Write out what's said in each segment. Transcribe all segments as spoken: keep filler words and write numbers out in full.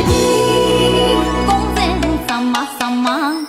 御前様様。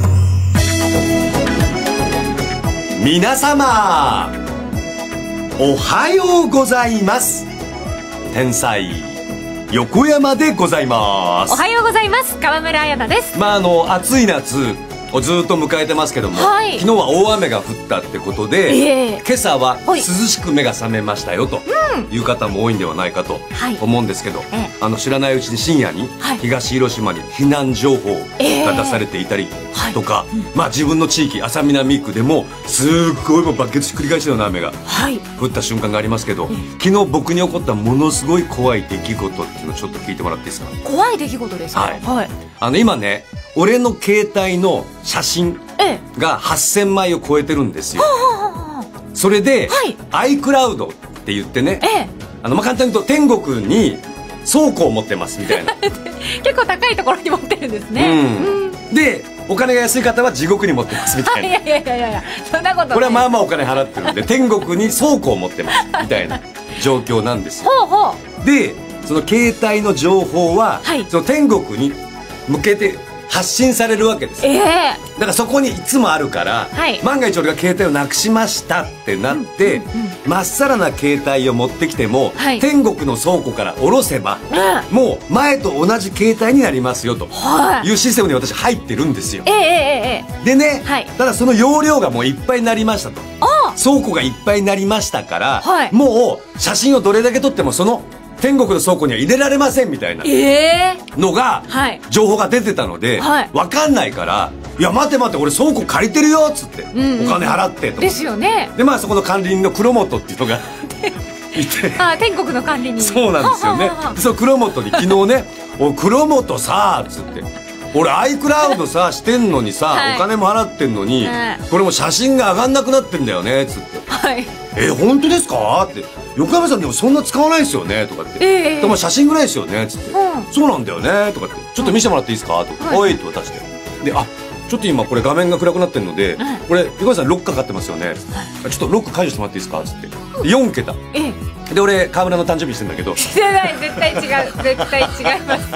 皆様おはようございます。天才横山でございます。 おはようございます。川村彩奈です。 まああの暑い夏をずっと迎えてますけども、はい、昨日は大雨が降ったってことで、えー、今朝は涼しく目が覚めましたよという方も多いんではないかと思うんですけど、はい、あの知らないうちに深夜に東広島に避難情報が出されていたりとか、えーはい、まあ自分の地域安佐南区でもすっごいもうバケツひっくり返しのような雨が降った瞬間がありますけど、はい、昨日僕に起こったものすごい怖い出来事っていうのをちょっと聞いてもらっていいですか。 怖い出来事ですか。はい、はい、あの今ね俺の携帯の写真がはっせんまいを超えてるんですよ。それで、はい、iCloud って言ってね、ええ、あのまあ簡単に言うと天国に倉庫を持ってますみたいな結構高いところに持ってるんですね、 うんうん、でお金が安い方は地獄に持ってますみたいな。 いやいやいやいやそんなことない。 これはまあまあお金払ってるんで天国に倉庫を持ってますみたいな状況なんですよ。ほうほう。でその携帯の情報は、はい、その天国に向けて発信されるわけです、えー、だからそこにいつもあるから、はい、万が一俺が携帯をなくしましたってなってま、うん、っさらな携帯を持ってきても、はい、天国の倉庫から下ろせば、うん、もう前と同じ携帯になりますよというシステムに私入ってるんですよ、えーえーえー、でね、はい、ただその容量がもういっぱいになりましたと、倉庫がいっぱいになりましたから、はい、もう写真をどれだけ撮ってもその天国の倉庫には入れられませんみたいなのが情報が出てたので分かんないから「いや待って待って俺倉庫借りてるよ」っつってお金払ってとですよね。 でまあそこの管理人の黒本っていうのがいてあ天国の管理人そうなんですよね。その黒本に昨日ね「お黒本さ」っつって「俺 iCloud さしてんのにさ、はい、お金も払ってんのに、はい、これも写真が上がんなくなってんだよね」っつって「はい、え本当ですか?」って「横山さんでもそんな使わないですよね」とかって「えー、でも写真ぐらいですよね」っつって「うん、そうなんだよね」とかって「ちょっと見せてもらっていいですか?」とか「おい」って渡してで「あちょっと今これ画面が暗くなってるので、はい、これ横山さんロックかかってますよね」はい、ちょっとロック解除してもらっていいですか?」っつってよんけた、えー、で俺川村の誕生日してんだけどしてない絶対違う絶対違います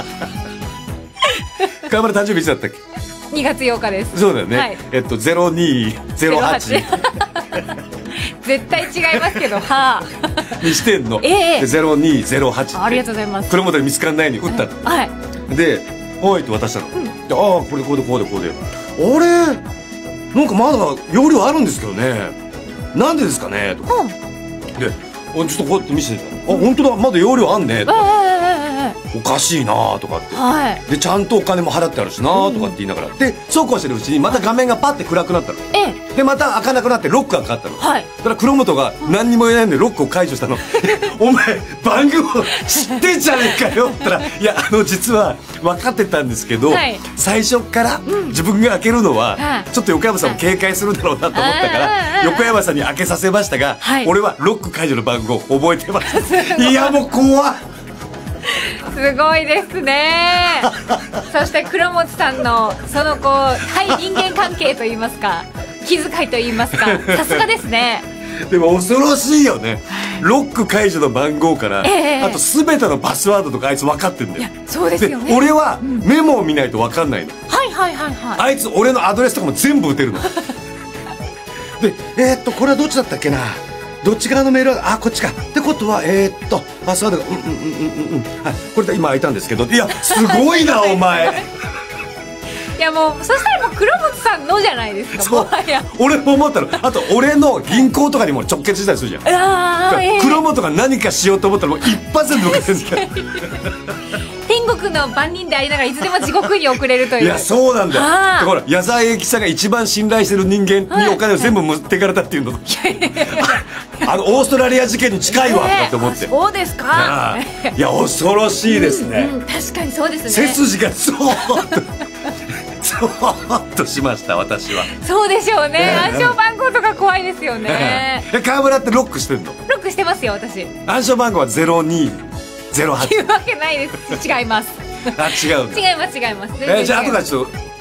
川村誕生日いつだったっけ。 にがつようかです。 そうだよね、はい、えっとゼロにゼロはち絶対違いますけどはあにしてんの、えー、ゼロにゼロはちありがとうございます。 黒本に見つからないように打ったの、はい、で「おい」って渡したの、うん、で「ああこれこうでこうでこうであれなんかまだ容量あるんですけどねなんでですかね」とか、うん、で「ちょっとこうやって見せてたの、あ本当だまだ容量あんね」とか、おかしいなとかって、はい、でちゃんとお金も払ってあるしなとかって言いながら、うん、でそうこうしてるうちにまた画面がパッて暗くなったの、ええ、でまた開かなくなってロックがかかったの、はい、だから黒本が何にも言えないんでロックを解除したのお前番号知ってんじゃねえかよって言ったらいやあの実は分かってたんですけど、はい、最初から自分が開けるのは、うん、ちょっと横山さんも警戒するだろうなと思ったから、はい、横山さんに開けさせましたが、はい、俺はロック解除の番号覚えてましたいやもう怖っすごいですねそして黒本さんのそのこう対人間関係といいますか気遣いといいますかさすがですねでも恐ろしいよねロック解除の番号から、えー、あと全てのパスワードとかあいつ分かってんだよ。いやそうですよね。 で俺はメモを見ないと分かんないの、 うん、はいはいはいはい。 あいつ俺のアドレスとかも全部打てるのでえー、っとこれはどっちだったっけなどっち側のメールはあこっちかってことはえー、っとパスワードがうんうんうんうんうんはいこれで今開いたんですけどいやすごいなお前いやもうそしたらもう黒本さんのじゃないですか。そうもはや俺も思ったの。あと俺の銀行とかにも直結したりするじゃん。ああ、えー、黒本が何かしようと思ったらもう一発で抜けてるんだよ天国の番人でありながらいつでも地獄に送れるという。 いやそうなんだよ。だから矢沢永吉さんが一番信頼してる人間にお金を全部持ってかれたっていうのあのオーストラリア事件に近いわって思って、 えー、そうですか。 いや恐ろしいですね、 うんうん、確かにそうですね。 背筋がそうゾーッとしました私は。そうでしょうね。暗証番号とか怖いですよね。 川村ってロックしてんの？ ロックしてますよ私。 暗証番号はゼロにゼロはち。 いうわけないです。違います。 あ違う。 違います違います。 えー、じゃあ後からちょっと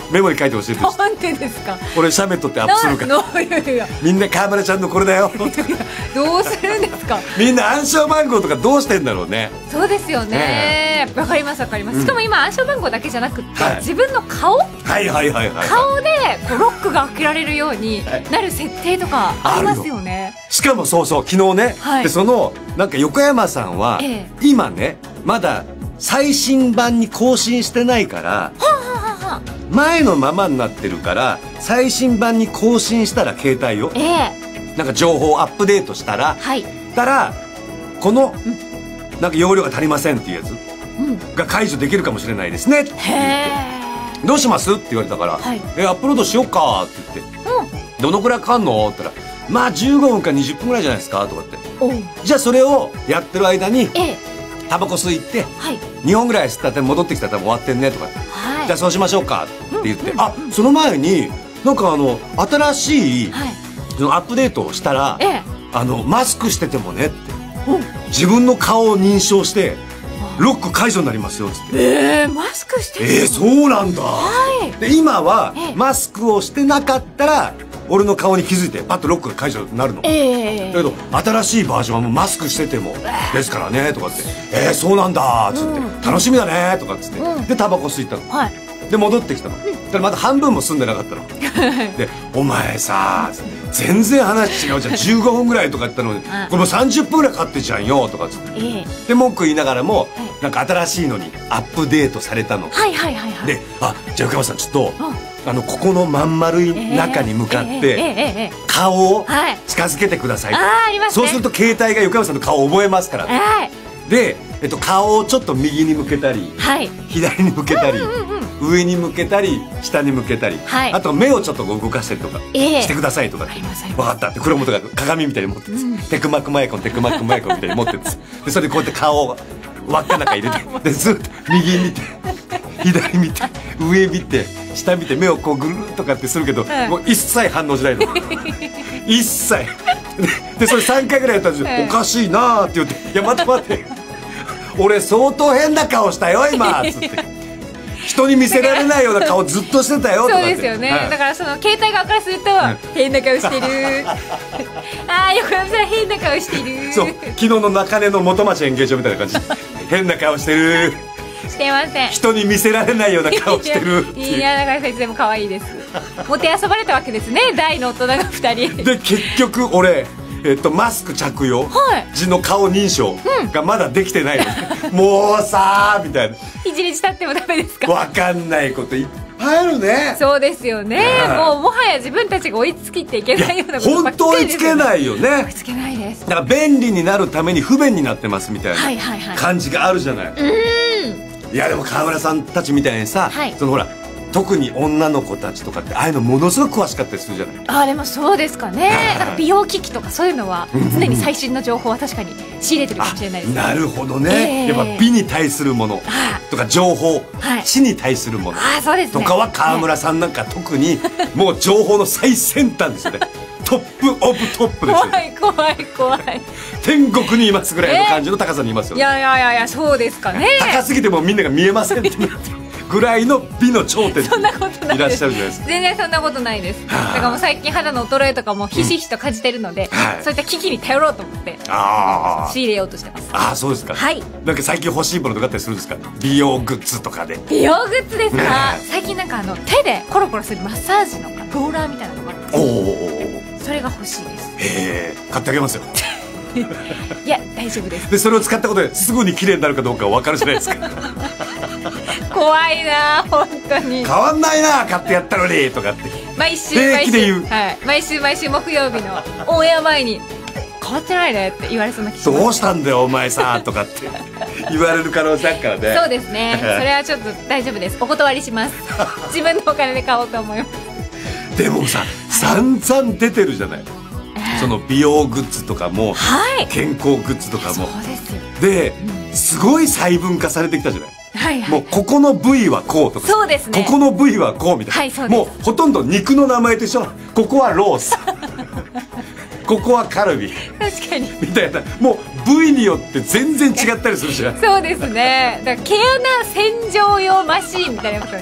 メモに書いてほしいです。 なんでですか。 俺写メ撮ってアップするから。 いやいやみんな川村ちゃんのこれだよ。 どうするんですか。 みんな暗証番号とかどうしてんだろうね。 そうですよね。わかりますわかります。しかも今暗証番号だけじゃなくて、自分の顔、 はいはいはいはい、 顔でこうロックが開けられるようになる設定とかありますよね。 しかもそうそう昨日ね、でそのなんか横山さんは今ねまだ最新版に更新してないから前のままになってるから最新版に更新したら携帯をなんか情報アップデートしたらたらこのなんか容量が足りませんっていうやつが解除できるかもしれないですねって言ってどうしますって言われたからえアップロードしよっかって言ってどのくらいかかんのって言ったらまあじゅうごふんかにじゅっぷんぐらいじゃないですかとかってじゃあそれをやってる間にタバコ吸いってにほんぐらい吸ったって戻ってきたら多分終わってんねとかってじゃあそうしましょうかって言ってあその前になんかあの新しいそのアップデートをしたらあのマスクしててもねって自分の顔を認証してロック解除になりますよっつってえー、マスクしてるえー、そうなんだで今はマスクをしてなかったら俺の顔に気づいてパッとロックが解除になるの、えー、だけど新しいバージョンはもうマスクしててもですからねとかって「えー、そうなんだ」っつって、うん、楽しみだね」とかっつって、うん、でタバコ吸いたの、はい、で戻ってきたの、うん、だからまだ半分も済んでなかったので「お前さ全然話違うじゃんじゅうごふんぐらいとか言ったのにこれもうさんじゅっぷんぐらいかかってじゃんよ」とかっつって、えー、で文句言いながらも、はい、なんか新しいのにアップデートされたので「あじゃあ横山さんちょっと、うんあのここのまん丸い中に向かって顔を近づけてください、そうすると携帯が横山さんの顔を覚えますから、で、えっと、顔をちょっと右に向けたり、はい、左に向けたり、上に向けたり下に向けたり、はい、あと目をちょっと動かしたりとかしてくださいとか、分かったって黒本が鏡みたいに持ってるんです、うん、テクマクマヤコンテクマクマヤコンみたいに持ってるんですでそれでこうやって顔を輪っかの中入れてでずっと右見て左見て上見て下見て目をこうぐるっとかってするけど、うん、もう一切反応しないの一切でそれさんかいぐらいやったんですよ、うん、おかしいなーって言って「いや待って待って俺相当変な顔したよ今」っつって人に見せられないような顔ずっとしてたよとかって。そうですよね、はい、だからその携帯側からすると、はい、変な顔してるああ横山さん変な顔してるそう昨日の中根の元町演芸場みたいな感じ変な顔してるしてません人に見せられないような顔してるっていういやだからそいつでも可愛いですもてあそばれたわけですね大の大人がふたりで結局俺えっと、マスク着用、はい、時の顔認証がまだできてないの、うん、もうさーみたいな一日経ってもダメですか分かんないこといっぱいあるねそうですよね、うん、もうもはや自分たちが追いつきっていけないようなことばっかりですよね本当追いつけないよね追いつけないですだから便利になるために不便になってますみたいな感じがあるじゃない、はいはいはい、うんいやでも川村さんたちみたいにさ、はい、そのほら特に女の子たちとかってああいうのものすごく詳しかったりするじゃないあでもそうですかねなんか美容機器とかそういうのは常に最新の情報は確かに仕入れてるかもしれないです、ね、なるほどね、えー、やっぱ美に対するものとか情報、はい、知に対するものとかは川村さんなんか特にもう情報の最先端ですよねトップオブトップですよ怖い怖い怖い天国にいますぐらいの感じの高さにいますよね、えー、いやいやいやそうですかね高すぎてもみんなが見えませんってぐらいの美の頂点にいらっしゃるじゃないですか全然そんなことないですだからもう最近肌の衰えとかもひしひしと感じてるので、うんはい、そういった機器に頼ろうと思って仕入れようとしてますああそうですかはいなんか最近欲しいものとかあったりするんですか美容グッズとかで美容グッズですか、ね、最近なんかあの手でコロコロするマッサージのローラーみたいなのがあるんですよおおそれが欲しいですへえ買ってあげますよいや大丈夫ですでそれを使ったことですぐに綺麗になるかどうか分かるじゃないですか怖いな本当に変わんないな買ってやったのにとかって毎週毎週、はい、毎週毎週木曜日のオンエア前に変わってないねって言われそうな気がします、ね、どうしたんだよお前さとかって言われる可能性あるからねそうですねそれはちょっと大丈夫ですお断りします自分のお金で買おうと思いますでもさ散々出てるじゃないその美容グッズとかも、はい、健康グッズとかもそうですよで、うん、すごい細分化されてきたじゃない、はいはい、もうここの部位はこうとかそうです、ね、ここの部位はこうみたいな、はい、そうですもうほとんど肉の名前と一緒ここはロースここはカルビ確かにみたいなもう部位によって全然違ったりするしそうですねだから毛穴洗浄用マシーンみたいなこと毛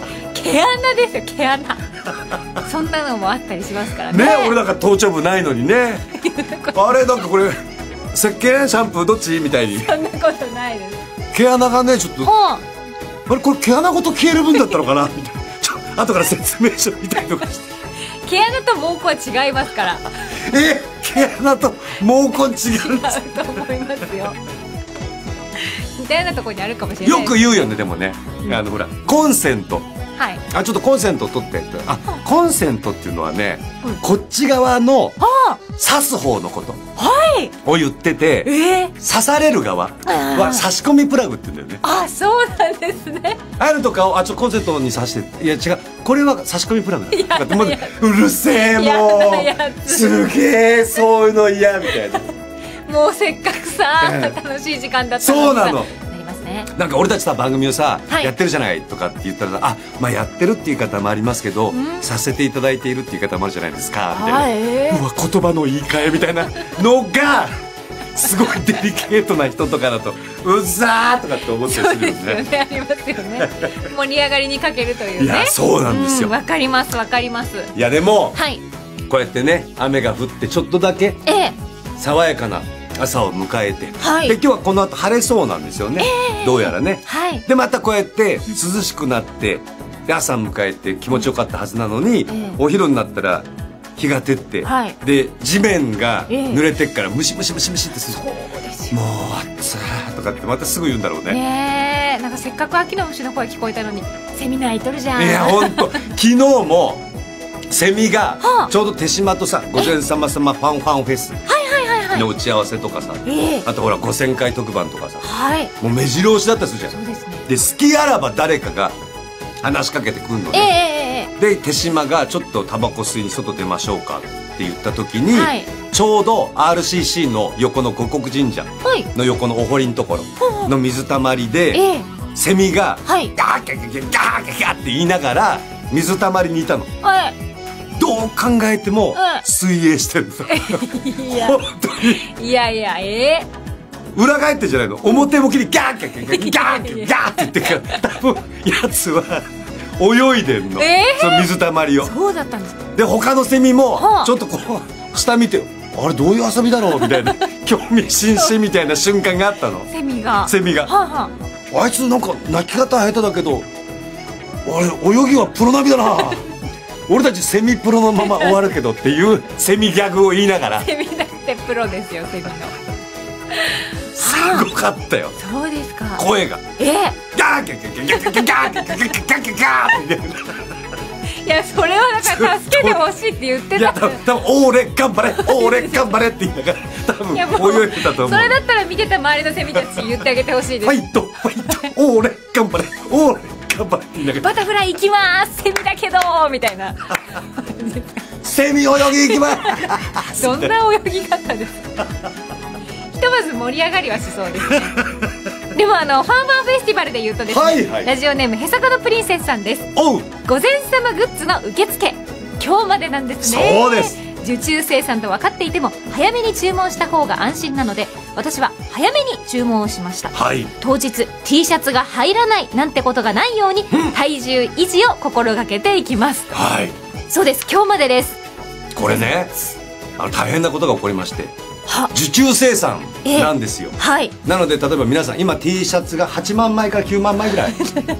毛穴ですよ、毛穴。そんなのもあったりしますからね。 ね、俺なんか頭頂部ないのにね。あれなんかこれ石鹸シャンプーどっちみたいに。 そんなことないです。 毛穴がねちょっと、あれこれ毛穴ごと消える分だったのかなみたいな。ちょ後から説明書見たりとかして。 毛穴と毛根は違いますから。 え、毛穴と毛根違うんです違うと思いますよ。似たようなところにあるかもしれない。 よく言うよね、でもね、うん、あのほらコンセント、 はい、 あちょっとコンセント取ってって、あコンセントっていうのはね、うん、こっち側の刺す方のことを言ってて、はい、えー、刺される側は差し込みプラグって言うんだよね。 あ、そうなんですね。 ああいうのとかを、あちょっとコンセントに刺して、いや違う、これは差し込みプラグだって、うるせえ、もうすげえそういうの嫌みたいな。もうせっかくさ、楽しい時間だったのに。 そうなの。なんか俺たちさ番組をさ、はい、やってるじゃないとかって言ったらさ、あ、まあやってるっていう言い方もありますけど、させていただいているっていう言い方もあるじゃないですかみたいな、えー、うわ言葉の言い換えみたいなのがすごいデリケートな人とかだとうざーとかって思ったりするよね。そうですよね、ありますよね。盛り上がりにかけるというね。いやそうなんですよ。 わ、うん、かりますわかります。 いやでも、 はい、 こうやってね雨が降ってちょっとだけ爽やかな朝を迎えて、はい、で今日はこの後晴れそうなんですよね、えー、どうやらね、はい、でまたこうやって涼しくなってで朝迎えて気持ちよかったはずなのに、えー、お昼になったら日が照って、はい、で地面が濡れてっからムシムシムシムシってする、そうですよ、もう暑ーとかってまたすぐ言うんだろうね。 ねえ、なんかせっかく秋の虫の声聞こえたのにセミ鳴いとるじゃん。 いやほんと昨日もセミがちょうど手島とさ「御前様様ファンファンフェス」の打ち合わせとかさ、えー、あとほらごせんかい特番とかさ、はい、もう目白押しだったりするじゃん。そうですね。で好きあらば誰かが話しかけてくるのね、えー、で手島がちょっとタバコ吸いに外出ましょうかって言った時に、はい、ちょうど アールシーシー の横の五穀神社の横のお堀のところの水たまりで、えー、セミがガーガーガーガーガーガーって言いながら水たまりにいたの、はい、どう考えても水泳してるんですよ、うん、いや本当にいやいや、えー、裏返ってじゃないの、表向きにガーガーガーガーガーガーって言ってから多分やつは泳いでんの、えー、その水たまりを。そうだったんですか。で他のセミもちょっとこう下見て、あれどういう遊びだろうみたいな興味津々みたいな瞬間があったの。セミがセミが、はあはあ、あいつなんか鳴き方下手だけどあれ泳ぎはプロ並みだな俺たちセミプロのまま終わるけどっていうセミギャグを言いながらセミだってプロですよ、セミのすごかったよ。そうですか。声がええガーギャギャギャギャギャギャギャギャギャギャギャギャギャガーみたいな。いやそれはだから助けてほしいって言ってた。いや多分多分オーレ頑張れオーレ頑張れって言いながら多分泳いでたと思う。それだったら見てた周りのセミたち言ってあげてほしいです。ファイトファイトオーレ頑張れオーレバタフライ行きますセミだけどみたいなセミ泳ぎ行きますどんな泳ぎ方ですかひとまず盛り上がりはしそうですねでもあのファンファンフェスティバルで言うとですね、はいはい、ラジオネームへさかのプリンセスさんです。おう、御前様グッズの受付今日までなんですね。そうです。受注生産と分かっていても早めに注文した方が安心なので私は早めに注文をしました、はい、当日 T シャツが入らないなんてことがないように、うん、体重維持を心がけていきます。はい、そうです、今日までです。これねあの大変なことが起こりまして受注生産なんですよ、はい、なので例えば皆さん今 T シャツがはちまんまいからきゅうまんまいぐらい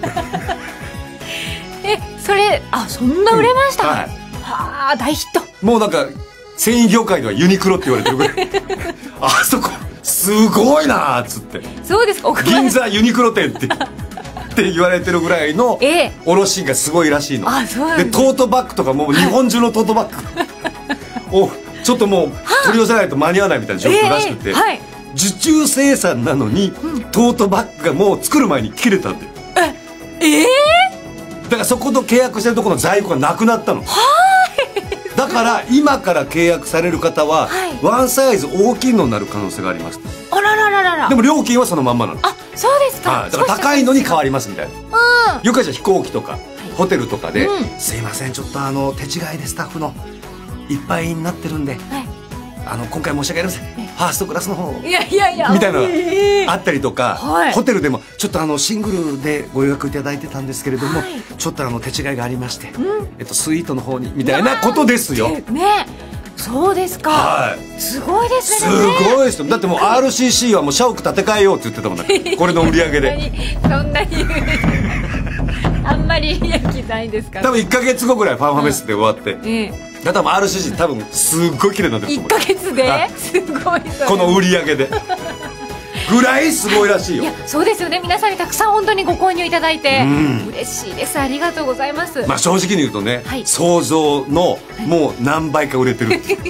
えそれあそんな売れました、うん、はい、はあ大ヒット。もうなんか繊維業界ではユニクロって言われてるぐらいあそこすごいなーっつって。そうですか。銀座ユニクロ店ってって言われてるぐらいの卸がすごいらしいの。あそうなんでトートバッグとかもう日本中のトートバッグをちょっともう取り寄せないと間に合わないみたいな状況らしくて、えーはい、受注生産なのに、うん、トートバッグがもう作る前に切れたんでええー、だからそこと契約してるところの在庫がなくなったの。はだから今から契約される方は、はい、ワンサイズ大きいのになる可能性があります。あららららら。でも料金はそのまんまなの。あそうですか、はい、だから高いのに変わりますみたいな。うん、よくじゃ飛行機とか、はい、ホテルとかで、うん、すいませんちょっとあの手違いでスタッフのいっぱいになってるんで、はい、あの今回申し訳ありませんファーストクラスの方いやいやいやみたいなのえーあったりとか、 はいホテルでもちょっとあのシングルでご予約いただいてたんですけれども、 はいちょっとあの手違いがありまして、 うんえっと、スイートの方にみたいなことですよ。 ね、そうですか、 はいすごいですすね。 ごいですよ。だってもう アールシーシー はもう社屋建て替えようって言ってたもんねこれの売り上げで。 そんなにそんなにあんまりいいや気ないですか多分いっかげつごぐらいファンファメスで終わって、 ええ、 だ多分 アールシーシー 多分すっごい綺麗になってると 1 思う。 ヶ月ではいすごいそれこの売り上げでぐらいすごいらしいよ。 いやそうですよね。皆さんにたくさん本当にご購入いただいて、 うん嬉しいです。ありがとうございます。 まあ正直に言うとね、 はい想像のもう何倍か売れてるええ嬉しい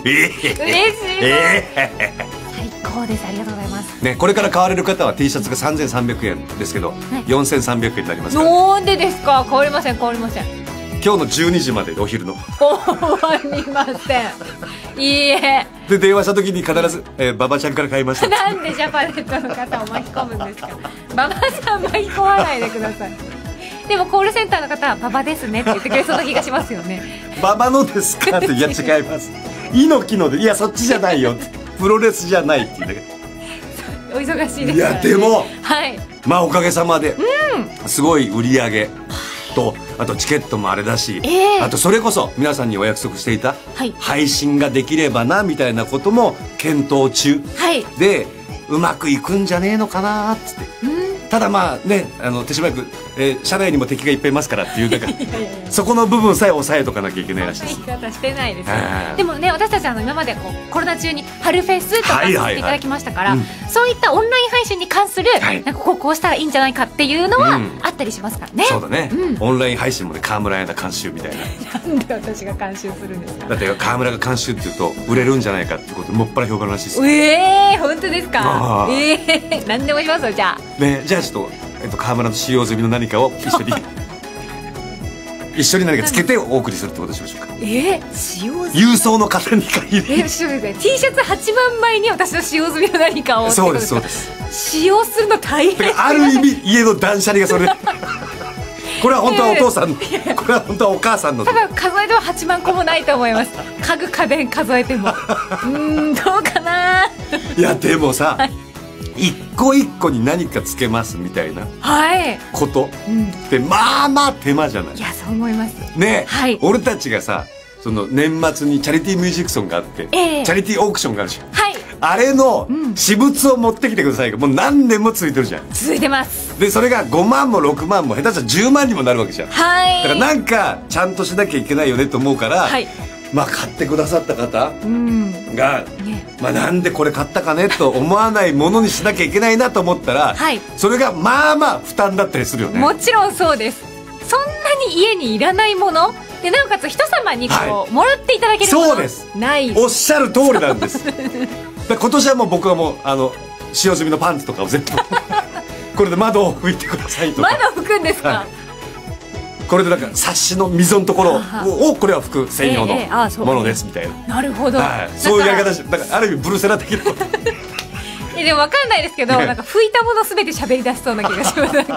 ええ最高です。ありがとうございます。 ね、これから買われる方は T シャツがさんぜんさんびゃくえんですけど、 いよんせんさんびゃくえんになりますから、 なんでですか。変わりません変わりません。 今日のじゅうにじまでお昼の終わりません。いいえ。 で電話した時に必ず「えー、馬場ちゃんから買いました」 なんでジャパネットの方を巻き込むんですか。馬場さん巻き込まないでください。でもコールセンターの方は馬場ですねって言ってくれそうな気がしますよね。 馬場のですかって「いや違います」「猪木のでいやそっちじゃないよ」プロレスじゃないっていうね。 お忙しいですいからね。 やでもはい。 まあおかげさまで、すごい売り上げとあとチケットもあれだし、 ええあとそれこそ皆さんにお約束していたはい配信ができればなみたいなことも検討中はい。 でうまくいくんじゃねえのかなっつって。 うん。 ただまあねあの手島君、えー社内にも敵がいっぱいいますからっていうなんかいやいやいやそこの部分さえ抑えとかなきゃいけないらしいです。 言い方してないですよあーでもね私たちあの今までこうコロナ中に春フェスとかさせていただきましたから、 はいはいはいそういったオンライン配信に関する、 はいなんかこうこうしたらいいんじゃないかっていうのはうんあったりしますからね、 そうだね、 うんオンライン配信もね川村アナ監修みたいな。 なんで私が監修するんですか。 だって川村が監修っていうと売れるんじゃないかってこともっぱら評判らしいですよ。 ええー、本当ですかあ。ーええー、何でもしますよじゃあ。 ね、じゃあちょっと、えっと、川村の使用済みの何かを一緒に一緒に何かつけてお送りするってことにしましょうか。 えー、使用済み郵送の方に限りえちょっと待って T シャツはちまんまいに私の使用済みの何かをってことそうですそうです使用するの大変だからある意味家の断捨離がそれこれは本当はお父さんのこれは本当はお母さんの多分数えてははちまんこもないと思います。家具家電数えてもうーんどうかないやでもさ一個一個に何かつけますみたいなはい、 ことうん、 ってまあまあ手間じゃないいやそう思います。 ね、 はい俺たちがさその年末にチャリティーミュージックソンがあって、 ええチャリティーオークションがあるじゃん。 はいあれのうん私物を持ってきてくださいがもう何年もついてるじゃん。 続いてます。 でそれがごまんもろくまんも下手したらじゅうまんにもなるわけじゃん。だはいからなんかちゃんとしなきゃいけないよねと思うから、 はいまあ買ってくださった方うんが、 ねまあなんでこれ買ったかねと思わないものにしなきゃいけないなと思ったら、 はいそれがまあまあ負担だったりするよね。 もちろんそうです。そんなに家にいらないものでなおかつ人様にこう、 はもらっていただけるものそうですないおっしゃる通りなんですで今年はもう僕はもうあの使用済みのパンツとかを全部これで窓を拭いてくださいとか窓拭くんですか、 はいこれでなんか冊子の溝のところあををこれは拭く専用のええええあそうものですみたいな、 なるほど、 はい、そういうやりだか方してだからある意味ブルセラ的なことらえでも分かんないですけどねなんか拭いたものすべて喋り出しそうな気がしますなんか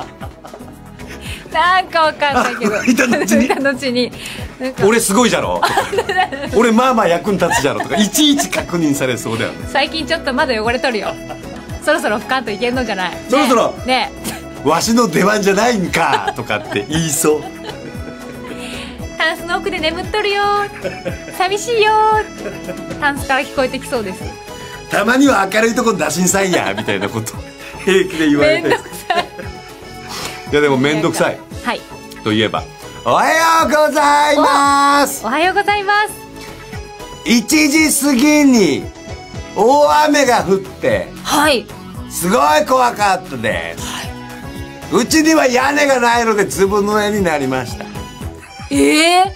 なんか分かんないけど拭いた後に拭いた後になんか俺すごいじゃろとか俺まあまあ役に立つじゃろとかいちいち確認されそうだよね。 最近ちょっと窓汚れとるよそろそろ拭かんといけんのじゃない、ね、 そろそろねわしの出番じゃないんかとかって言いそうタンスの奥で眠っとるよ寂しいよタンスから聞こえてきそうですたまには明るいとこ出しんさいやみたいなこと平気で言われてめんどくさいいやでもめんどくさいはいといえばおはようございますおはようございますいちじ過ぎに大雨が降ってはいすごい怖かったです、はい、うちには屋根がないのでずぶ濡れになりました。 ええ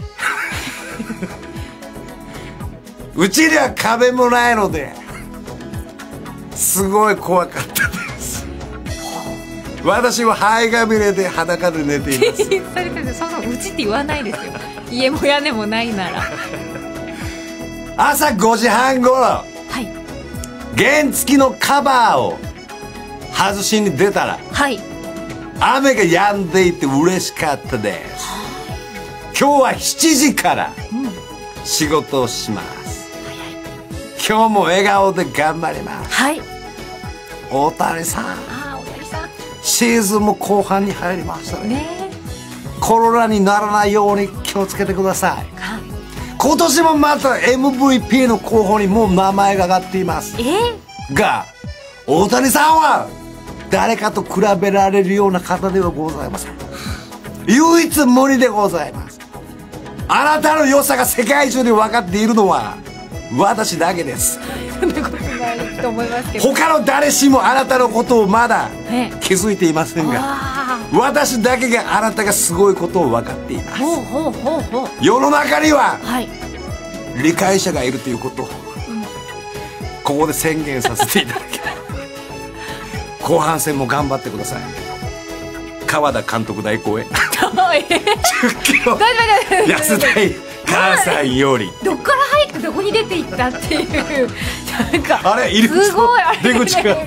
うちには壁もないのですごい怖かったです私は灰がみれで裸で寝ています禁止されててそもそもうちって言わないですよ家も屋根もないなら朝ごじはんごろはい原付のカバーを外しに出たらはい雨が止んでいて嬉しかったです。今日はしちじから仕事をします。 今日も笑顔で頑張ります。 はい。 大谷さん。 ああ、大谷さん。 シーズンも後半に入りましたね。 ね。 コロナにならないように気をつけてください。 はい。 今年もまた エムブイピー の候補にもう名前が挙がっています。 えー、 が、大谷さんは誰かと比べられるような方ではございません。唯一無二でございます。あなたの良さが世界中で分かっているのは私だけです。 そんなことないと思いますけど。 他の誰しもあなたのことをまだ気づいていませんが、私だけがあなたがすごいことを分かっています。 ほうほうほうほう。 世の中にははい理解者がいるということを、うん、ここで宣言させていただきます。後半戦も頑張ってください。川田監督代行へじゅっキロ安田母さんよりどっから入ってどこに出ていったっていうなんかあれ入り口すごいあれ出口が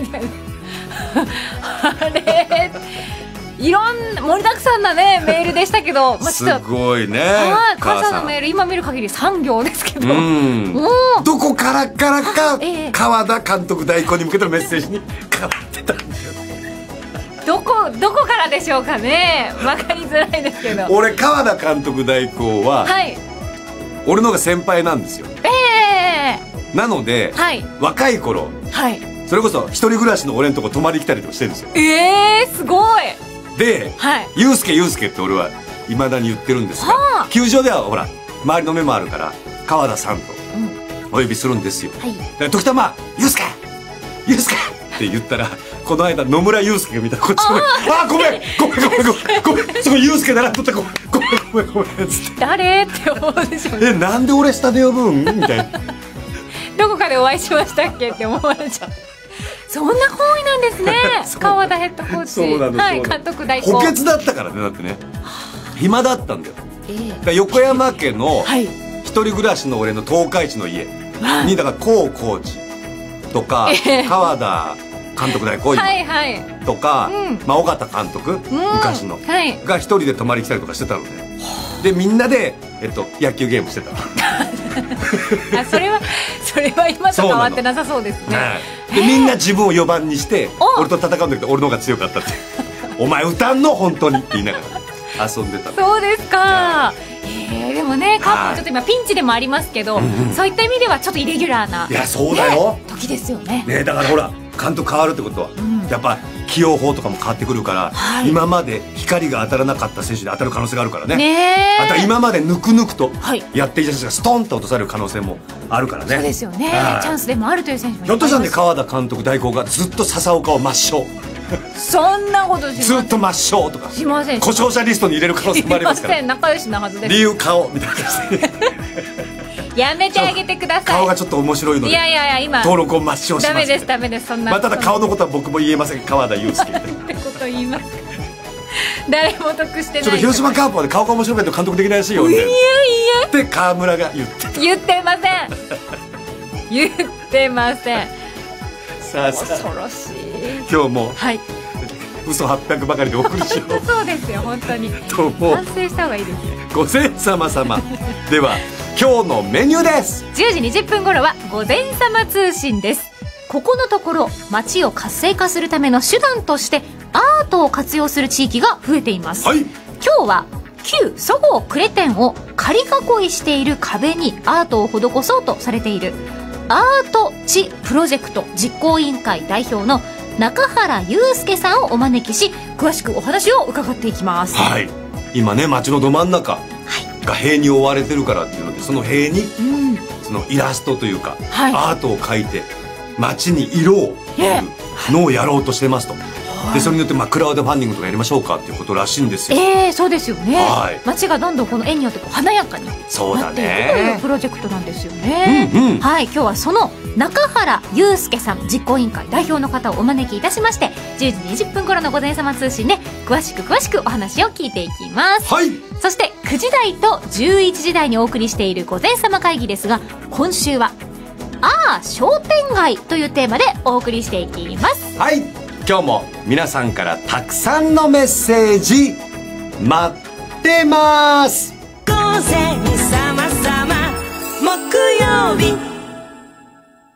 あれいろんな盛りだくさんなねメールでしたけど、まあ、 すごいね。 母さんのメール今見る限りさん行ですけど、 うんどこからからか、 ええ、 川田監督代行に向けてのメッセージに変わってたんだよ。 どこどこからでしょうかね、分かりづらいですけど。 俺川田監督代行は、はい、俺の方が先輩なんですよ。 ええー、 なので、はい、若い頃、はい、それこそ一人暮らしの俺のとこ泊まり来たりとかしてるんですよ。 ええー、すごい。で、 はい、ユースケユースケって俺はいまだに言ってるんですが、はあ、球場ではほら周りの目もあるから川田さんとお呼びするんですよ。はい、で時たまユースケユースケって言ったら、この間野村祐介が見たらこっちごめん、あごめんごめんごめんごめんごめんそこ祐介並んとったごめんごめんごめんごめんっつって、誰って思うでしょうね。えなんで俺下で呼ぶんみたいなどこかでお会いしましたっけって思われちゃう。そんな行為なんですね川田ヘッドコーチ。 そうなの、 はい、監督代行補欠だったからね。だってね暇だったんだよ、えー、だ横山家の一人暮らしの俺の東海地の家にだから高コーチとか、えー、川田監督代行はいはいとか、うんまあ、尾形監督、うん、昔の、はい、が一人で泊まり来たりとかしてたので、でみんなで、えっと、野球ゲームしてたあそれはそれは今と変わってなさそうですね。 でみんな自分をよばんにして俺と戦うんだけど俺の方が強かったってお前歌んの本当にって言いながら遊んでた。 そうですか。えー、でもねカープもちょっと今ピンチでもありますけど、うんうん、そういった意味ではちょっとイレギュラーな、 いやそうだよ、 ね、時ですよね。 ねだからほら監督変わるってことは、うん、やっぱ起用法とかも変わってくるから、はい、今まで光が当たらなかった選手で当たる可能性があるからね。ねあとは今までぬくぬくとやっていた選手がストンと落とされる可能性もあるからね。 そうですよね、はい、チャンスでもあるという選手もいっぱいいます。 ひょっとしたらね川田監督代行がずっと笹岡を抹消そんなことしません。 ずっと抹消とかしません。 故障者リストに入れる可能性もありますから。 すいません仲良しなはずです。 理由顔みたいな感じでやめてあげてください。 顔がちょっと面白いので、いやいやいや今登録を抹消します。 ダメですダメです。そんな、 まあ、ただ顔のことは僕も言えません。川田祐介ってこと言います誰も得してない。 ちょっと広島カープはで顔が面白いけど監督できないらしいよね。いやいやって川村が言ってた。 言ってません言ってません。 さあさあ恐ろしい。 今日もはい嘘はっぴゃくばかりでお送りしようそうですよ本当にと思う。 反省した方がいいですよ。 ご前様様では今日のメニューです。 じゅうじにじゅっぷん頃は午前様通信です。ここのところ街を活性化するための手段としてアートを活用する地域が増えています、はい、今日は旧そごう呉店を仮囲いしている壁にアートを施そうとされているアート地プロジェクト実行委員会代表の中原祐介さんをお招きし詳しくお話を伺っていきます。 はい、今ね街のど真ん中が塀に覆われてるからっていうので、その塀に、うん、そのイラストというか、はい、アートを描いて街に色を入れるのをやろうとしてますと。でそれによってまあクラウドファンディングとかやりましょうかっていうことらしいんですよ。 えー、そうですよね、はい、街がどんどんこの絵によってこう華やかになっていくというプロジェクトなんですよね、うんうん、はい、今日はその中原祐介さん実行委員会代表の方をお招きいたしましてじゅうじにじゅっぷん頃の午前様通信で詳しく詳しくお話を聞いていきます、はい、そしてくじ台とじゅういちじ台にお送りしている午前様会議ですが、今週はあー商店街というテーマでお送りしていきます。 はい、今日も皆さんからたくさんのメッセージ待ってます。午前様様木曜日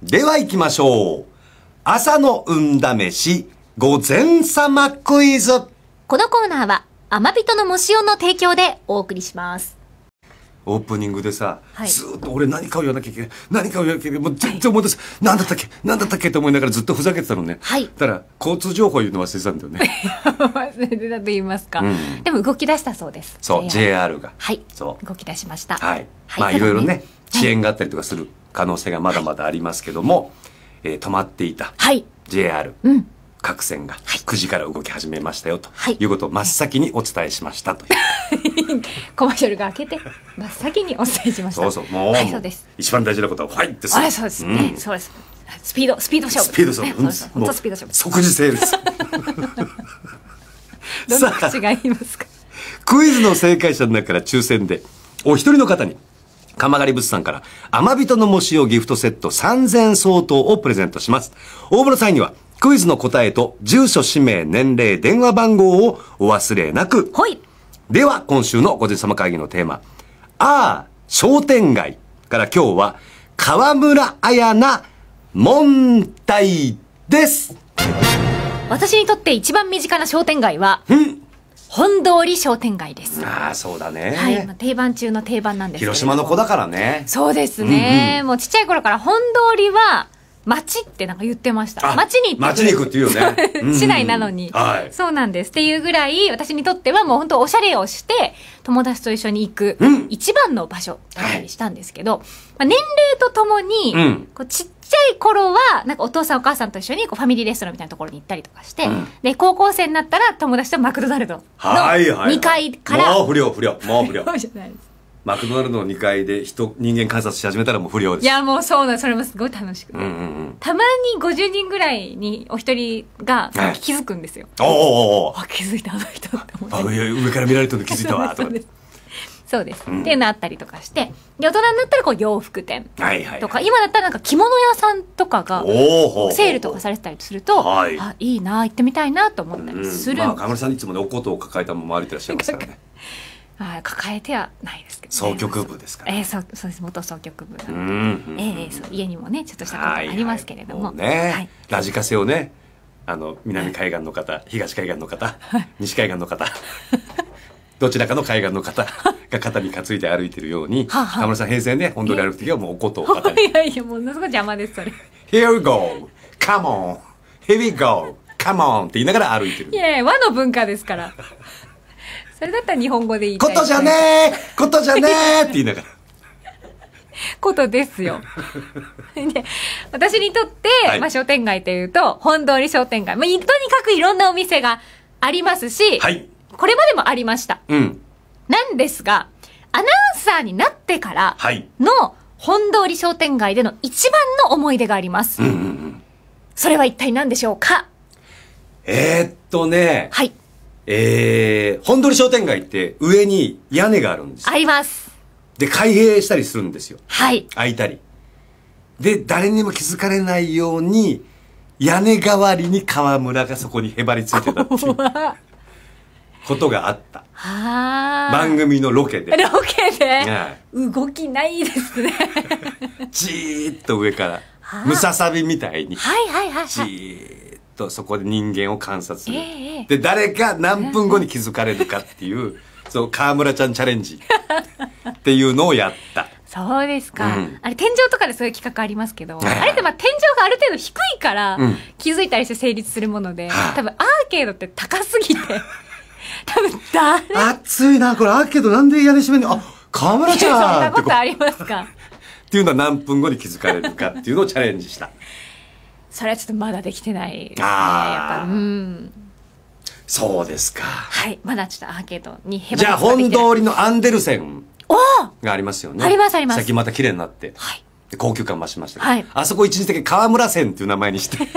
では行きましょう。朝の運試し、午前様クイズ。 このコーナーは、アマビトのもしおの提供でお送りします。 オープニングでさ、はい、ずーっと俺何かを言わなきゃいけない、何かを言わなきゃいけない、もう全然思い出す、何だったっけ、何だったっけと思いながらずっとふざけてたのね。はい。だから、交通情報言うの忘れてたんだよね。 忘れてたと言いますか。うん、でも動き出したそうです。 そう、ジェイアール が。 はい。そう。動き出しました。 はい。はい、まあ、いろいろね、遅延があったりとかする可能性がまだまだありますけども、はい、えー、止まっていた。はい。ジェイアール。うん。各線がくじから動き始めましたよということを真っ先にお伝えしましたという、 コマーシャルが開けて真っ先にお伝えしました。 そうそう、もう、はい、そうです。一番大事なことはファイってする。 あ、そうですね、うん、そうです。スピードスピード勝負、 スピード勝負、 ね、そう本当スピード勝負、 即時性ですどんな口が言いますか。 クイズの正解者の中から抽選でお一人の方に鎌狩物産から天人のもしおギフトセットさんぜん相当をプレゼントします。応募の際にはクイズの答えと住所、氏名、年齢、電話番号をお忘れなく。 はい。 では、今週のごじさま会議のテーマ、あー、商店街から今日は、河村彩菜問題です。 私にとって一番身近な商店街は、ん本通商店街です。 ああ、そうだね。 はい、まあ、定番中の定番なんですけど。 広島の子だからね。 そうですね。うんうん、もうちっちゃい頃から本通りは、街ってなんか言ってました。街に行って街に行くっていうよね。 市内なのに、うんうん。はい。そうなんです。っていうぐらい、私にとってはもう本当おしゃれをして、友達と一緒に行く、一番の場所だったりしたんですけど、うん、まあ、年齢とともに、うん、こうちっちゃい頃は、なんかお父さんお母さんと一緒にこうファミリーレストランみたいなところに行ったりとかして、うん、で、高校生になったら友達とマクドナルドのにかいから。 もう不良不良、もう不良。 そうじゃないです。 マクドナルドのにかいで人、人間観察し始めたらもう不良です。 いや、もうそうな、それもすごい楽しくて。うんうんうん、たまにごじゅうにんぐらいにお一人が気づくんですよ。 おおおあ、気づいた、あの人って思って。 あ、いや、上から見られてるの気づいたわ、とか。 そうです、うん。っていうのあったりとかして。で、大人になったらこう洋服店とか、はいはいはい、今だったらなんか着物屋さんとかが、セールとかされてたりすると、はい、あ、いいな、行ってみたいなと思ったりする。うん、 まあ、河村さんいつもね、おことを抱えたまま歩いてらっしゃいますからね。 あ、抱えてはないですけど、 ね、総局部ですから、 ね、えー、そう、そうです。元総局部なので、うん、えー、そう、家にもねちょっとしたことありますけれども、 はいはい、もうね、はい、ラジカセをね、あの南海岸の方、東海岸の方、西海岸の方どちらかの海岸の方が肩に担いで歩いてるように、河村さん平成ね、本当に歩く時はもうおことを肩にいやいや、ものすごい邪魔ですそれ。 Here we go, come on, here we go, come on って言いながら歩いてる。 いやいや、和の文化ですからそれだったら日本語で言いたい。 ことじゃねーことじゃねーって言いながら。 ことですよ。で、私にとって、はい、まあ商店街というと、本通り商店街。まあ、とにかくいろんなお店がありますし、はい、これまでもありました。うん。なんですが、アナウンサーになってからの本通り商店街での一番の思い出があります。うんうんうん、それは一体何でしょうか？ えー、っとね。 はい。 えー、本通り商店街って上に屋根があるんですよ。 あります。 で、開閉したりするんですよ。 はい。 開いたり。で、誰にも気づかれないように、屋根代わりに河村がそこにへばりついてたっていうことがあった。は番組のロケで。 ロケで、はい、動きないですね。 じーっと上から、ムササビみたいに。 はいはいはい、はい。 じーっとそこで人間を観察する。えー、で、誰が何分後に気づかれるかっていう、そう、河村ちゃんチャレンジっていうのをやった。 そうですか、うん、あれ天井とかでそういう企画ありますけど、あれってまあ天井がある程度低いから気づいたりして成立するもので、うん、多分アーケードって高すぎて多分誰熱いなこれアーケードなんで屋根閉めんのあ河村ちゃんそんなことありますかっていうのは何分後に気づかれるかっていうのをチャレンジしたそれはちょっとまだできてないですね。 ああ、 やっぱうんそうですか。 はいまだちょっとアーケードにへばりついてじゃあ本通りのアンデルセンがありますよね。 ありますあります。 最近また綺麗になって、はい、高級感増しましたけど、 はい、 あそこ一日だけ河村線っていう名前にして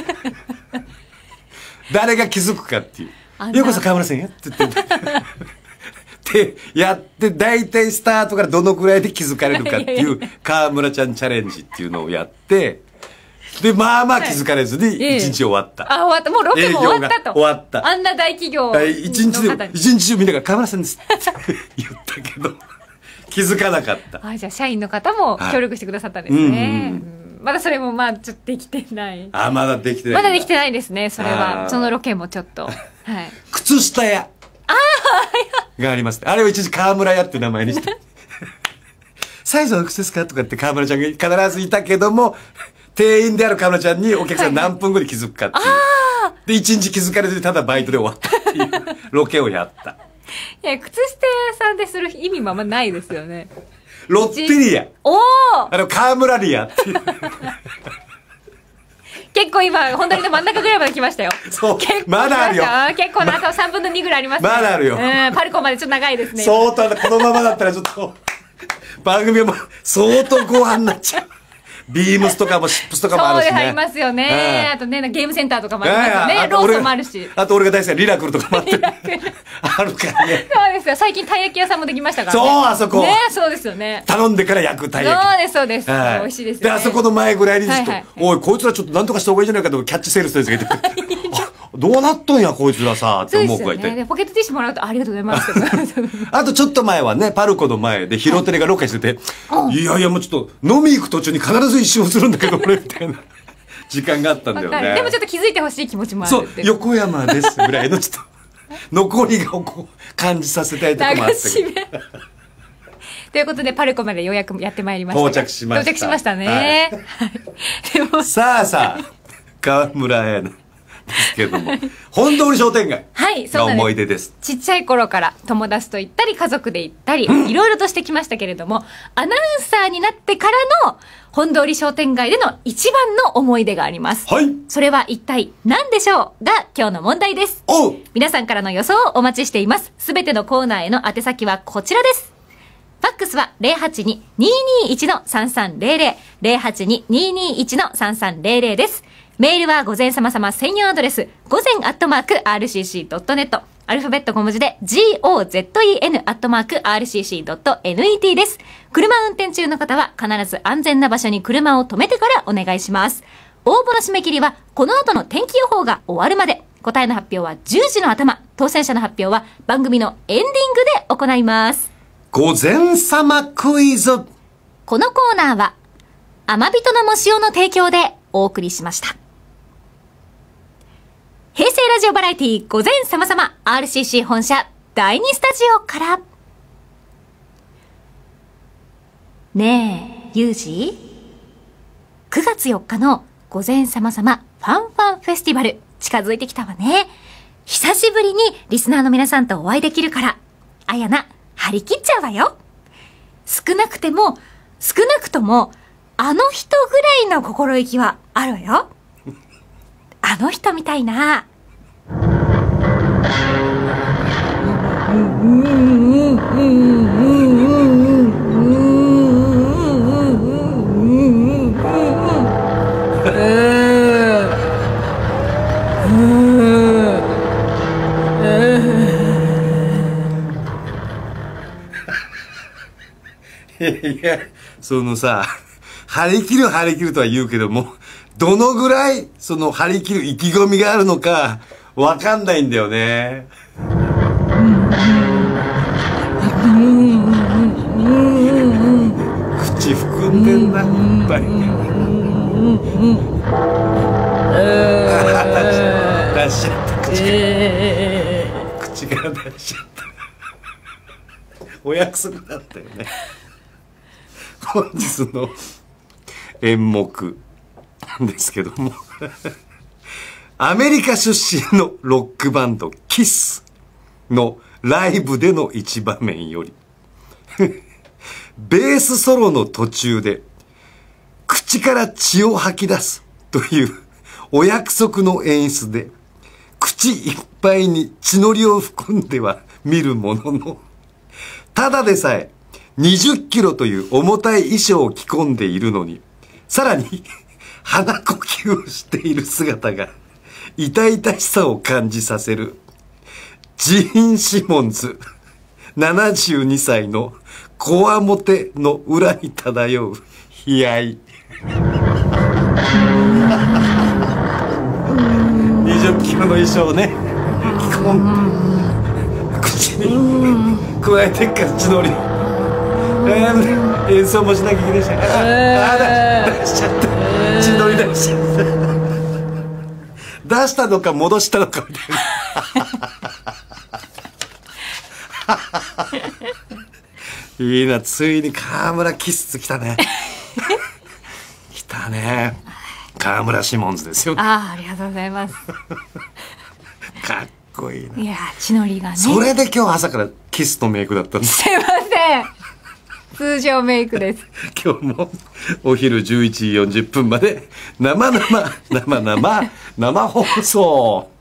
誰が気づくかっていうようこそ河村線やって言ってってやって大体スタートからどのくらいで気づかれるかっていう河村ちゃんチャレンジっていうのをやってでまあまあ気づかれずに一日終わった、 はい、あ終わったもうロケも終わったと終わったあんな大企業の方に一日で一日中みんなが河村さんですって言ったけど気づかなかった。 あじゃあ社員の方も協力してくださったんですね。 まだそれもまあちょっとできてない。 あ、まだできてない。 まだできてないですね、それは。そのロケもちょっと。はい。 靴下屋。ああがあります。あれを一時河村屋って名前にして。サイズはおいくつですかとかって河村ちゃんが必ずいたけども、店員である河村ちゃんにお客さん何分後に気づくかっていう。はい、で、一日気づかれずただバイトで終わったっていうロケをやった。 いや、靴下屋さんでする意味もあんまないですよね。 ロッテリア。 おお。 あの、河村リアっていう。 結構今、本当に真ん中ぐらいまで来ましたよ。 そう。まだあるよ。 結構な、あとさんぶんのにぐらいありますね。 まだあるよ。 うん、パルコまでちょっと長いですね。 相当、このままだったらちょっと、番組も相当後半になっちゃう。ビームスとかもシップスとかもあるしね。 そうでありますよね。あとね、ゲームセンターとかもありますよね。ローソンもあるし。 あと俺が大好きなリラクルとかもあって。あるからね。 そうですよ。最近たい焼き屋さんもできましたからね。 そう、あそこ。 ね、そうですよね。 頼んでから焼くたい焼き。 そうです、そうです。美味しいですよね。 で、あそこの前ぐらいにちょっと、おい、こいつらちょっとなんとかした方がいいんじゃないかとキャッチセールスのやつがいて。どうなっとんや、こいつらさ、って思う子がいて。 ポケットティッシュもらうとありがとうございます。 あとちょっと前はね、パルコの前でヒロテレがロケしてて、いやいやもうちょっと飲み行く途中に必ず一周するんだけど、俺みたいな時間があったんだよね。 でもちょっと気づいてほしい気持ちもある。 そう、横山ですぐらいのちょっと、残りがこう感じさせたいとこもあったけど。 ということで、パルコまでようやくやってまいりました。 到着しました。 到着しましたね。 でもさあさあ、河村彩菜。ですけども、本通り商店街が思い出です。 ちっちゃい頃から友達と行ったり家族で行ったり、いろいろとしてきましたけれども、アナウンサーになってからの本通り商店街での一番の思い出があります。 はい。 それは一体何でしょうが今日の問題です。 おう。 皆さんからの予想をお待ちしています。すべてのコーナーへの宛先はこちらです。ファックスは ゼロはちに にーにーいち さんさんゼロゼロ ゼロはちに にーにーいち さんさんゼロゼロです。メールは午前様様専用アドレス、午前アットマーク アールシーシードットネット。アルファベット小文字で ゴゼン アットマーク アールシーシードットネット です。車運転中の方は必ず安全な場所に車を止めてからお願いします。応募の締め切りはこの後の天気予報が終わるまで。答えの発表はじゅうじの頭。当選者の発表は番組のエンディングで行います。 午前様クイズ。 このコーナーは、甘人のもしおの提供でお送りしました。平成ラジオバラエティ午前様様 アールシーシー 本社だいにスタジオから。ねえ、ゆうじくがつよっかの午前様様ファンファンフェスティバル近づいてきたわね。久しぶりにリスナーの皆さんとお会いできるから、あやな、張り切っちゃうわよ。少なくても、少なくとも、あの人ぐらいの心意気はあるわよ。あの人みたいな。 いや、そのさ、張り切る張り切るとは言うけども、どのぐらいその張り切る意気込みがあるのかわかんないんだよね。口含んでんな、いっぱい。出しちゃった口から、口から出しちゃった。お約束だったよね。本日の演目ですけどもアメリカ出身のロックバンドキスのライブでの一場面よりベースソロの途中で口から血を吐き出すというお約束の演出で口いっぱいに血のりを含んでは見るものの、ただでさえにじゅっキロという重たい衣装を着込んでいるのに、さらに鼻呼吸をしている姿が痛々しさを感じさせるジーン・シモンズななじゅうにさいのこわもての裏に漂う悲哀。にじゅっキロの衣装をね着込ん口に加えてっから血のり演奏もしなきゃいけないし、ああ出しちゃった。 血のり出し出したのか戻したのかみたいないいな、ついに河村キッス来たね来たね、河村シモンズですよ。 ああ、ありがとうございますかっこいいな。 いや、血のりがね。 それで今日朝からキスとメイクだったんです。 すいません、通常メイクです。 今日もお昼じゅういちじよんじゅっぷんまで生生生生生放送。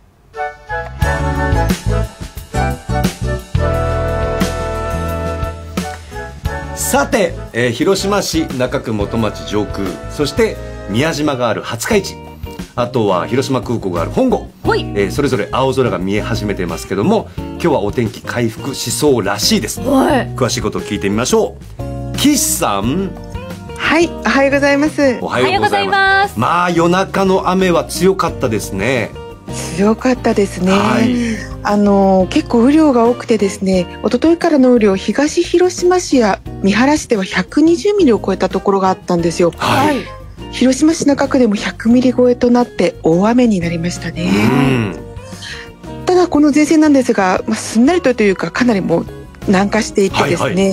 さて、えー、広島市中区元町上空、そして宮島がある廿日市、あとは広島空港がある本郷、えー、それぞれ青空が見え始めてますけども、今日はお天気回復しそうらしいです。詳しいことを聞いてみましょう。岸さん。 はい、おはようございます。 おはようございます。 まあ夜中の雨は強かったですね。 強かったですね、はい、あの結構雨量が多くてですね、一昨日からの雨量、東広島市や三原市ではひゃくにじゅうミリを超えたところがあったんですよ、はい、広島市中区でもひゃくミリ超えとなって大雨になりましたね。ただこの前線なんですが、まあ、すんなりとというかかなりもう南下していてですね、はいはい、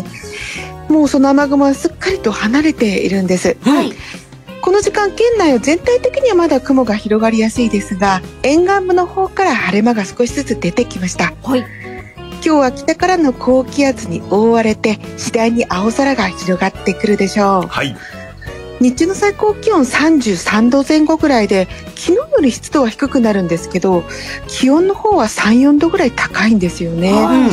もうその雨雲はすっかりと離れているんです、はい、この時間県内は全体的にはまだ雲が広がりやすいですが、沿岸部の方から晴れ間が少しずつ出てきました、はい、今日は北からの高気圧に覆われて次第に青空が広がってくるでしょう、はい、日中の最高気温さんじゅうさんどぜん後ぐらいで、昨日より湿度は低くなるんですけど、気温の方はさん、よんどぐらい高いんですよね、はい、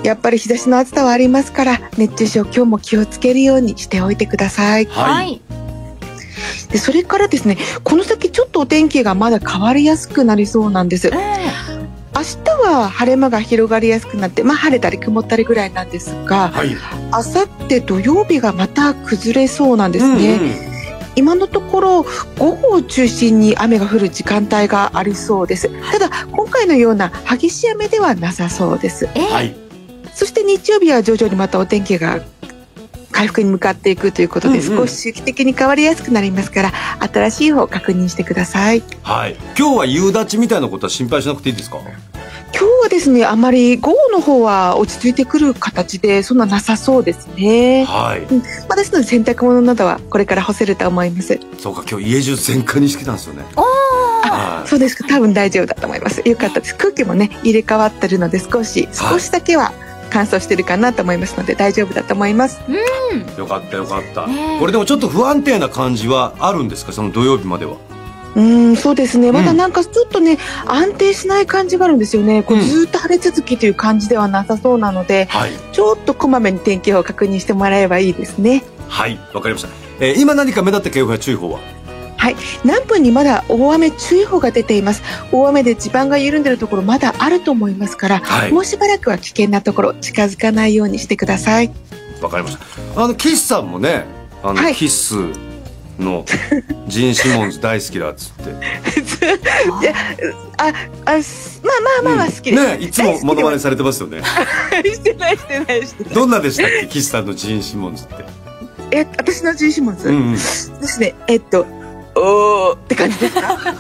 やっぱり日差しの暑さはありますから、熱中症今日も気をつけるようにしておいてください。はい、でそれからですね、この先ちょっとお天気がまだ変わりやすくなりそうなんです、えー、明日は晴れ間が広がりやすくなって、まあ、晴れたり曇ったりぐらいなんですが、はい、あさって土曜日がまた崩れそうなんですね、うんうん、今のところ午後を中心に雨が降る時間帯がありそうです。ただ今回のような激しい雨ではなさそうです、えーはい、そして日曜日は徐々にまたお天気が回復に向かっていくということで、うんうん、少し周期的に変わりやすくなりますから、新しい方を確認してください。はい、 今日は夕立みたいなことは心配しなくていいですか？ 今日はですね、あまり午後の方は落ち着いてくる形でそんななさそうですね。はい、うん、まあ、ですので洗濯物などはこれから干せると思います。 そうか、今日家中全開にしてきたんですよね。 あ、そうですか、多分大丈夫だと思います。よかったです。空気もね入れ替わってるので、少し少しだけは、はい、乾燥してるかなと思いますので大丈夫だと思います。 うん、よかったよかった、ね、これでもちょっと不安定な感じはあるんですか、その土曜日までは？ うん、そうですね、まだなんかちょっとね、うん、安定しない感じがあるんですよね。こうずっと晴れ続きという感じではなさそうなので、はい、ちょっとこまめに天気予報を確認してもらえばいいですね。 はい、わかりました。えー、今何か目立った警報や注意報は？ はい、南部にまだ大雨注意報が出ています。大雨で地盤が緩んでいるところまだあると思いますから、はい、もうしばらくは危険なところ近づかないようにしてください。 わかりました。あの岸さんもね、あの、はい、キスのジン・シモンズ大好きだっつっていや、ああ、まあまあまあまあ好きです、うん、 ね、いつもモノマネされてますよねしてないしてないしてない。 どんなでしたっけ、岸さんのジン・シモンズって。 え、私のジン・シモンズ、うんうん、ですね、えっとおーって感じですか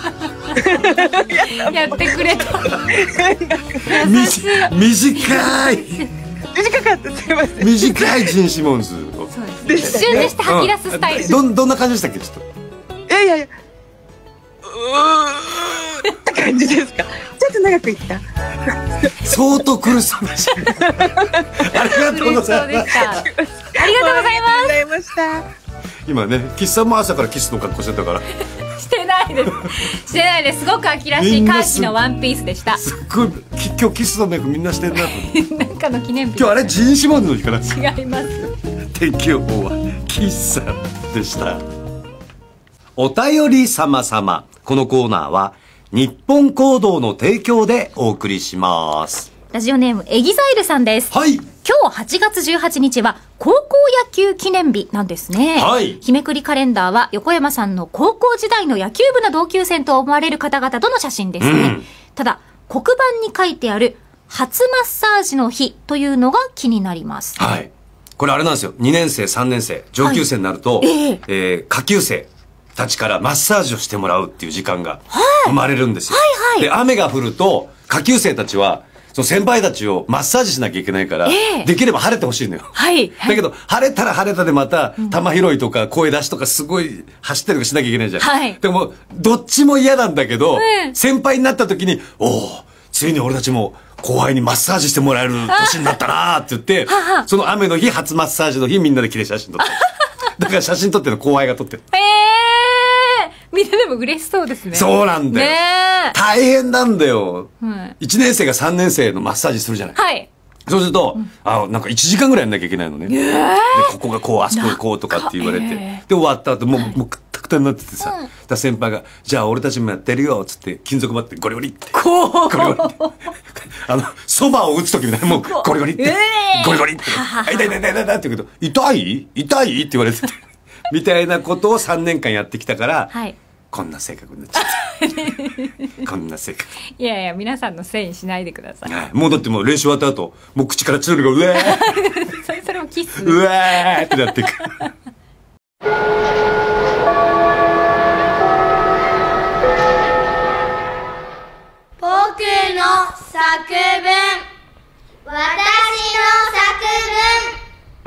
やってくれた短い短かった、すいません。 短いジン・シモンズを一瞬でして吐き出すスタイル、 うん、ど, どんな感じでしたっけ、ちょっと。いやいやいや、うーって感じですか。ちょっと長くいった相当苦しそうでしたありがとうございました。 ありがとうございました。 今ね、岸さんも朝からキスの格好してたからしてないですしてないです。すごく秋らしいカーキのワンピースでした。すっごい今日キスのメイクみんなしてるなとなんかの記念日。 今日あれジン・シモンズの日かな。 違います。 天気予報は岸さんでした。お便り様様、このコーナーは日本行動の提供でお送りします。 ラジオネームエギザイルさんです。はい。今日はちがつじゅうはちにちは高校野球記念日なんですね。はい。日めくりカレンダーは横山さんの高校時代の野球部の同級生と思われる方々との写真ですね。うん、ただ黒板に書いてある初マッサージの日というのが気になります。 はい。これあれなんですよ。にねんせいさんねんせい上級生になると、はい、えーえー、下級生たちからマッサージをしてもらうっていう時間が生まれるんですよ。はいはい、で、雨が降ると、下級生たちは、その先輩たちをマッサージしなきゃいけないから、えー、できれば晴れてほしいのよ。はい。だけど、晴れたら晴れたでまた、球拾いとか声出しとかすごい走ったりとかしなきゃいけないじゃん。はい。でも、どっちも嫌なんだけど、うん、先輩になった時に、おお、ついに俺たちも後輩にマッサージしてもらえる年になったなーって言って、その雨の日、初マッサージの日、みんなで来て写真撮って。だから写真撮ってるの後輩が撮ってる。 ええー、みんなでも嬉しそうですね。 そうなんだよ。ね、大変なんだよ。うん、いちねん生がさんねん生のマッサージするじゃない。はい。そうすると、うん、あ、なんかいちじかんぐらいやんなきゃいけないのね。えー、で、ここがこう、あそこがこうとかって言われて。えー、で、終わった後、もう、もう、くったくたになっててさ、うん、だ先輩が、じゃあ俺たちもやってるよ、つって、金属バットゴリゴリって。こうゴリゴリって。あの、そばを打つときみたいな、もう、ゴリゴリって。えー、ゴリゴリって。痛い痛い痛い痛い痛いって言うけど、痛い痛いって言われてて。みたいなことをさんねんかんやってきたから、はい、こんな性格になっちゃったこんな性格。 いやいや、皆さんのせいにしないでください。 はい、もうだってもう練習終わった後、もう口から血のりがうわーそれそれもキスうわーってなっていく僕の作文、私の作文。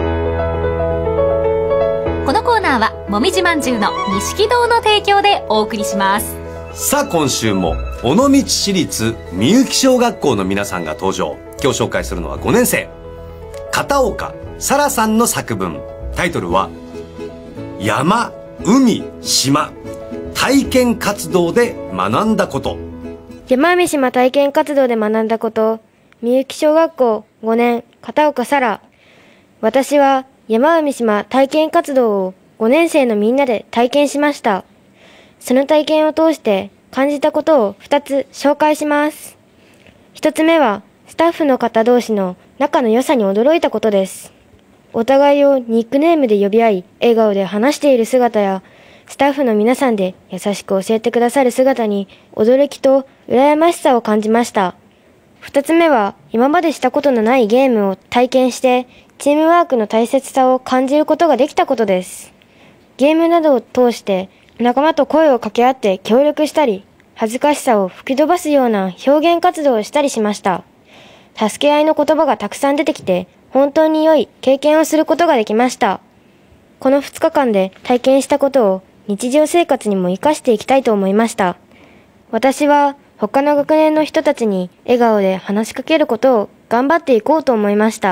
このコーナーはもみじまんじゅうの錦堂の提供でお送りします。 さあ今週も尾道市立みゆき小学校の皆さんが登場。今日紹介するのはごねん生片岡沙羅さんの作文。タイトルは山、海、島体験活動で学んだこと。 山海島体験活動で学んだこと。みゆき小学校ごねん片岡沙羅。私は山海島体験活動をごねん生のみんなで体験しました。その体験を通して感じたことをふたつ紹介します。ひとつめはスタッフの方同士の仲の良さに驚いたことです。お互いをニックネームで呼び合い、笑顔で話している姿や、スタッフの皆さんで優しく教えてくださる姿に驚きと羨ましさを感じました。ふたつめは今までしたことのないゲームを体験してチームワークの大切さを感じることができたことです。ゲームなどを通して仲間と声を掛け合って協力したり、恥ずかしさを吹き飛ばすような表現活動をしたりしました。助け合いの言葉がたくさん出てきて、本当に良い経験をすることができました。このふつかかんで体験したことを日常生活にも活かしていきたいと思いました。私は他の学年の人たちに笑顔で話しかけることを頑張っていこうと思いました。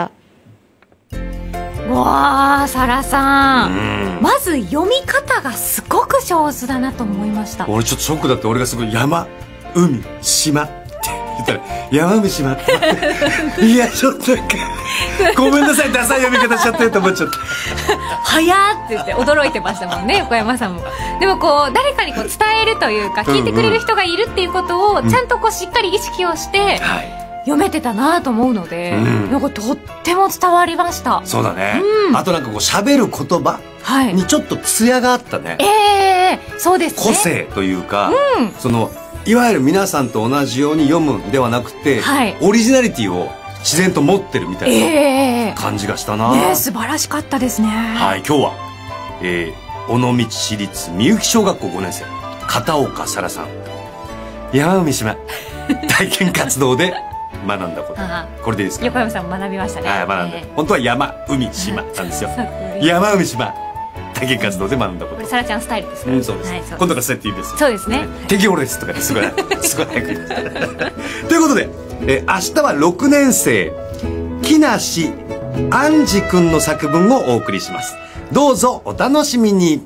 わー、沙羅さん、まず読み方がすごく上手だなと思いました。 俺ちょっとショックだって。俺がすごい山、海、島って言ったら山海島っていやちょっとなんかごめんなさい、ダサい読み方しちゃってと思っちゃった早ーって言って驚いてましたもんね横山さんも。でもこう誰かにこう伝えるというか、聞いてくれる人がいるっていうことをちゃんとこうしっかり意識をして、うん、はい、読めてたなと思うので、うん、なんかとっても伝わりました。 そうだね、うん、あとなんかこう喋る言葉にちょっと艶があったね、はい、 ええー、そうですね。 個性というか、うん、そのいわゆる皆さんと同じように読むんではなくて、はい、オリジナリティを自然と持ってるみたいな感じがしたな、 えーね、素晴らしかったですね。 はい、今日は、えー、尾道市立みゆき小学校ごねん生片岡沙羅さん、山海島体験活動で学んだことこれでいいですか。 横山さんも学びましたね。 はい、学んで、えー、本当は山海島なんですよ山海島体験活動で学んだこと。これ沙羅ちゃんスタイルですか。 うん、そうです、はい、今度からそうやって言うんですよ。 そうですね。 適応ですとかですごいすごい早く言いますということで、えー、明日はろくねん生木梨安治くんの作文をお送りします。どうぞお楽しみに。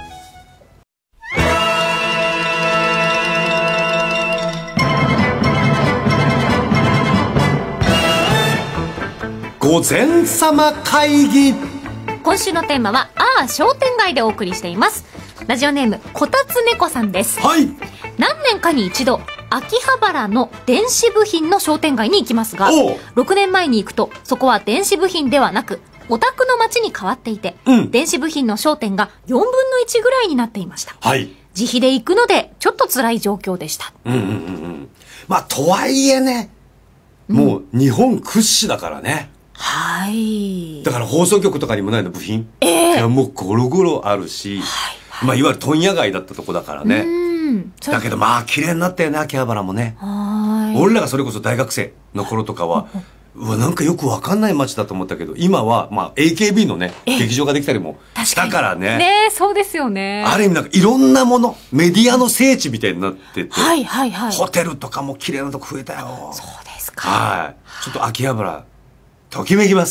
午前様会議。 今週のテーマはああ商店街でお送りしています。ラジオネームこたつ猫さんです。 はい。 何年かに一度秋葉原の電子部品の商店街に行きますが、ろくねんまえに行くとそこは電子部品ではなくオタクの街に変わっていて、うん、電子部品の商店がよんぶんのいちぐらいになっていました。はい。自費で行くのでちょっと辛い状況でした。 うんうんうんうん。まあとはいえね、もう日本屈指だからね。はい。だから放送局とかにもないの部品。ええー。もうゴロゴロあるし、はいはい、 まあいわゆる問屋街だったとこだからね。だけどまあ綺麗になったよね、秋葉原もね。俺らがそれこそ大学生の頃とかは、うわ、なんかよくわかんない街だと思ったけど、今は、まあ、エーケービー のね、劇場ができたりもしたからね。 ねえ、そうですよね。 ある意味なんかいろんなもの、メディアの聖地みたいになってて、 はいはいはい。 ホテルとかも綺麗なとこ増えたよ。 そうですか。 はい。ちょっと秋葉原、ときめきます。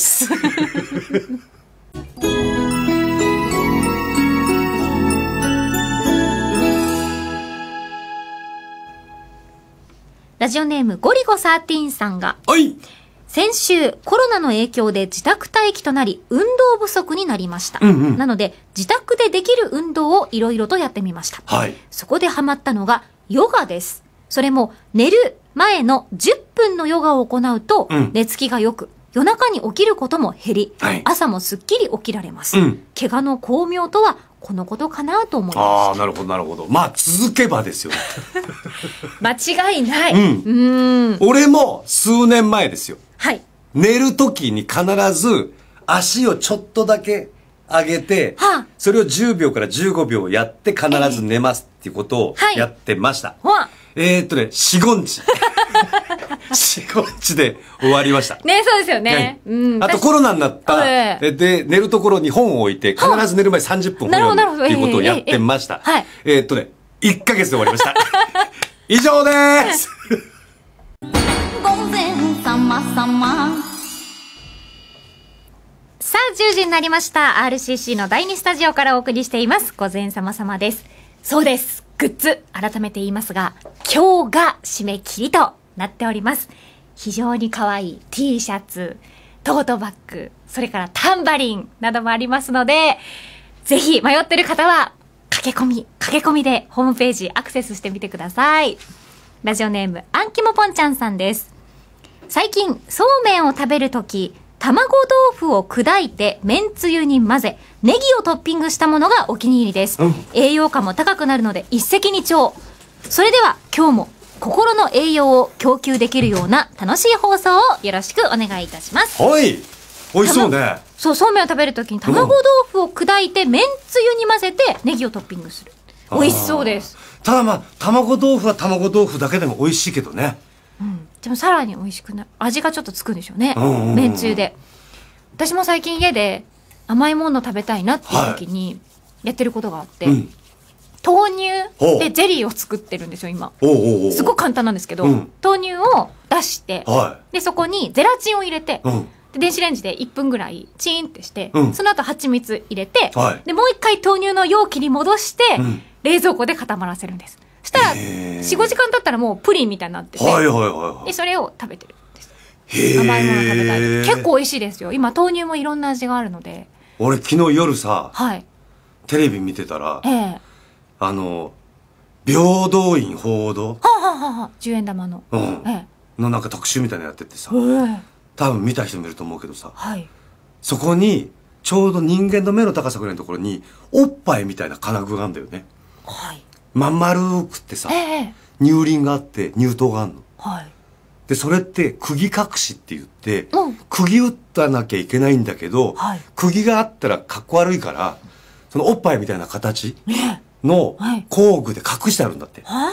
ラジオネームゴリゴサーティーンさんが、 はい、 先週コロナの影響で自宅待機となり運動不足になりました、うんうん、なので自宅でできる運動をいろいろとやってみました、はい、そこでハマったのがヨガです。それも寝る前のじゅっぷんのヨガを行うと寝つきが良く、夜中に起きることも減り、はい、朝もすっきり起きられます、うん、怪我の巧妙とはこのことかなと思いました。 ああ、なるほどなるほど。まあ続けばですよ。 間違いない。 うん。うん。俺も数年前ですよ。 はい。 寝るときに必ず足をちょっとだけ上げて、はあ、それをじゅうびょうからじゅうごびょうやって必ず寝ますっていうことをやってました。はい、えーっとね、よん、ごにち。よん、ごにちで終わりました。 ね、そうですよね。 ね、うん。あとコロナになった、えー、で、寝るところに本を置いて、必ず寝る前さんじゅっぷん本を読むっていうことをやってました。はい。えーっとね、いっかげつで終わりました。以上でーす。 午前様様。さあ、じゅうじになりました。アールシーシー のだいにスタジオからお送りしています。午前様様です。そうです。グッズ、改めて言いますが、今日が締め切りとなっております。非常に可愛い T シャツ、トートバッグ、それからタンバリンなどもありますので、ぜひ迷ってる方は、駆け込み、駆け込みでホームページアクセスしてみてください。ラジオネーム、アンキモポンちゃんさんです。最近、そうめんを食べるとき、卵豆腐を砕いて麺つゆに混ぜ、ネギをトッピングしたものがお気に入りです。うん、栄養価も高くなるので一石二鳥。それでは今日も心の栄養を供給できるような楽しい放送をよろしくお願いいたします。 はい。美味しそうね。 そう、そうめんを食べるときに卵豆腐を砕いて麺つゆに混ぜてネギをトッピングする。美味しそうです。 ただまあ、卵豆腐は卵豆腐だけでも美味しいけどね。 うん、でもさらに美味しくなる。味がちょっとつくんでしょうね。麺つゆで。私も最近家で甘いもの食べたいなっていう時にやってることがあって、はいうん、豆乳でゼリーを作ってるんですよ今。おうおうおう、すごく簡単なんですけど、うん、豆乳を出して、はい、でそこにゼラチンを入れて、うん、で電子レンジでいっぷんぐらいチーンってして、うん、その後蜂蜜入れて、はい、でもう一回豆乳の容器に戻して、うん、冷蔵庫で固まらせるんです。そしたらよん、ごじかん経ったらもうプリンみたいになってて、はいはいはいはい、でそれを食べてる。甘いもの食べたい。結構美味しいですよ。今豆乳もいろんな味があるので。 俺昨日夜さ、はい、テレビ見てたら、ええ、あの平等院報道、はあはあはあ、じゅうえん玉の、 うん、ええ、のなんか特集みたいなのやっててさ、ええ、多分見た人もいると思うけどさ、はい、そこにちょうど人間の目の高さぐらいのところにおっぱいみたいな金具があるんだよね。はい。まん丸くってさ、ええ、乳輪があって乳頭があるの。はい。でそれって釘隠しって言って、うん、釘打ったなきゃいけないんだけど、はい、釘があったらかっこ悪いからそのおっぱいみたいな形の工具で隠してあるんだって、はい、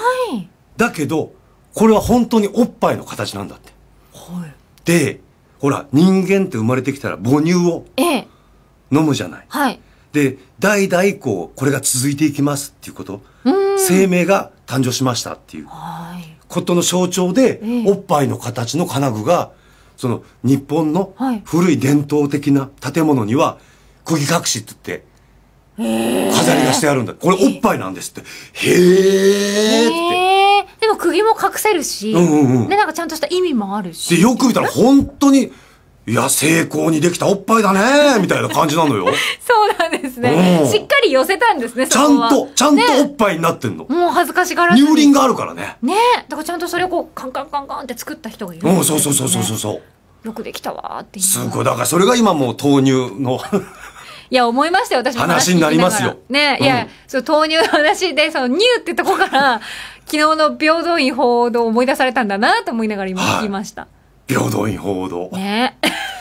だけどこれは本当におっぱいの形なんだって、はい、でほら人間って生まれてきたら母乳を飲むじゃない、はい、で代々こうこれが続いていきますっていうこと、生命が誕生しましたっていう、はい、ことの象徴で、えー、おっぱいの形の金具がその日本の古い伝統的な建物には釘隠しって言って飾りがしてあるんだ。これおっぱいなんですって。へーって。 へー。でも釘も隠せるし、うんうんうん、でなんかちゃんとした意味もあるし。 でよく見たら本当にいや精巧にできたおっぱいだねみたいな感じなのよ。 そうなんですね。しっかり寄せたんですね。 ちゃんとちゃんとおっぱいになってんの。 ね、もう恥ずかしがらずに。 乳輪があるからね。 ねだからちゃんとそれをこうカンカンカンカンって作った人がいるんですね。うんそうそうそうそうそう。 よくできたわーっていう。 すごいだからそれが今もう豆乳のいや思いましたよ私も話になりますよ。 ね、うん、いやそう豆乳の話でその乳ってとこから昨日の平等院報道を思い出されたんだなと思いながら今聞きました。 はい、平等院報道。 ね。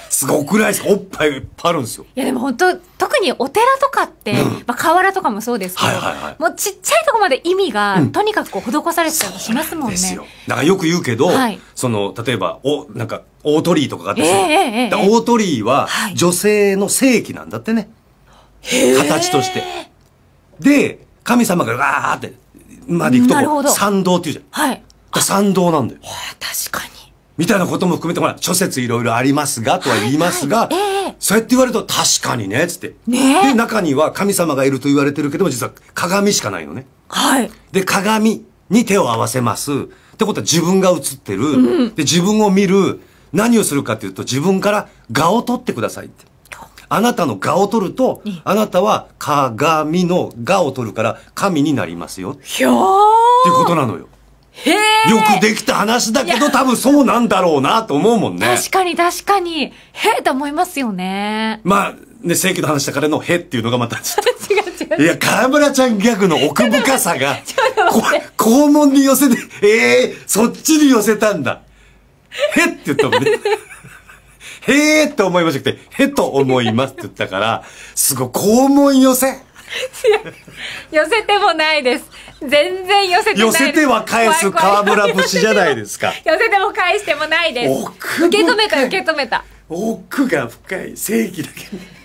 すごくないですか？おっぱいいっぱいあるんですよ。 いやでも本当特にお寺とかって、うん、まあ河原とかもそうですけど、はいはいはい、もうちっちゃいとこまで意味が、うん、とにかくこう施されてたりしますもんね。ですよ。 だからよく言うけど、はい、その例えばおなんか大鳥居とかがあってさ、えーえー、大鳥居は女性の聖器なんだってね、はい、形として。で神様がわーってまで行くと参道っていうじゃん。はい。参道なんだよ。 確かに。 みたいなことも含めて、ほら、諸説いろいろありますが、とは言いますが、はいはいえー、そうやって言われると確かにね、つって。ねで、中には神様がいると言われてるけども、実は鏡しかないのね。はい。で、鏡に手を合わせます。ってことは自分が映ってる。うん、で、自分を見る。何をするかというと、自分から画を取ってくださいって。あなたの画を取ると、あなたは鏡の画を取るから神になりますよ。ひょーっていうことなのよ。へーよくできた話だけど多分そうなんだろうなと思うもんね。 確かに確かに。へーと思いますよね。 まあ、ね、正規の話だからのへっていうのがまたちょっと。違う違う。いや、河村ちゃんギャグの奥深さが、肛門に寄せて、ええー、そっちに寄せたんだ。へって言ったもんね。へーって思いましたけど、へと思いますって言ったから、すごい、肛門寄せ寄せてもないです。全然寄せてないです。 寄せては返す河村節じゃないですか。 寄せても返してもないです。受け止めた、受け止めた。 奥が深い。正義だけ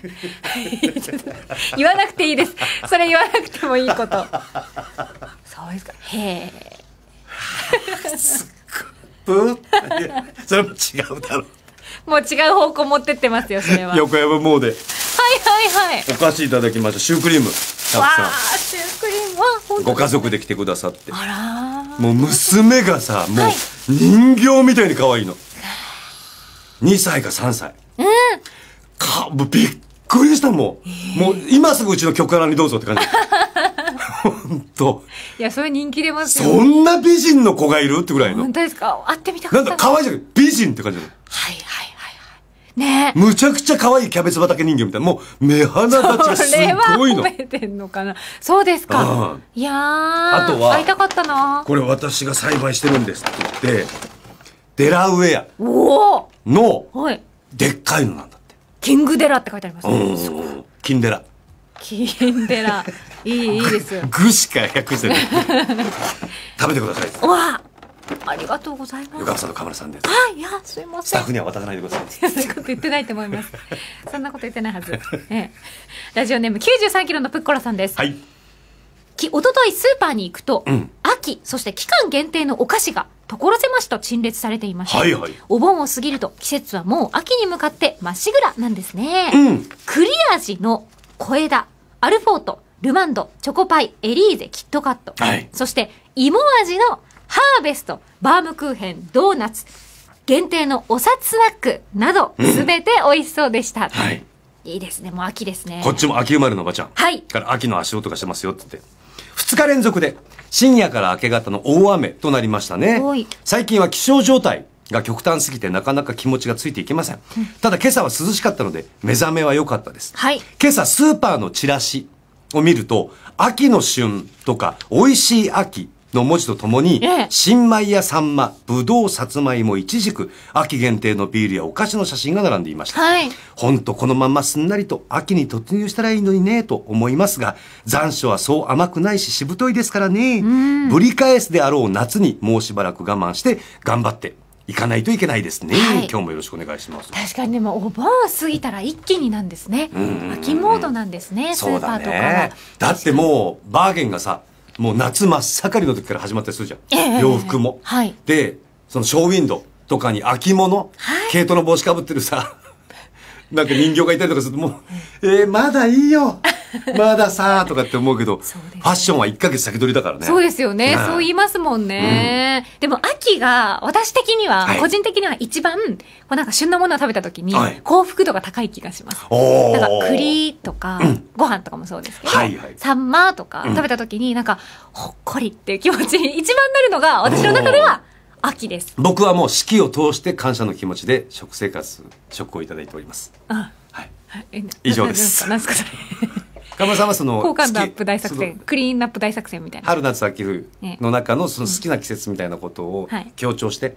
言わなくていいです。それ言わなくてもいいこと。そうですか。へー。すっごい。それも違うだろう。 もう違う方向持ってってますよ、それは。 横山モーデ。はいはいはい。 お菓子いただきました。シュークリーム。たくさん。わー、シュークリームは本当ご家族で来てくださって。 あらー。 もう娘がさ、もう人形みたいに可愛いの。にさいかさんさい。うん。か、もうびっくりしたもん。もう今すぐうちの曲からにどうぞって感じ。本当。 いや、それ人気出ますよ。 そんな美人の子がいるってぐらいの。 本当ですか？会ってみたかった。 なんだ、可愛いじゃん。美人って感じなの。 はいはいはいはい。ねえ。 むちゃくちゃ可愛いキャベツ畑人形みたいな。もう目鼻立ちがすごいの。 それは褒めてんのかな。そうですか。いやー。あとは、会いたかったな。 これ私が栽培してるんですって言って、デラウェアのでっかいのなんだって。 キングデラって書いてありますね。 うん。キンデラ。 キンデラ。いい、いいですよ。 具しか訳してない。食べてください。 わあ、ありがとうございます。 横山さんと河村さんです。 あ、いや、すいません。 スタッフには渡さないでください。 そういうこと言ってないと思います。そんなこと言ってないはず。ええ、ラジオネームきゅうじゅうさんキロのプッコラさんです。はい。き、おとといスーパーに行くと、うん、秋、そして期間限定のお菓子が所狭しと陳列されていました。はいはい。お盆を過ぎると季節はもう秋に向かってまっしぐらなんですね。うん。栗味の小枝、アルフォート、ルマンド、チョコパイ、エリーゼ、キットカット。はい。そして芋味のハーベスト、バームクーヘン、ドーナツ、限定のおさつスナックなど、すべて美味しそうでした。うん、はい。いいですね。もう秋ですね。 こっちも秋生まれのおばちゃん。はい。から秋の足音がしてますよって言って。二日連続で深夜から明け方の大雨となりましたね。最近は気象状態が極端すぎてなかなか気持ちがついていけません。うん、ただ今朝は涼しかったので目覚めは良かったです。はい。今朝スーパーのチラシを見ると、秋の旬とか美味しい秋の文字とともに、ええ、新米やサンマ、ぶどう、さつまいも、いちじく、秋限定のビールやお菓子の写真が並んでいました。はい。ほんとこのまますんなりと秋に突入したらいいのにね、と思いますが、残暑はそう甘くないししぶといですからね。ぶり返すであろう夏にもうしばらく我慢して頑張っていかないといけないですね。はい、今日もよろしくお願いします。 確かにでもお盆過ぎたら一気になんですね。秋モードなんですね、スーパーとかは。 だってもうバーゲンがさ、もう夏真っ盛りの時から始まったりするじゃん。えー、洋服も。はい。で、そのショーウィンドウとかに秋物、はい、毛糸の帽子かぶってるさ、なんか人形がいたりとかするともう、えー、まだいいよまださーとかって思うけど、ね、ファッションはいっかげつ先取りだからね。 そうですよね。そう言いますもんね。うん、でも秋が、私的には、はい、個人的には一番、こうなんか旬のものを食べた時に、はい、幸福度が高い気がします。だから栗とか、うん、ご飯とかもそうですけど、はいはい、サンマとか食べた時になんか、ほっこりっていう気持ちに一番なるのが、私の中では、秋です。 僕はもう四季を通して感謝の気持ちで食生活、食をいただいております。あ、はい。以上です。 何ですかそれ。 河村さんはその好感度アップ大作戦、クリーンアップ大作戦みたいな。 春夏秋冬の中のその好きな季節みたいなことを強調して、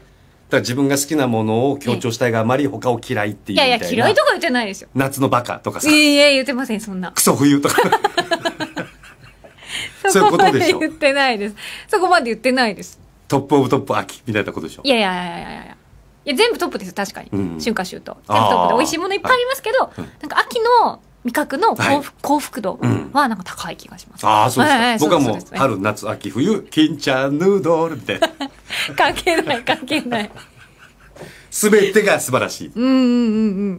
ら自分が好きなものを強調したいがあまり他を嫌いっていうみたいな。 いやいや、嫌いとか言ってないですよ。 夏のバカとかさ。 いやいや、言ってません、そんな。 クソ冬とか。 そこまで言ってないです。そこまで言ってないです。 トップオブトップ秋みたいなことでしょ。 いやいやいやいやいやいや。いや、全部トップですよ、確かに。うん、春夏秋冬。全部トップで美味しいものいっぱいありますけど、はい、なんか秋の味覚の幸福、はい、幸福度はなんか高い気がします。 ああ、そうですか。はい、僕はもう、春、夏、秋、冬、金ちゃんヌードルみたいな。 関係ない、関係ない。 すべてが素晴らしい。 うんうんうんうん。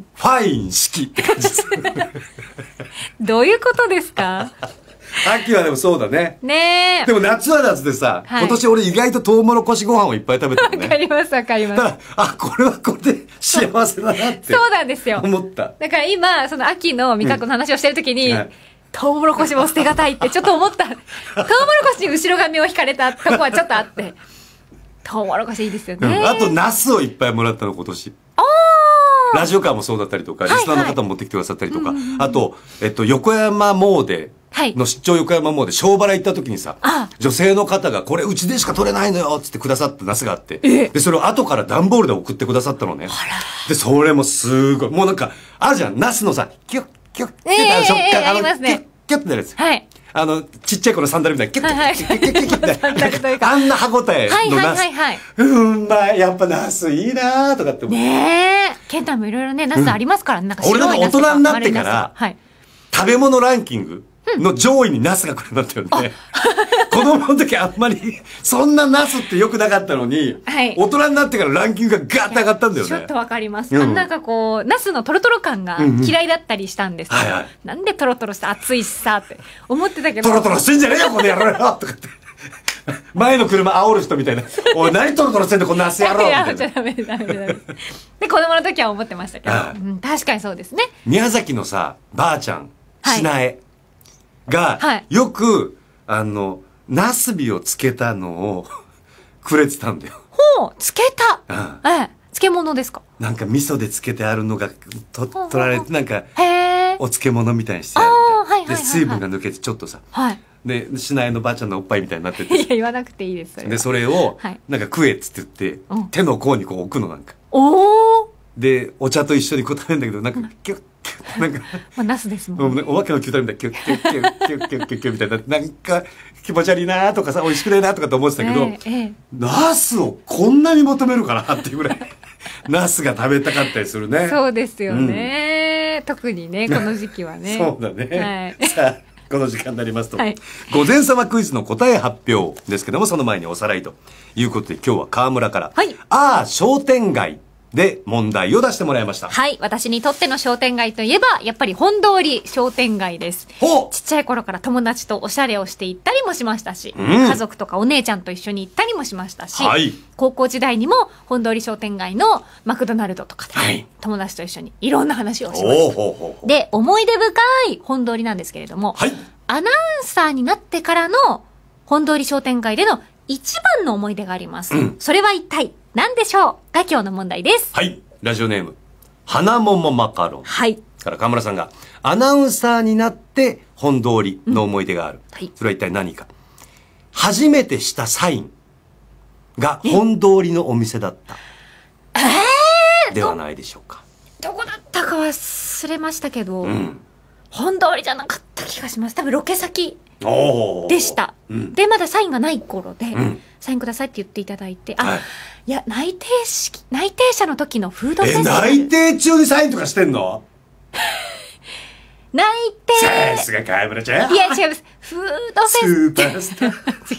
ファイン式って感じです。 どういうことですか？ 秋はでもそうだね。 ねえ。 でも夏は夏でさ、はい、今年俺意外とトウモロコシご飯をいっぱい食べたのね。 わかりますわかります。 だから、あ、これはこれで幸せだなって。 そうなんですよ。 思った。 だから今、その秋の味覚の話をしてるときに、うんはい、トウモロコシも捨てがたいってちょっと思った。トウモロコシに後ろ髪を引かれたとこはちょっとあって。トウモロコシいいですよね。 うん、あと、ナスをいっぱいもらったの今年。ラジオカーもそうだったりとか、リスナーの方も持ってきてくださったりとか、あと、えっと、横山詣の出張横山詣、小原行った時にさ、女性の方が、これうちでしか取れないのよっつってくださったナスがあって、で、それを後から段ボールで送ってくださったのね。で、それもすごい、もうなんか、あるじゃん、ナスのさ、キュッ、キュッ、キュッ、食感、あの、キュッ、キュッってなるやつ。はい。あの、ちっちゃい子のサンダルみたいな、キュッ、キュッ、キュッ、キュッ、キュッって、あんな歯応えのナス。うんまい、やっぱナスいいなーとかって思う。 ねえ。ケンタもいろいろね、ナスありますからね。なんか俺なんか大人になってから、食べ物ランキングの上位にナスが来るんだったよね。子供の時あんまり、そんなナスって良くなかったのに、大人になってからランキングがガーッと上がったんだよね。 ちょっとわかります。なんかこう、ナスのトロトロ感が嫌いだったりしたんですけど、なんでトロトロして熱いしさって思ってたけど。 トロトロしてんじゃねえよ、この野郎よとかって。前の車煽る人みたいな。おい、何トロトロしてんの、このナス野郎みたいな。 いや、ダメダメダメ。で、子供の時は思ってましたけど、うん、確かにそうですね。 宮崎のさ、ばあちゃん、しなえが、よく、あの、ナスビをつけたのをくれてたんだよ。 ほう、つけた。うん、ええ、漬物ですか？ なんか味噌でつけてあるのがと取られて、なんか、お漬物みたいにしてあるみたいな。で、水分が抜けてちょっとさ。はい。で、しなえのばあちゃんのおっぱいみたいになってて。 いや、言わなくていいです。 で、それを、なんか食えっつって言って、うん、手の甲にこう置くのなんか。 おー。 で、お茶と一緒にこう食べるんだけど、なんか、キュッ、キュッ、なんか。 まあ、ナスですもんね。 お化けのキュッタみたいな、キュッ、キュッ、キュッ、キュッ、キュッ、キュッ、キュッ、みたいな、なんか、気持ち悪いなーとかさ、美味しくないなとかと思ってたけど、ええ、ナスをこんなに求めるかなっていうぐらい、ナスが食べたかったりするね。 そうですよね。うん、特にね、この時期はね。 そうだね。はい、さあ、この時間になりますと、はい、午前様クイズの答え発表ですけども、その前におさらいということで、今日は川村から、はい、ああ、商店街で問題を出してもらいました。 はい。私にとっての商店街といえば、やっぱり本通り商店街です。ほう。ちっちゃい頃から友達とおしゃれをして行ったりもしましたし、うん、家族とかお姉ちゃんと一緒に行ったりもしましたし、はい、高校時代にも本通り商店街のマクドナルドとかで、はい、友達と一緒にいろんな話をしました。ほうほうほうほう。で、思い出深い本通りなんですけれども、はい、アナウンサーになってからの本通り商店街での一番の思い出があります。うん、それは一体何でしょうが今日の問題です。 はい。ラジオネーム、花桃マカロン。はい。から河村さんが、アナウンサーになって本通りの思い出がある。うん、はい。それは一体何か。初めてしたサインが本通りのお店だった。ええー、ではないでしょうか。 どこだったか忘れましたけど、うん、本通りじゃなかった気がします。多分ロケ先でした。うん、で、まだサインがない頃で、うん、サインくださいって言っていただいて、あ、はい、いや、内定式、内定者の時のフードフェスティバル。 え、内定中にサインとかしてんの？ 内定。 さすが河村ちゃん。 いや、違います。フードフェス。 スーパースター。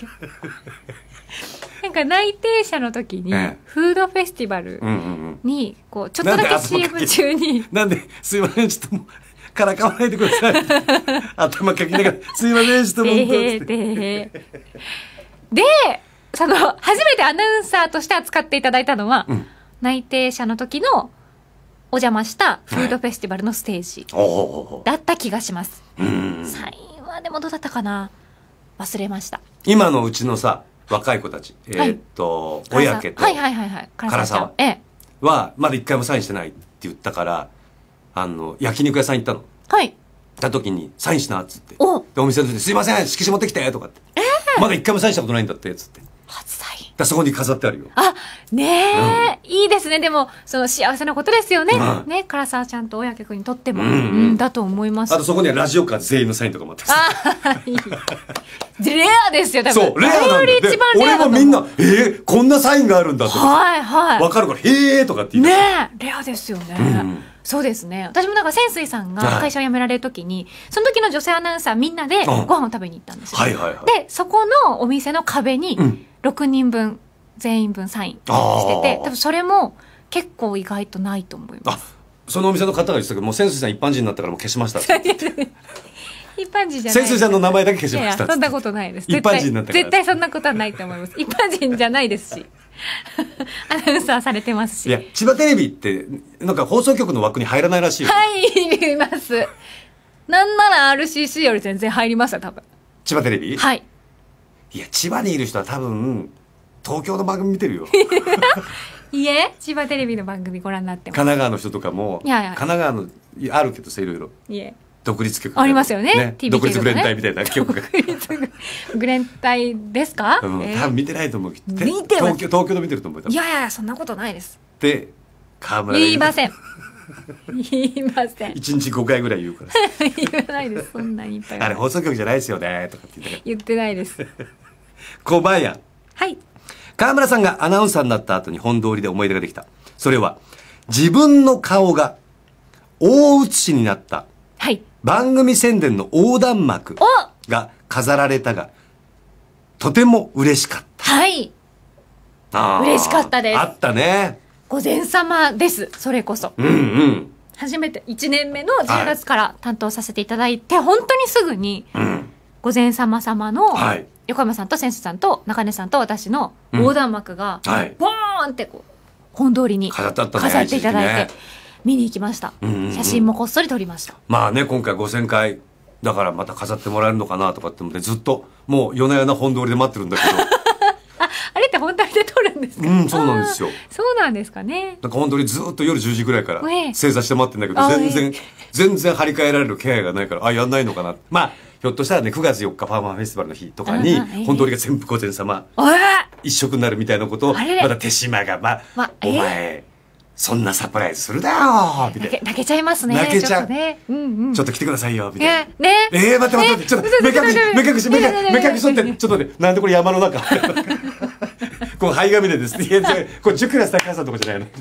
なんか内定者の時に、フードフェスティバルに、こう、ちょっとだけ シーエム 中に。 なんで、すいません、ちょっともう、からかわないでください。頭かきながら、すいません、ちょっともう。で、 その、初めてアナウンサーとして扱っていただいたのは、うん、内定者の時のお邪魔したフードフェスティバルのステージだった気がします。はい、サインはでもどうだったかな、忘れました。 今のうちのさ、若い子たち、はい、えー、っと、おやけと、 はいはいはいはい、 唐沢は、まだ一回もサインしてないって言ったから、あの、焼肉屋さん行ったの。はい。行った時に、サインしなっつって。おで、お店の人に、すいません、色紙持ってきてとかって。えー、まだ一回もサインしたことないんだって、つって。 初サイン。 だそこに飾ってあるよ。 あ、ねえ、うん、 いいですね。でも、その幸せなことですよね。うん、ね、唐沢ちゃんと親客にとっても、うんうん、だと思います。 あとそこにはラジオカー全員のサインとかもあってます。 あいい。レアですよ、多分。 そう、レアなんだよ。一番レアだと思う。俺もみんな、えー、こんなサインがあるんだとか。 はいはい。 わかるから、へーとかって言って。 ねえ、レアですよね。うんそうですね。私もなんか泉水さんが会社を辞められるときに、その時の女性アナウンサーみんなでご飯を食べに行ったんですよ。はいはいはい。で、そこのお店の壁にろくにんぶん、全員分サインしてて、多分それも結構意外とないと思います。あ、 そのお店の方が言ってたけど、もう泉水さん一般人になったからもう消しました。 一般人じゃない。 泉水さんの名前だけ消しました。 いや、そんなことないです。 一般人になったから。 絶対そんなことはないと思います。一般人じゃないですし。アナウンサーされてますし。 いや、千葉テレビって、なんか放送局の枠に入らないらしいよ。 入ります。なんなら アールシーシー より全然入りますよ、多分。 千葉テレビ？ はい。 いや、千葉にいる人は多分、東京の番組見てるよ。 いえ、千葉テレビの番組ご覧になってます。 神奈川の人とかも、いやいや神奈川の、あるけどさ、いろいろ。いえ。独立曲ありますよね。ね独立グレン隊みたいな曲が。 独立グレン隊ですか？ うん、えー、多分見てないと思う。 見てます。 東京、東京で見てると思う。 いやいや、そんなことないです。 で、河村言いません。言いません。 一日ごかいぐらい言うから。 言わないです。そんなにいっぱい。 あれ放送局じゃないですよねとかって言って。 言ってないです。 小林。 はい。 河村さんがアナウンサーになった後に本通りで思い出ができた。それは自分の顔が大写しになった。はい。番組宣伝の横断幕が飾られたが、とても嬉しかった。 はい。嬉しかったです。 あったね。 御前様です、それこそ。 うんうん。 初めていちねんめのじゅうがつから担当させていただいて、はい、本当にすぐに、うん、御前様様の、はい、横山さんと千秋さんと中根さんと私の横断幕が、うんはい、ボーンってこう、本通りに飾っていただいて、見に行きました、うんうんうん、写真もこっそり撮りました。 まあね、今回ごせんかいだからまた飾ってもらえるのかなとかって思ってずっともう夜な夜な本通りで待ってるんだけどあ, あれって本当にで撮るんですか？ うん、そうなんですよ。 そうなんですかね。 なんか本当にずっと夜じゅうじぐらいから正座して待ってんだけど、全然全然張り替えられる気配がないから、あ、やんないのかな。まあひょっとしたらね、くがつよっかファーマーフェスティバルの日とかに本通りが全部御前様一色になるみたいなことをまだ手島が、まあお前そんなサプライズするだよみたいな。 泣けちゃいますね。 泣けちゃう。 ちょっとね、うんうん、 ちょっと来てくださいよみたいな。 ね。 えー、待って待って待って、ちょっと目隠し目隠し目隠し取って、ちょっとね、なんでこれ山の中。この灰紙でですね。いや、これじゅっクラス高橋さんとこじゃないの。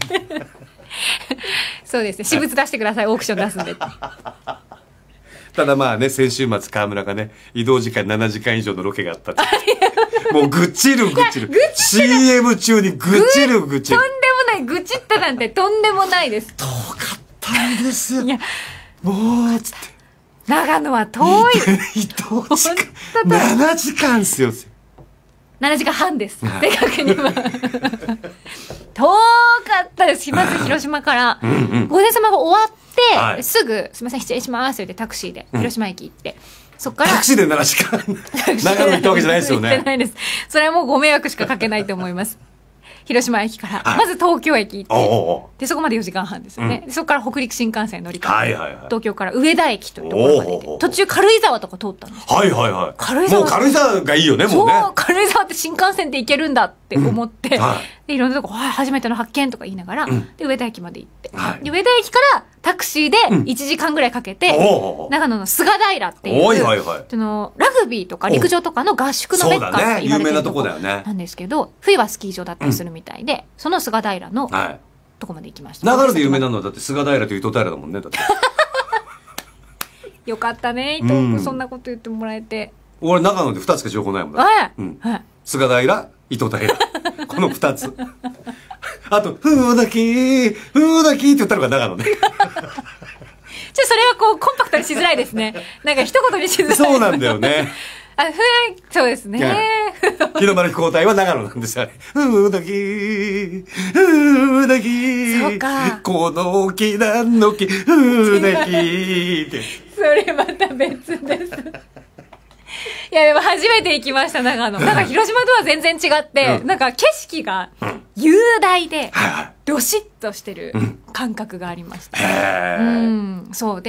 そうですね。私物出してください。オークション出すんで。 ただまあね、先週末河村がね、移動時間ななじかん以上のロケがあったって。もうぐちるぐちる。シーエム 中にぐちるぐちる。 とんでもない。愚痴ったなんてとんでもないです。 遠かったんですよ。いや、もう、つって。 長野は遠い。 移動時間。ななじかんっすよ。 ななじかんはんです。正確には。遠かったです。まず広島から。御前様が終わって、すぐ、すみません、失礼しますって言ってタクシーで広島駅行って。そっから。 タクシーでななじかん。長野行ったわけじゃないですよね。 行ってないです。それはもうご迷惑しかかけないと思います。広島駅から、まず東京駅行って、おうおうでそこまでよじかんはんですよね、うん、そこから北陸新幹線乗り換えて、はいはいはい、東京から上田駅というところまで行って、途中軽井沢とか通ったんですよ。 はいはいはい。軽井沢もう軽井沢がいいよね、もうね。そう、 軽井沢って新幹線で行けるんだって思って、うんはい、でいろんなとこ、初めての発見とか言いながら、うん、で上田駅まで行って、はい、で上田駅からタクシーでいちじかんぐらいかけて、うん、長野の菅平っていう、はいはいはい、そのラグビーとか陸上とかの合宿のメッカって言われてる、ね、有名なとこだよね。なんですけど、冬はスキー場だったりするみたいで、うん、その菅平の、はい、とこまで行きました。 長野で有名なのはだって菅平と伊藤平だもんね、だって。 よかったね、伊藤君、そんなこと言ってもらえて。 俺長野でふたつしか情報ないもんだ。はい。うん。はい。菅平、伊藤平。このふたつ。あと、ふうだき、ふうだきって言ったのが長野ね。ちょ、 それはこう、コンパクトにしづらいですね。なんか一言にしづらい。 そうなんだよね。 あ、ふそうですね。 日の丸飛行隊は長野なんですよ。ふうだき、ふうだき。 そうか。 この大きなのき、ふうだきって。 それまた別です。いやでも初めて行きました、長野。なんか広島とは全然違って、うん、なんか景色が雄大で、どしっとしてる感覚がありました。へー。うん、そうで、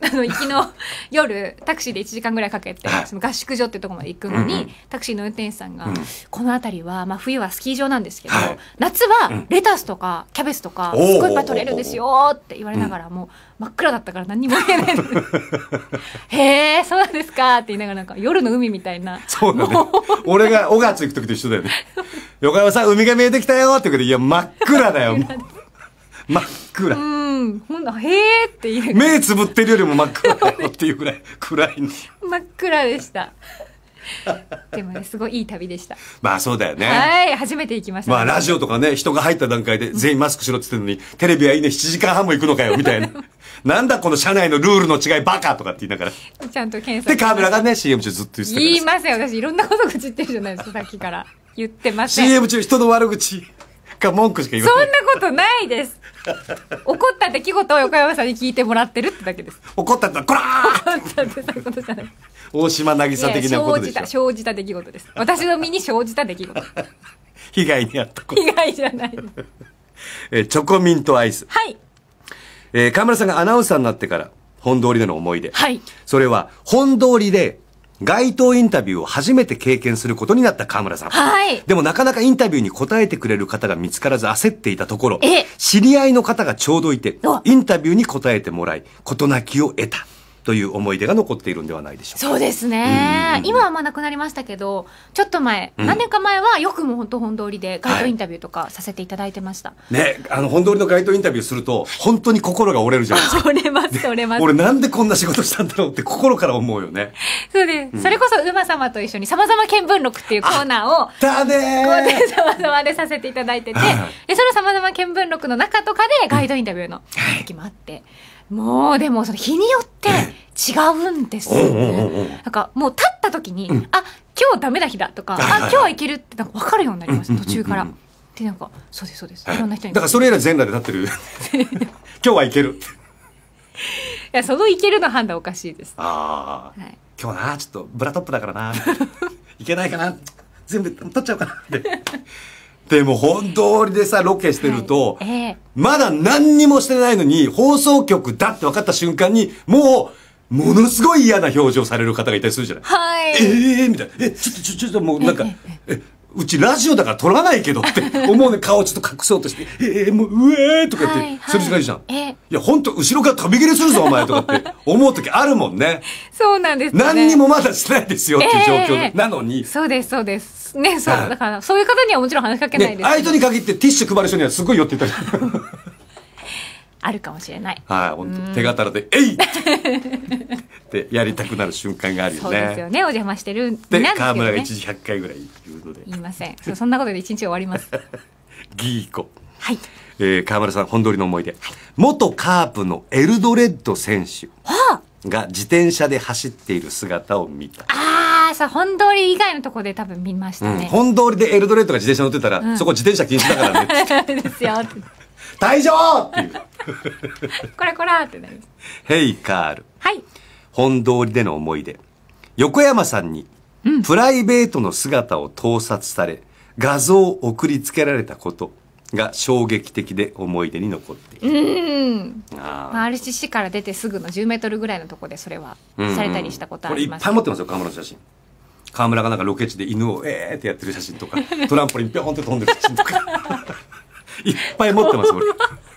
あの、行きの夜、タクシーでいちじかんぐらいかけて、その合宿所ってとこまで行くのに、うんうん、タクシーの運転手さんが、うん、この辺りは、まあ冬はスキー場なんですけど、はい、夏はレタスとかキャベツとか、すごいいっぱい取れるんですよって言われながら、もう真っ暗だったから何にも言えない。へー、そうなんですかって言いながら、なんか夜の海みたいな。 そうだね。俺が小勝行く時と一緒だよね。横山さん、海が見えてきたよって言うけど、いや、真っ暗だよ。真っ暗。 うん。ほんと、へーって言う。 目つぶってるよりも真っ暗だよっていうぐらい暗いの。 真っ暗でした。でもね、すごいいい旅でした。 まあそうだよね。 はい、初めて行きました。 まあラジオとかね、人が入った段階で全員マスクしろって言ってるのに、テレビはいいね、しちじかんはんも行くのかよ、みたいな。なんだこの社内のルールの違いバカとかって言いながら。 ちゃんと検索。 で、河村がね、シーエム 中ずっと言ってたから。 言いません、私いろんなこと口言ってるじゃないですか、さっきから。言ってません。 シーエム 中人の悪口か文句しか言わない。 そんなことないです。怒った出来事を横山さんに聞いてもらってるってだけです。 怒ったってこらー怒ったってそういうことじゃない。 大島渚的なことでしょ。 生じた、生じた出来事です。私の身に生じた出来事。 被害に遭ったこと。 被害じゃない。 えー、チョコミントアイス。 はい。 えー、河村さんがアナウンサーになってから、本通りでの思い出。 はい。 それは、本通りで、街頭インタビューを初めて経験することになった河村さん。 はい。 でもなかなかインタビューに答えてくれる方が見つからず焦っていたところ、 え知り合いの方がちょうどいて、インタビューに答えてもらい、事なきを得た。という思い出が残っているんではないでしょうか。 そうですね。今はまあなくなりましたけど、ちょっと前、うん、何年か前はよくもう本当本通りで街頭インタビューとかさせていただいてました。はい、 ね、あの本通りの街頭インタビューすると、本当に心が折れるじゃないですか。 折れます、折れます。 俺なんでこんな仕事したんだろうって心から思うよね。 そうです。うん、それこそ馬様と一緒に様々見聞録っていうコーナーを、 だねー。 こうで様々でさせていただいてて、で、その様々見聞録の中とかで街頭インタビューの時もあって、もうでもその日によって違うんですよね。なんかもう立った時に、うん、あ、今日ダメな日だとか、あ、今日はいけるってなんか分かるようになります、途中から。で、なんか、そうです、そうです。いろんな人に。 だからそれ以来全裸で立ってる。今日はいける。いや、そのいけるの判断おかしいです。 ああ、はい。今日な、ちょっとブラトップだからな。いけないかな。全部取っちゃおうかなって。でも本通りでさ、ロケしてると、はいえー、まだ何にもしてないのに、放送局だって分かった瞬間に、もう、ものすごい嫌な表情される方がいたりするじゃない。 はい。 ええー、みたいな。え、ちょっと、ちょっと、ちょっと、もうなんか、えー、え、うちラジオだから撮らないけどって思うね、顔ちょっと隠そうとして、えー、もう、うえーとか言って、する時間いいじゃん。えー、いや、ほんと、後ろから飛び切れするぞ、お前とかって思う時あるもんね。 そうなんですね。 何にもまだしてないですよっていう状況、えー、なのに。 そうです、そうです。ね、そう。だから、そういう方にはもちろん話しかけないです、 ね。ああいう人に限ってティッシュ配る人にはすごい寄ってたり。 あるかもしれない。 はい、本当手刀で、えいってやりたくなる瞬間があるよね。 そうですよね。お邪魔してるんで、ね。河村が一時ひゃっかいぐらい言うので。 言いません。そんなことで一日終わります。 ギーコ。 はい。 えー、河村さん、本通りの思い出。はい、元カープのエルドレッド選手が自転車で走っている姿を見た。 ああ、そう、本通り以外のところで多分見ましたね。うん、 本通りでエルドレッドが自転車乗ってたら、うん、そこ自転車禁止だからね。ですよ。 退場っていう。 こらこらってなります。 ヘイカール。 はい。 本通りでの思い出。横山さんに、プライベートの姿を盗撮され、画像を送りつけられたことが衝撃的で思い出に残っている。 うん。ああ。アールシーシー から出てすぐのじゅうメートルぐらいのところでそれはされたりしたことあります。 これいっぱい持ってますよ、河村の写真。河村がなんかロケ地で犬をえーってやってる写真とか、トランポリンピョンって飛んでる写真とか。いっぱい持ってます、俺。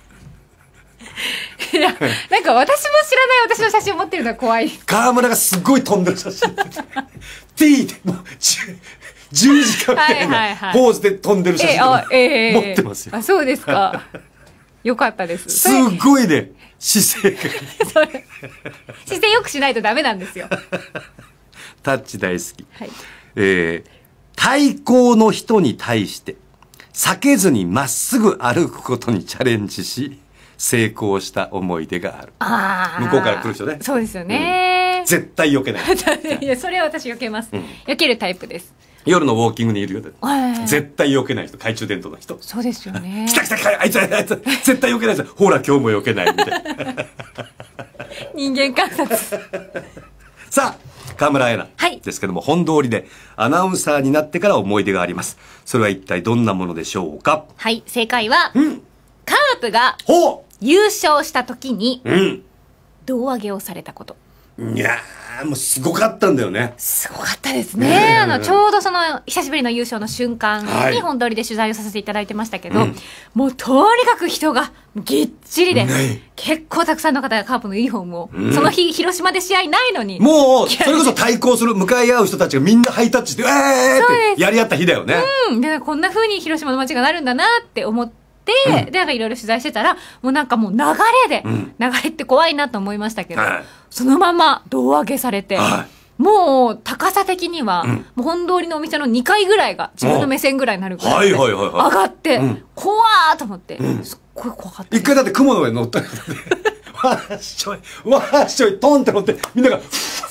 いや、なんか私も知らない私の写真を持ってるのは怖い。 河村がすごい飛んでる写真。T で、もう、十字架みたいなポーズで飛んでる写真とか持ってますよ。 あ、そうですか。よかったです。 すごいね、姿勢が。 姿勢よくしないとダメなんですよ。 タッチ大好き。はい、えー、対向の人に対して、避けずにまっすぐ歩くことにチャレンジし、成功した思い出がある。 あ向こうから来る人ね。 そうですよね。 うん、絶対避けない。 いや、それは私避けます。うん、避けるタイプです。 夜のウォーキングにいるよ。絶対避けない人、懐中電灯の人。 そうですよね。 来た来た来た、あいつあいつ、絶対避けない人。ほら、今日も避けないみたいな。 人間観察。 さあ、河村彩奈、はい、ですけども、本通りでアナウンサーになってから思い出があります。それは一体どんなものでしょうか？ はい、正解は、うん、カープが優勝した時に、 うん、 胴上げをされたこと。 いやー、もうすごかったんだよね。 すごかったですね。あの、ちょうどその、久しぶりの優勝の瞬間に本通りで取材をさせていただいてましたけど、はい、もうとにかく人がぎっちりで、ね、結構たくさんの方がカープのユニフォームを、うん、その日、広島で試合ないのに。 もう、それこそ対抗する、向かい合う人たちがみんなハイタッチして、えーってやり合った日だよね。 うん。で、こんな風に広島の街がなるんだなって思って、で、うん、で、なんかいろいろ取材してたら、もうなんかもう流れで、うん、流れって怖いなと思いましたけど、はい、そのまま胴上げされて、はい、もう高さ的には、うん、もう本通りのお店のにかいぐらいが自分の目線ぐらいになるぐらいで上がって、怖ーと思って、うん、すっごい怖かった。 一回だって雲の上に乗ったりとかで、わーっしょい、わーっしょい、トンって乗って、みんなが、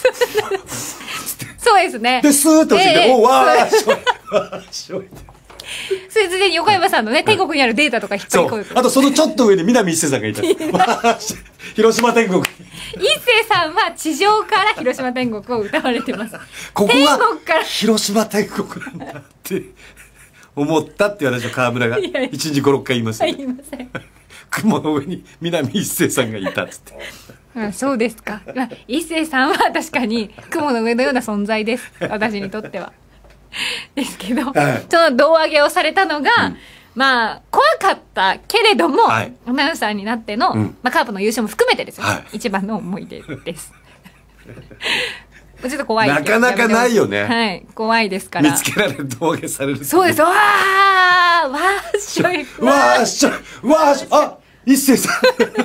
そうですね。 で、スーッと落ちて、えー、おー、わーっしょい、わーっしょい。 それで横山さんのね、天国にあるデータとか引っ張り込む。 あとそのちょっと上に南一世さんがいた。広島天国。 一世さんは地上から広島天国を歌われてます。 ここが広島天国なんだって思ったっていう話を河村がいちにちご、ろっかい言いますよね。言いません。雲の上に南一世さんがいたっつって。 あ、そうですか。一世さんは確かに雲の上のような存在です。私にとっては。ですけど、はい、その胴上げをされたのが、うん、まあ怖かったけれども、はい、アナウンサーになっての、うん、まあ、カープの優勝も含めてですよ、はい、一番の思い出ですちょっと怖い。 なかなかないよね。 はい、怖いですから。 見つけられる、胴上げされる。 そうです。わー、わーっしょい。 わーっしょい。わーっしょい。あ、一世さん。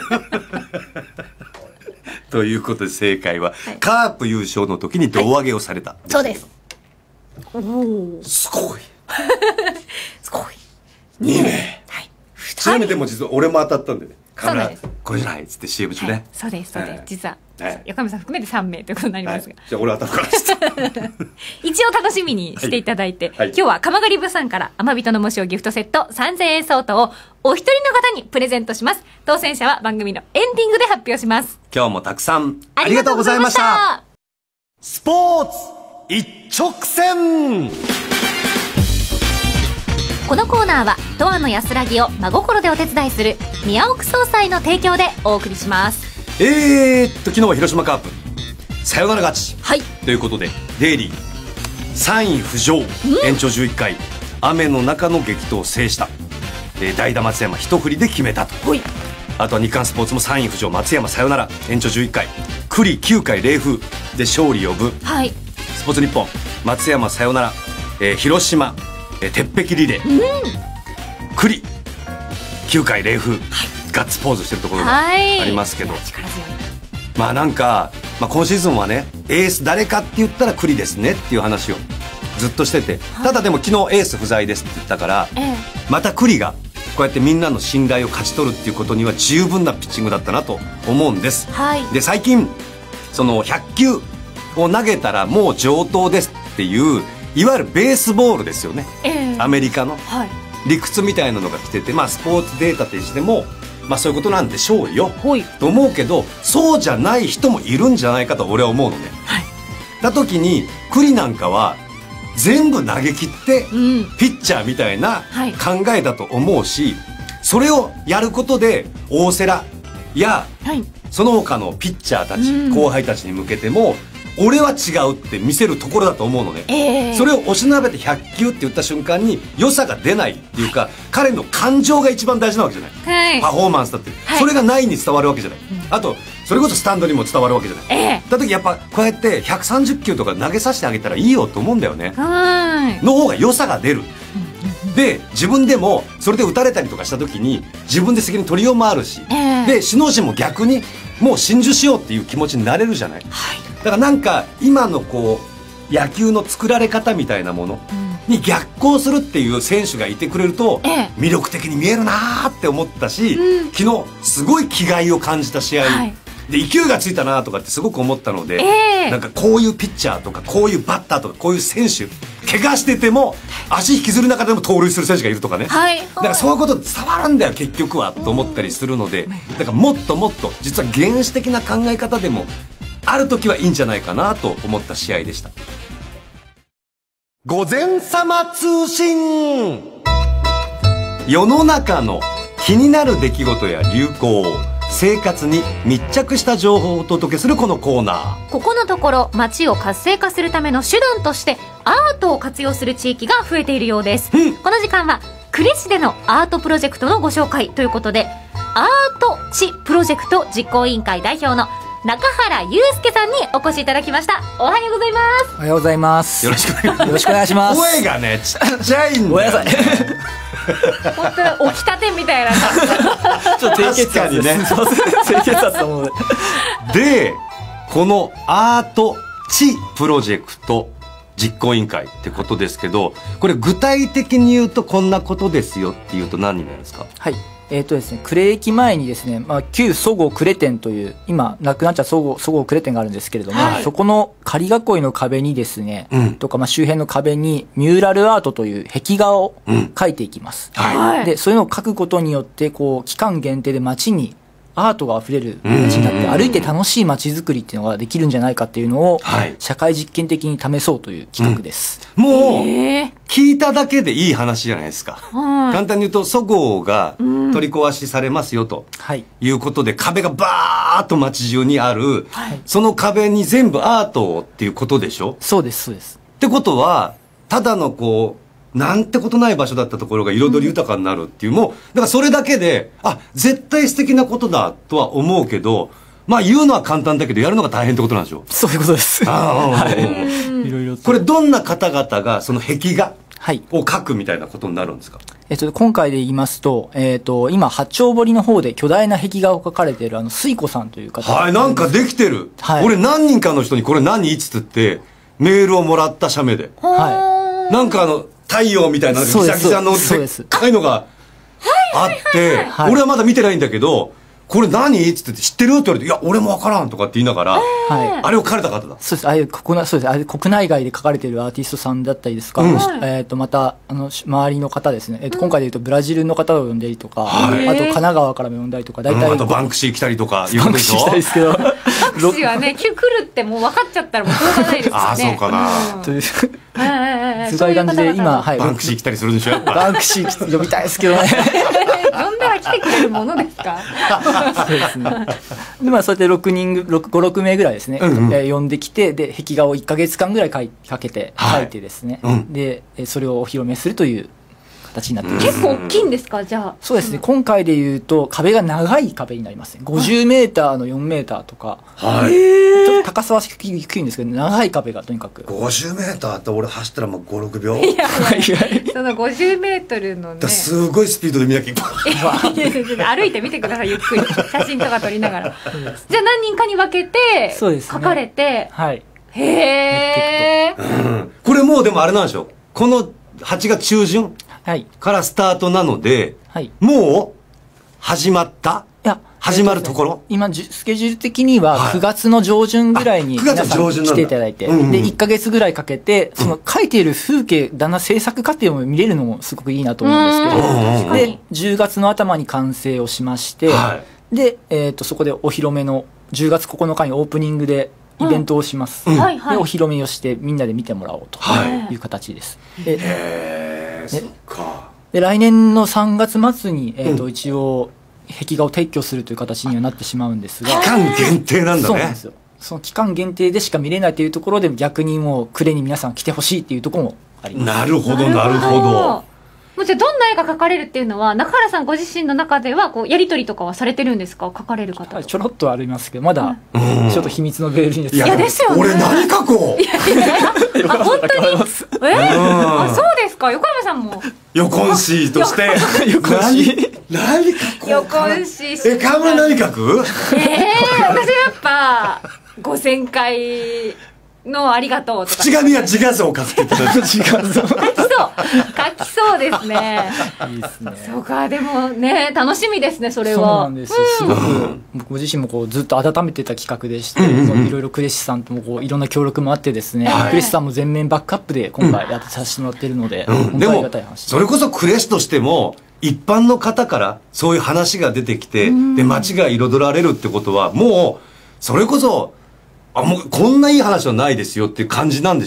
ということで正解は、はい、カープ優勝の時に胴上げをされた、はい、 そうです。 おお、すごい。 すごい。 にめい。はい。ちなみにでも実は俺も当たったんでね。 そうです。 これじゃないっつって シーエム 中ね、はい。 そうです、そうです。実は、横山さん含めてさんめいということになりますが。はい、 じゃあ俺当たるから一応楽しみにしていただいて、はいはい、今日は鎌狩り部さんから天人の模試ギフトセットさんぜんえん相当をお一人の方にプレゼントします。当選者は番組のエンディングで発表します。 今日もたくさんありがとうございました。スポーツ一直線。 このコーナーはとわの安らぎを真心でお手伝いする宮奥総裁の提供でお送りします。 えーっと昨日は広島カープサヨナラ勝ち、 はい、 ということでデイリーさんい浮上、うん、延長じゅういっかい雨の中の激闘を制した、えー、代打松山一振りで決めたと。あとは日刊スポーツもさんい浮上松山サヨナラ延長じゅういっかい栗きゅうかい冷風で勝利を呼ぶ、 はい、 スポーツニッポン松山サヨナラ、えー、広島、えー、鉄壁リレー、うん、栗きゅうかい冷風、はい、ガッツポーズしてるところがありますけど、はい、まあなんか、まあ、今シーズンはねエース誰かって言ったら栗ですねっていう話をずっとしてて、はい、ただでも昨日エース不在ですって言ったから、ええ、また栗がこうやってみんなの信頼を勝ち取るっていうことには十分なピッチングだったなと思うんです、 はい、 で最近そのひゃっきゅうを投げたらもう上等ですっていういわゆるベースボールですよね、えー、アメリカの、はい、理屈みたいなのが来てて、まあ、スポーツデータとしても、まあ、そういうことなんでしょうよと思うけど、そうじゃない人もいるんじゃないかと俺は思うのね、はい、だ時に栗なんかは全部投げ切って、うん、ピッチャーみたいな考えだと思うし、はい、それをやることで大瀬良や、はい、その他のピッチャーたち、うん、後輩たちに向けても俺は違うって見せるところだと思うのね、えー、それを押しなべてひゃっきゅうって言った瞬間に良さが出ないっていうか、はい、彼の感情が一番大事なわけじゃない、はい、パフォーマンスだって、はい、それがないに伝わるわけじゃない、うん、あとそれこそスタンドにも伝わるわけじゃない、えー、だ時やっぱこうやってひゃくさんじゅっきゅうとか投げさせてあげたらいいよと思うんだよね、はいの方が良さが出る、で自分でもそれで打たれたりとかした時に自分で責任取りようもあるし、えー、で首脳陣も逆にもう心中しようっていう気持ちになれるじゃない、はい、だからなんか今のこう野球の作られ方みたいなものに逆行するっていう選手がいてくれると魅力的に見えるなーって思ったし、うん、昨日すごい気概を感じた試合、はい、で勢いがついたなとかってすごく思ったので、えー、なんかこういうピッチャーとかこういうバッターとかこういう選手怪我してても足引きずる中でも盗塁する選手がいるとかね、はい、だからそういうこと伝わるんだよ結局はと思ったりするので、だからもっともっと実は原始的な考え方でもある時はいいんじゃないかなと思った試合でした。午前様通信。世の中の気になる出来事や流行を生活に密着した情報をお届けするこのコーナー。 ここのところ街を活性化するための手段としてアートを活用する地域が増えているようです、うん、この時間は呉市でのアートプロジェクトのご紹介ということで、アート地プロジェクト実行委員会代表の中原祐介さんにお越しいただきました。おはようございます。 おはようございます。 よろしくお願いします。 よろしくお願いします。 声がねちっちゃいんだよ、ね、 ごめんなさい。 本当に起きたてみたいなちょっと低血圧ね。低血圧だもんね。 でこのアート地プロジェクト実行委員会ってことですけど、これ具体的に言うとこんなことですよっていうと何になるんですか？ はい、えーとですね、呉駅前にですね、まあ、旧そごう呉店という今なくなっちゃうそごうそごう呉店があるんですけれども、はい、そこの仮囲いの壁にですね、うん、とかまあ周辺の壁にミューラルアートという壁画を描いていきます、うんはい、でそういうのを描くことによってこう期間限定で街にアートがあふれる街になって歩いて楽しい街づくりっていうのができるんじゃないかっていうのを社会実験的に試そうという企画です、 うん、もう聞いただけでいい話じゃないですか、うん、簡単に言うとそごうが取り壊しされますよということで壁がバーッと街中にある、はい、その壁に全部アートっていうことでしょ？ そうですそうです。 ってことはただのこうなんてことない場所だったところが彩り豊かになるっていう、うん、もうだからそれだけであ絶対素敵なことだとは思うけど、まあ言うのは簡単だけどやるのが大変ってことなんでしょ？ そういうことです。 あいろいろこれどんな方々がその壁画を描くみたいなことになるんですか？ えっと、今回で言いますと、えっと、今八丁堀の方で巨大な壁画を描かれているあの水子さんという方、 はい、なんかできてる、はい、俺何人かの人にこれ何っつってメールをもらった写メで、はい、なんかあの太陽みたいなギザギザのでっかいのがあって俺はまだ見てないんだけどこれ何っつって知ってるって言われていや俺もわからんとかって言いながら、はい、あれを描かれた方だ。 そうです。ああいう国内そうです。あれ国内外で描かれているアーティストさんだったりですか、うん、えっとまたあの周りの方ですね、えー、と今回で言うとブラジルの方を呼んだりとか、はい、あと神奈川からも呼んだりとか大体、 うん、あとバンクシー来たりとかいうことでしょ？ バンクシー来たりですけどバンクシーはね来るってもう分かっちゃったらもうしょうがないですよね。 ああそうかな、うん、 というそういう感じで今、はい、 バンクシー来たりするんでしょ？ バンクシー呼びたいですけどね呼んだら来てくれるものですか？ そうですね。でまあそうやってろくにんごろくめいぐらいですね、うんうん、えー、呼んできてで壁画をいっかげつかんぐらいかいかけて描いてですね、はい、うん、でそれをお披露目するという形になっています。 結構大きいんですか？じゃあそうですね、今回でいうと壁が長い壁になりますね。ごじゅうメーターのよんメーターとか、はい、ちょっと高さは低いんですけど長い壁がとにかくごじゅうメーターって俺走ったらもうごろくびょういやそのごじゅうメートルのねすごいスピードで見なきゃいけない歩いてみてくださいゆっくり写真とか撮りながらじゃあ何人かに分けて書かれて、ね、 はい、 へえ、 うん、これもうでもあれなんでしょう、このはちがつちゅうじゅんからスタートなので、はい、もう始まったいや始まるところ、 今スケジュール的にはくがつの上旬ぐらいに皆さん来ていただいて、うんうん、でいっかげつぐらいかけてその描いている風景だな制作過程を見れるのもすごくいいなと思うんですけど、でじゅうがつの頭に完成をしまして、はい、で、えー、とそこでお披露目のじゅうがつここのかにオープニングでイベントをします、うん、でお披露目をしてみんなで見てもらおうという形です、はい、でへーそっか。 で来年のさんがつ末に、えーとうん、一応壁画を撤去するという形にはなってしまうんですが、 期間限定なんだね。 そうなんですよ。その期間限定でしか見れないというところで逆にもう呉に皆さん来てほしいっていうところもあります。 なるほどなるほど。 もうじゃあどんな絵が描かれるっていうのは中原さんご自身の中ではこうやり取りとかはされてるんですか？描かれる方とちょろっとありますけどまだちょっと秘密のベールにです。 いやですよね。 俺何描こう。いやいやあ本当にえー、あそうですか。横山さんも横恩師として横恩師何描こう横恩師え河村何描く？ ええー、私はやっぱごせんかいのありがとうとか縁紙は自画像を描くって言ってた。 自画像描きそう描きそうですね。 いいですね。 そうかでもね楽しみですねそれは。そうなんです、うん、すごく僕ご自身もこうずっと温めてた企画でして、いろいろ呉市さんともこういろんな協力もあってですね、呉市さんも全面バックアップで今回やってさせてもらってるので、うん、本当にありがたい話。 でもそれこそ呉市としても一般の方からそういう話が出てきて、うん、で街が彩られるってことはもうそれこそあもうこんないい話はないですよっていう感じなんでしょ？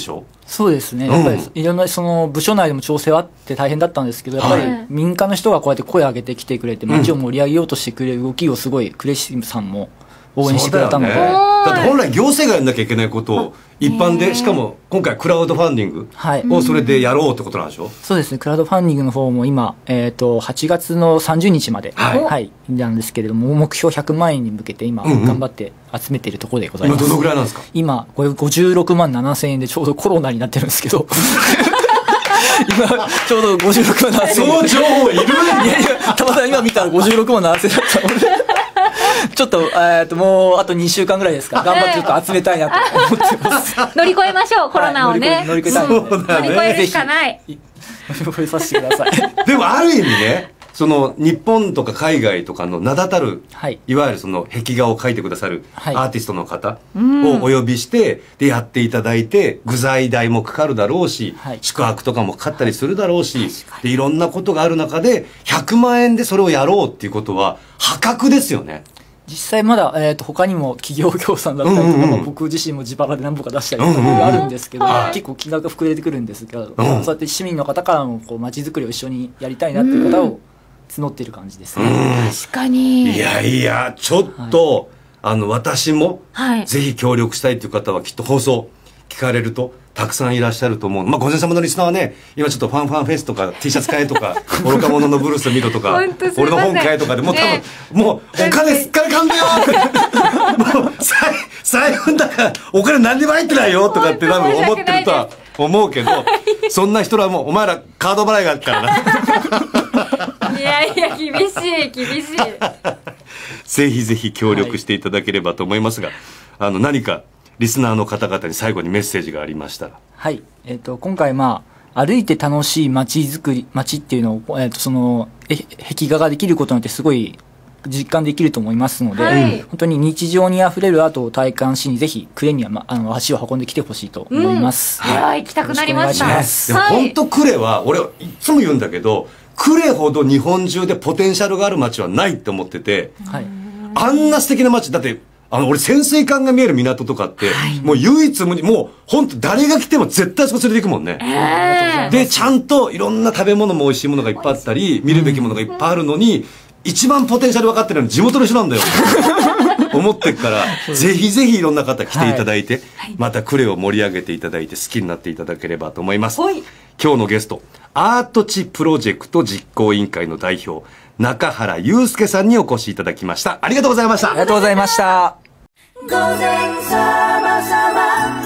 そうですね、やっぱりいろんなその部署内でも調整はあって大変だったんですけど、やっぱり民間の人がこうやって声を上げてきてくれて、街を盛り上げようとしてくれる動きをすごいクレシさんも応援してくれたので、 だ, ね、だって本来行政がやんなきゃいけないことを一般で、しかも今回クラウドファンディングをそれでやろうってことなんでしょ。 そうですね、クラウドファンディングの方も今、えー、とはちがつのさんじゅうにちまで、はいはい、なんですけれども、目標ひゃくまんえんに向けて今頑張って集めているところでございます。 今どのぐらいなんですか？ 今これごじゅうろくまんななせんえんでちょうどコロナになってるんですけど今ちょうどごじゅうろくまんななせんえん、 その情報いる？いやいや、たまたま今見たらごじゅうろくまんななせんえんだったのでちょっと、えー、ともうあとにしゅうかんぐらいですか、頑張ってちょっと集めたいなと思ってます乗り越えましょう、コロナをね、 はい、乗り越えたいので、 乗り越えるしかない。 乗り越えさせてくださいでもある意味ね、その日本とか海外とかの名だたる、はい、いわゆるその壁画を描いてくださるアーティストの方をお呼びして、でやっていただいて、具材代もかかるだろうし、はい、宿泊とかもかかったりするだろうし、でいろんなことがある中でひゃくまんえんでそれをやろうっていうことは破格ですよね。 実際まだ、えー、と他にも企業協賛だったりとか、うんうんうん、僕自身も自腹で何本か出したりとかいろいろあるんですけど、うんうん、結構金額が膨れてくるんですけど、うん、そうやって市民の方からもこう街づくりを一緒にやりたいなっていう方を募っている感じですね、 うん、確かに。 いやいやちょっと、はい、あの私も、はい、ぜひ協力したいという方はきっと放送聞かれるとたくさんいらっしゃると思う。まあ、ご先様のリスナーはね、今ちょっとファンファンフェスとか T シャツ買えとか愚か者のブルース見ろとか俺の本買えとかでもう多分、ね、もうお金すっからかんだよもう財布だからお金何にも入ってないよとかって多分思ってるとは思うけど、はい、そんな人らもお前らカード払いがあるからないやいや厳しい厳しいぜひぜひ協力していただければと思いますが、はい、あの何かリスナーの方々に最後にメッセージがありましたら。 はい、えー、と今回、まあ、歩いて楽しい街づくり街っていうのを、えー、とそのえ壁画ができることによってすごい実感できると思いますので、はい、本当に日常にあふれるアートを体感しにぜひ呉には、ま、あの足を運んできてほしいと思います、 うん、はい、行きたくなりました。 でも本当呉は俺いつも言うんだけど、呉ほど日本中でポテンシャルがある街はないって思ってて、はい、あんな素敵な街だってあの俺潜水艦が見える港とかって、はい、もう唯一無二、もう本当誰が来ても絶対そこ連れて行くもんね、えー、でちゃんといろんな食べ物も美味しいものがいっぱいあったり見るべきものがいっぱいあるのに、一番ポテンシャル分かってるのは地元の人なんだよ思ってっからぜひぜひいろんな方来ていただいて、はい、また呉を盛り上げていただいて好きになっていただければと思います、はい、今日のゲストアート地プロジェクト実行委員会の代表中原祐介さんにお越しいただきました。ありがとうございました。 ありがとうございました。 午前さまさま。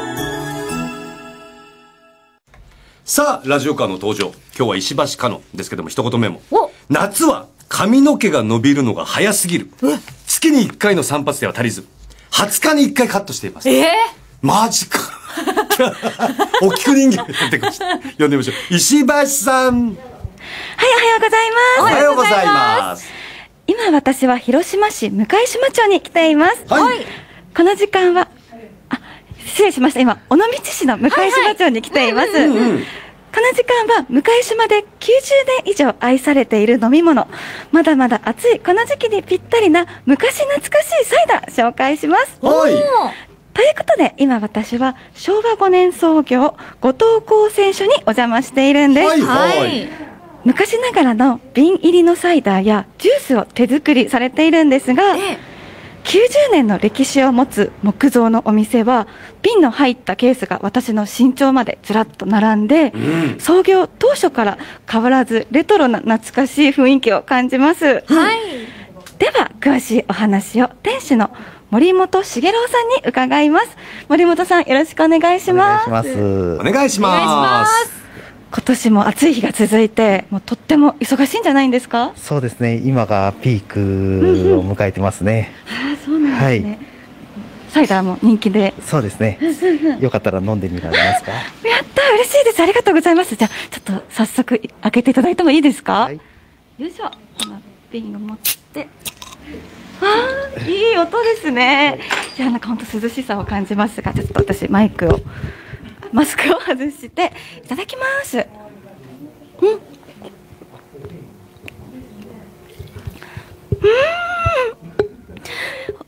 さあラジオカーの登場、今日は石橋かのですけども、一言目も夏は髪の毛が伸びるのが早すぎる、月にいっかいの散髪では足りずはつかにいっかいカットしています。 えー、 マジか大きく人間出てきました。呼んでみましょう。石橋さん。 はい、おはようございます。 おはようございます。 今私は広島市向島町に来ています。 はい。 この時間は、あ、失礼しました。今、尾道市の向島町に来ています。この時間は向島できゅうじゅうねん以上愛されている飲み物、まだまだ暑いこの時期にぴったりな昔懐かしいサイダー紹介します。 はい。 ということで今私はしょうわごねん創業後藤鉱泉所にお邪魔しているんです。 はいはい。 昔ながらの瓶入りのサイダーやジュースを手作りされているんですが、ええ、きゅうじゅうねんの歴史を持つ木造のお店は瓶の入ったケースが私の身長までずらっと並んで、うん、創業当初から変わらずレトロな懐かしい雰囲気を感じます、 はい、 では詳しいお話を店主の森本茂郎さんに伺います。森本さん、よろしくお願いします。 お願いします。お願いします。 今年も暑い日が続いて、もうとっても忙しいんじゃないんですか？ そうですね、今がピークを迎えてますね。 うんうん、あ、そうなんですね、はい、サイダーも人気で。 そうですねよかったら飲んでみられますか？やった嬉しいです、ありがとうございます。じゃあちょっと早速開けていただいてもいいですか？はい、よいしょ、この瓶を持ってあー、いい音ですね。いや、なんか本当涼しさを感じますが、ちょっと私マイクをマスクを外していただきます。うん、うーん、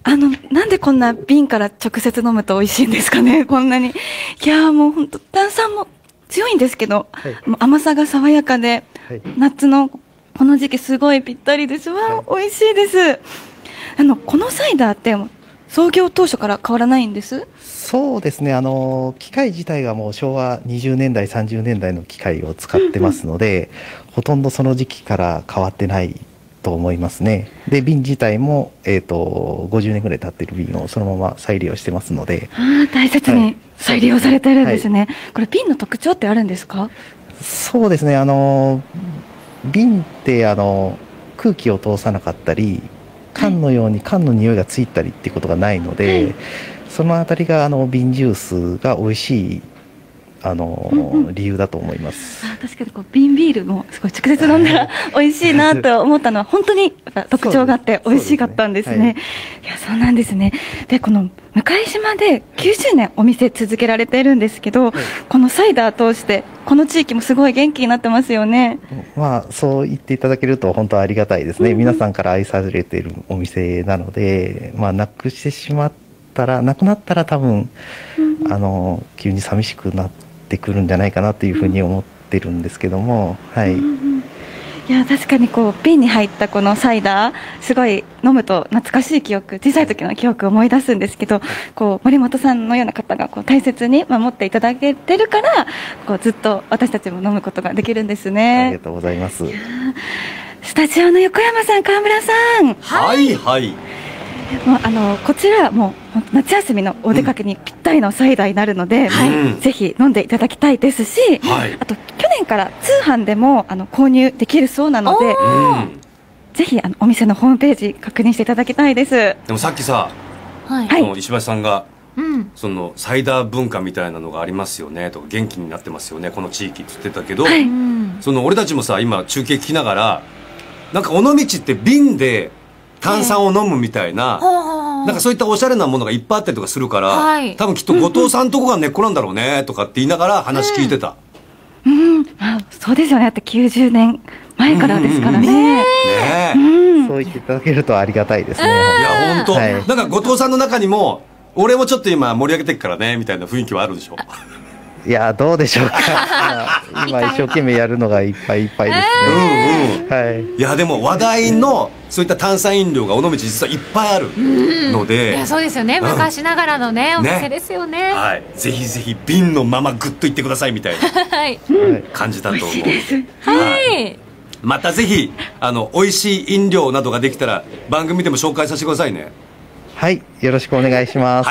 あの、なんでこんな瓶から直接飲むと美味しいんですかね、こんなに。いやーもう本当炭酸も強いんですけど、はい、もう甘さが爽やかで、はい、夏のこの時期すごいぴったりです。わー、はい、美味しいです。あの、このサイダーって創業当初から変わらないんです？ そうですね、あの、機械自体がもう昭和にじゅうねんだい、さんじゅうねんだいの機械を使ってますので、うんうん、ほとんどその時期から変わってないと思いますね。で、瓶自体も、えっと、ごじゅうねんぐらい経ってる瓶をそのまま再利用してますので。 ああ、大切に再利用されてるんですね。はい、これ瓶の特徴ってあるんですか？ そうですね、あの、瓶って、あの、空気を通さなかったり、缶のように缶の匂いがついたりっていうことがないので、はい、そのあたりがあの瓶ジュースが美味しいあの、うんうん、理由だと思います。 あ、確かにこう瓶ビールもすごい直接飲んだら美味しいなと思ったのは本当に特徴があって美味しかったんですね。すね、はい、いや、そうなんですね。で、この向島できゅうじゅうねんお店続けられているんですけど、はい、このサイダー通してこの地域もすごい元気になってますよね。 まあそう言っていただけると本当ありがたいですね。うんうん、皆さんから愛されているお店なので、まあなくしてしまったらなくなったら多分、うんうん、あの急に寂しくなってってくるんじゃないかなというふうに思ってるんですけども、はい、うんうん、 いや確かにこう瓶に入ったこのサイダーすごい飲むと懐かしい記憶、小さい時の記憶を思い出すんですけど、こう森本さんのような方がこう大切に守っていただけてるからこうずっと私たちも飲むことができるんですね。 ありがとうございます。 スタジオの横山さん、川村さん、 はいはい、 もうあのこちらもう夏休みのお出かけにぴったりのサイダーになるので、うん、ぜひ飲んでいただきたいですし、はい、あと去年から通販でもあの購入できるそうなので、ぜひあのお店のホームページ確認していただきたいです。でもさっきさ、はい、その石橋さんが、うん、そのサイダー文化みたいなのがありますよねとか元気になってますよねこの地域って言ってたけど、はい、その俺たちもさ今中継聞きながらなんか尾道って瓶で炭酸を飲むみたいな、えー、なんかそういったおしゃれなものがいっぱいあったりとかするから、はい、多分きっと後藤さんとこが根っこなんだろうねとかって言いながら話聞いてた。 うん、うん、あ、そうですよね。だってきゅうじゅうねんまえからですからね。うんうんうん、ねえ、うん、そう言っていただけるとありがたいですね。いや本当、はい、なんか後藤さんの中にも俺もちょっと今盛り上げてるからねみたいな雰囲気はあるでしょ。 いやどうでしょうか。今一生懸命やるのがいっぱいいっぱいですね。 うんうん、はい。いやでも話題のそういった炭酸飲料が尾道実はいっぱいあるので、 うん、いやそうですよね。昔ながらのね、うん、お店ですよね。 はい。ぜひぜひ瓶のままグッといってくださいみたいな感じだと思う。はい。またぜひあの美味しい飲料などができたら番組でも紹介させてくださいね。 はい、よろしくお願いします。 はい、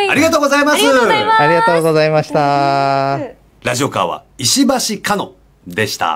ありがとうございます。ありがとうございます。 ありがとうございました。 ラジオカーは石橋かのでした。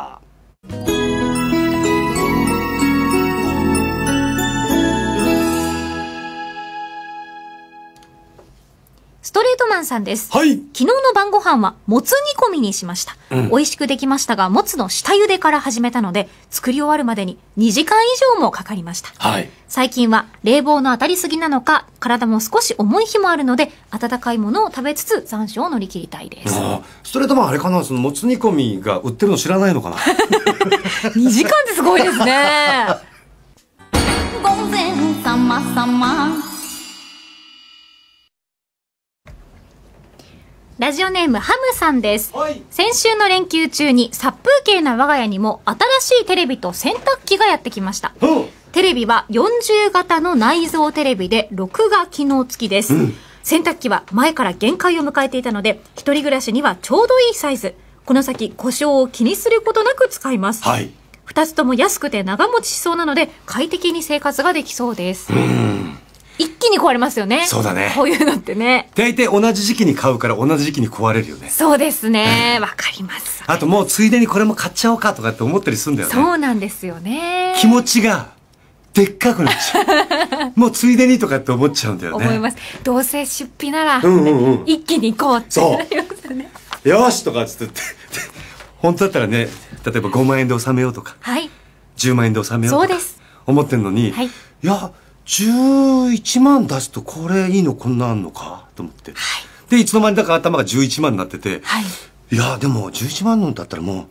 ストレートマンさんです。 はい。 昨日の晩ご飯はもつ煮込みにしました。うん、美味しくできましたが、もつの下茹でから始めたので、作り終わるまでににじかん以上もかかりました。はい。最近は冷房の当たりすぎなのか、体も少し重い日もあるので、温かいものを食べつつ残暑を乗り切りたいです。 あ、ストレートマンあれかな、そのもつ煮込みが売ってるの知らないのかな。 にじかんってすごいですね。 午前様様。 ラジオネームハムさんです。 はい、 先週の連休中に殺風景な我が家にも新しいテレビと洗濯機がやってきました。うん、テレビはよんじゅう型の内蔵テレビで録画機能付きです。うん、洗濯機は前から限界を迎えていたので一人暮らしにはちょうどいいサイズ。この先故障を気にすることなく使います。はい、ふたつとも安くて長持ちしそうなので快適に生活ができそうです。うん、一気に壊れますよね。 そうだね。 こういうのってね。 大体同じ時期に買うから同じ時期に壊れるよね。 そうですね。わ、うん、かります。 あともうついでにこれも買っちゃおうかとかって思ったりするんだよね。 そうなんですよね。 気持ちがでっかくなっちゃう。もうついでにとかって思っちゃうんだよね。 思います。どうせ出費なら、うんうんうん、一気に行こうってなりますよね。 よしとかっつって本当だったらね、例えばごまんえんで納めようとか、はい、じゅうまんえんで納めようとか思ってんのに、はい、いやじゅういちまん出すとこれいいのこんなあんのかと思って、はい、でいつの間にだか頭がじゅういちまんになってて、はい、いやでもじゅういちまんのだったらもう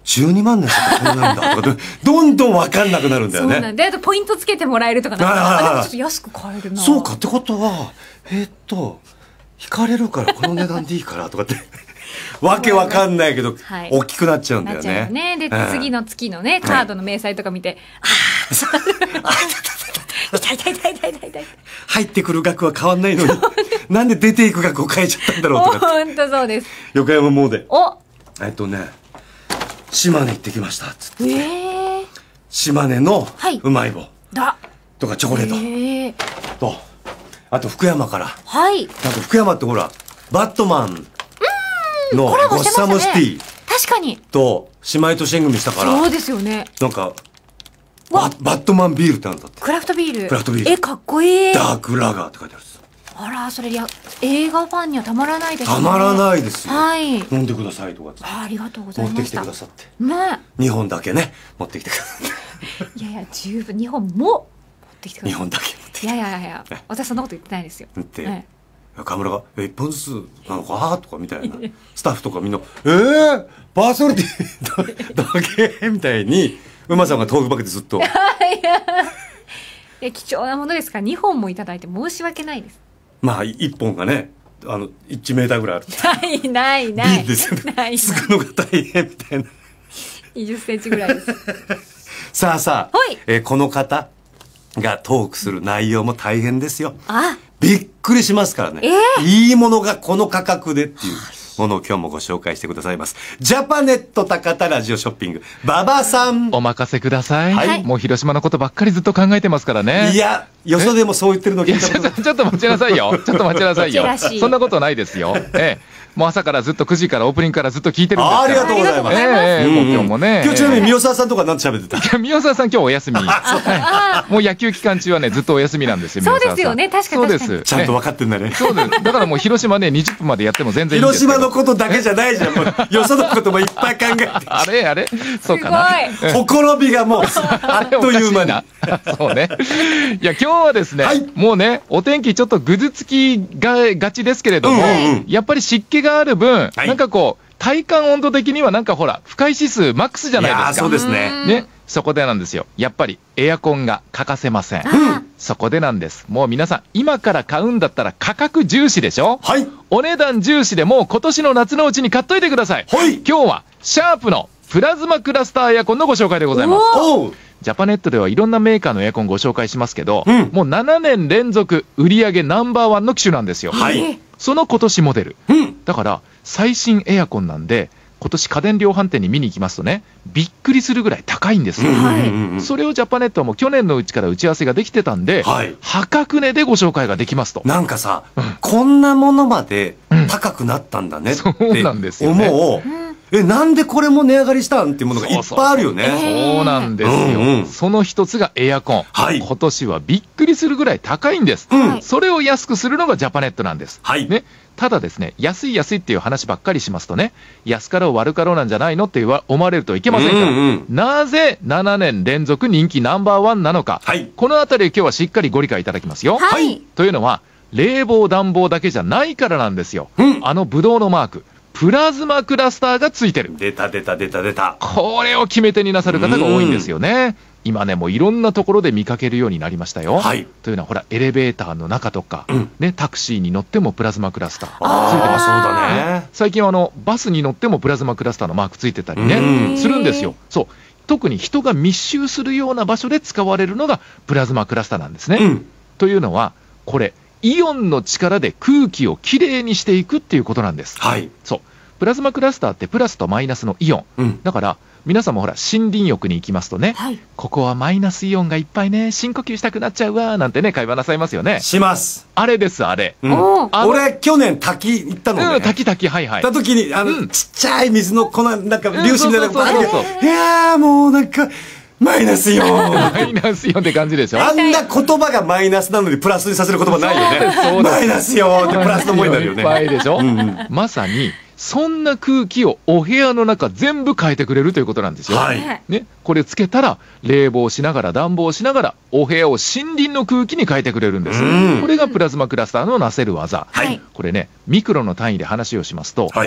じゅうにまんのやつってこうなんだとか、どんどん分かんなくなるんだよね。 そうなんで、あとポイントつけてもらえるとかなんか、あ、でもちょっと安く買えるな。 そうかってことは、えー、っと、引かれるからこの値段でいいからとかって、わけわかんないけど、はい、大きくなっちゃうんだよね。 なっちゃうね。で、うん、次の月のね、カードの明細とか見て、ああ、痛い痛い痛い痛い痛い痛い。 入ってくる額は変わんないのに、なんで出ていく額を変えちゃったんだろうとか。 ほんとそうです。 横山詣で。 おえっとね、島根行ってきましたっつって。 えー、 島根のうまい棒。 だ。 とかチョコレート。 えー、 と、あと福山から。 はい。 なんか福山ってほら、バットマンのゴッサムシティ。 確かに。 と、姉妹都市組したから。 そうですよね。 なんか、バ, バットマンビールってなんだって。 クラフトビール。 クラフトビール。 え、かっこいい。 ダークラガーって書いてあるんです。 あら、それや、映画ファンにはたまらないですね。 たまらないですよ。 はい。 飲んでくださいとか。 あ、ありがとうございます。 持ってきてくださって。 ね。 にほんだけね、持ってきてくださって。いやいや、十分、にほんも持ってきてください。 にほんだけ持ってきて。 いやいやいや、私そんなこと言ってないですよ。 って。河村が、え、いっぽんずつなのかとかみたいな。スタッフとかみんな、えー、パーソナリティだけみたいに、馬さんが豆腐バケでずっと。いや、貴重なものですから、にほんもいただいて申し訳ないです。 まあ、いっぽんがね、あの、いちメーターぐらいある。 ないないない。 瓶ですよね。 ない。 つくのが大変みたいな。 にじゅっセンチぐらいです。 さあさあ、 はい、 えー、この方がトークする内容も大変ですよ。 あ、 びっくりしますからね。 えー、 いいものがこの価格でっていうものを今日もご紹介してくださいます。ジャパネット高田ラジオショッピング、馬場さん。 お任せください。 はい。 もう広島のことばっかりずっと考えてますからね。 いや、よそでもそう言ってるの聞いたことない。 ちょっと待ちなさいよ。ちょっと待ちなさいよ。そんなことないですよ。ええ。もう朝からずっとくじからオープニングからずっと聞いてるんですから。 ありがとうございます。 ええ、もう今日もね。 今日ちなみに宮沢さんとか何て喋ってた？ 宮沢さん今日お休み。もう野球期間中はねずっとお休みなんですよ。 そうですよね。確かに。 そうです。 ちゃんと分かってんだね。 そうです。だからもう広島ねにじゅっぷんまでやっても全然いいんですよ。 広島のことだけじゃないじゃん。もうよそのこともいっぱい考えて。 あれあれ。そうかな。 ほころびがもうあっという間に。 そうね。いや今日はですね、もうねお天気ちょっとぐずつきががちですけれども、やっぱり湿気がある分。なんかこう体感温度的にはなんかほら不快指数マックスじゃないですか。 そうですね。 ね、そこでなんですよ。やっぱりエアコンが欠かせません。そこでなんです。もう皆さん今から買うんだったら価格重視でしょ。 はい。 お値段重視でもう今年の夏のうちに買っといてください。 はい。 今日はシャープのプラズマクラスターエアコンのご紹介でございます。 おー。 ジャパネットではいろんなメーカーのエアコンご紹介しますけど、うん、もうななねん連続売上ナンバーワンの機種なんですよ。 はい。 その今年モデル。 うん。 だから最新エアコンなんで今年家電量販店に見に行きますとねびっくりするぐらい高いんですよ。はい、それをジャパネットはもう去年のうちから打ち合わせができてたんで、はい、破格値でご紹介ができますと。 なんかさ、うん、こんなものまで高くなったんだねって思う。 そうなんですよね。 え、なんでこれも値上がりしたんっていうものがいっぱいあるよね。 そうなんですよ。うんうん、その一つがエアコン。はい、今年はびっくりするぐらい高いんです。うん、それを安くするのがジャパネットなんです。 はい。 ね。ただですね、安い安いっていう話ばっかりしますとね、安かろう悪かろうなんじゃないのって思われるといけませんから、うんうん、なぜななねん連続人気ナンバーワンなのか、はい、このあたり今日はしっかりご理解いただきますよ。 はい。 というのは、冷房暖房だけじゃないからなんですよ。 うん、 あのブドウのマーク。プラズマクラスターがついてる。 出た出た出た出た。 これを決め手になさる方が多いんですよね。今ね、もういろんなところで見かけるようになりましたよ。 はい。 というのは、ほら、エレベーターの中とか、うん、ね、タクシーに乗ってもプラズマクラスター。ついてます。そうだね。 最近はあの、バスに乗ってもプラズマクラスターのマークついてたりね、するんですよ。そう。特に人が密集するような場所で使われるのがプラズマクラスターなんですね。うん、というのは、これ、イオンの力で空気をきれいにしていくっていうことなんです。 はい。 そう。プラズマクラスターってプラスとマイナスのイオン、うん、だから皆さんもほら森林浴に行きますとね、はい、ここはマイナスイオンがいっぱいね深呼吸したくなっちゃうわなんてね会話なさいますよね。 します。 あれですあれ、 うん、あ俺去年滝行ったのね、 うん、滝滝はいはい行った時にあの、うん、ちっちゃい水の粉なんか粒子みたいなのがバーって、いやーもうなんかマイナスイオンマイナスイオンって感じでしょ。 あんな言葉がマイナスなのにプラスにさせる言葉ないよね。そうマイナスイオンってプラスの思いになるよね。 いっぱいでしょ、うんうん、まさにそんな空気をお部屋の中全部変えてくれるということなんですよ。 はいね、これつけたら冷房しながら暖房しながらお部屋を森林の空気に変えてくれるんです。これがプラズマクラスターのなせる技。はい、これねミクロの単位で話をしますと、はい、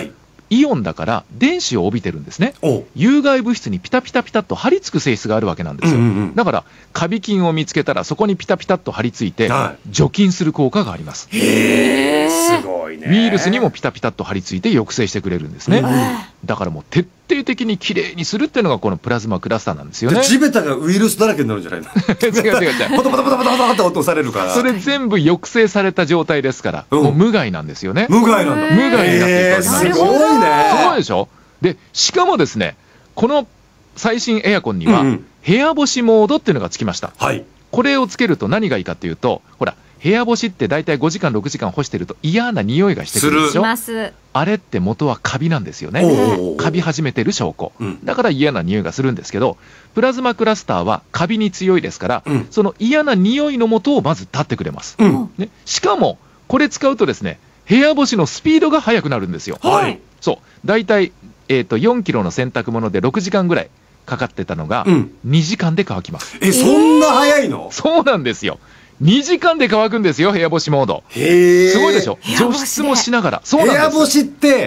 イオンだから電子を帯びてるんですね。有害物質にピタピタピタっと張り付く性質があるわけなんですよ。だからカビ菌を見つけたらそこにピタピタっと張り付いて除菌する効果があります。 へー、すごいね。 ウイルスにもピタピタっと張り付いて抑制してくれるんですね。だからもう徹底的にきれいにするっていうのがこのプラズマクラスターなんですよね。 地べたがウイルスだらけになるんじゃないの？違う違う違う。ポトポトポトポトポトって落とされるから。 それ全部抑制された状態ですから、もう無害なんですよね。 無害なんだ。 無害になっていくわけなんです。 すごいね。 そうでしょ。で、しかもですね、この最新エアコンには、部屋干しモードっていうのがつきました。はい。これをつけると何がいいかっていうと、ほら、部屋干しって大体ごじかんろくじかん干してると嫌な匂いがしてくるでしょ。あれって元はカビなんですよね。カビ始めてる証拠、うん、だから嫌な匂いがするんですけど、プラズマクラスターはカビに強いですから、うん、その嫌な匂いの元をまず立ってくれます、うんね、しかもこれ使うとですね、部屋干しのスピードが速くなるんですよ。はい、そう大体、えー、とよんキロの洗濯物でろくじかんぐらいかかってたのが、うん、にじかんで乾きます。 え、そんな早いの？ そうなんですよ。にじかんで乾くんですよ、部屋干しモード。へー。すごいでしょ。除湿もしながら。そうなんです。 部屋干しって、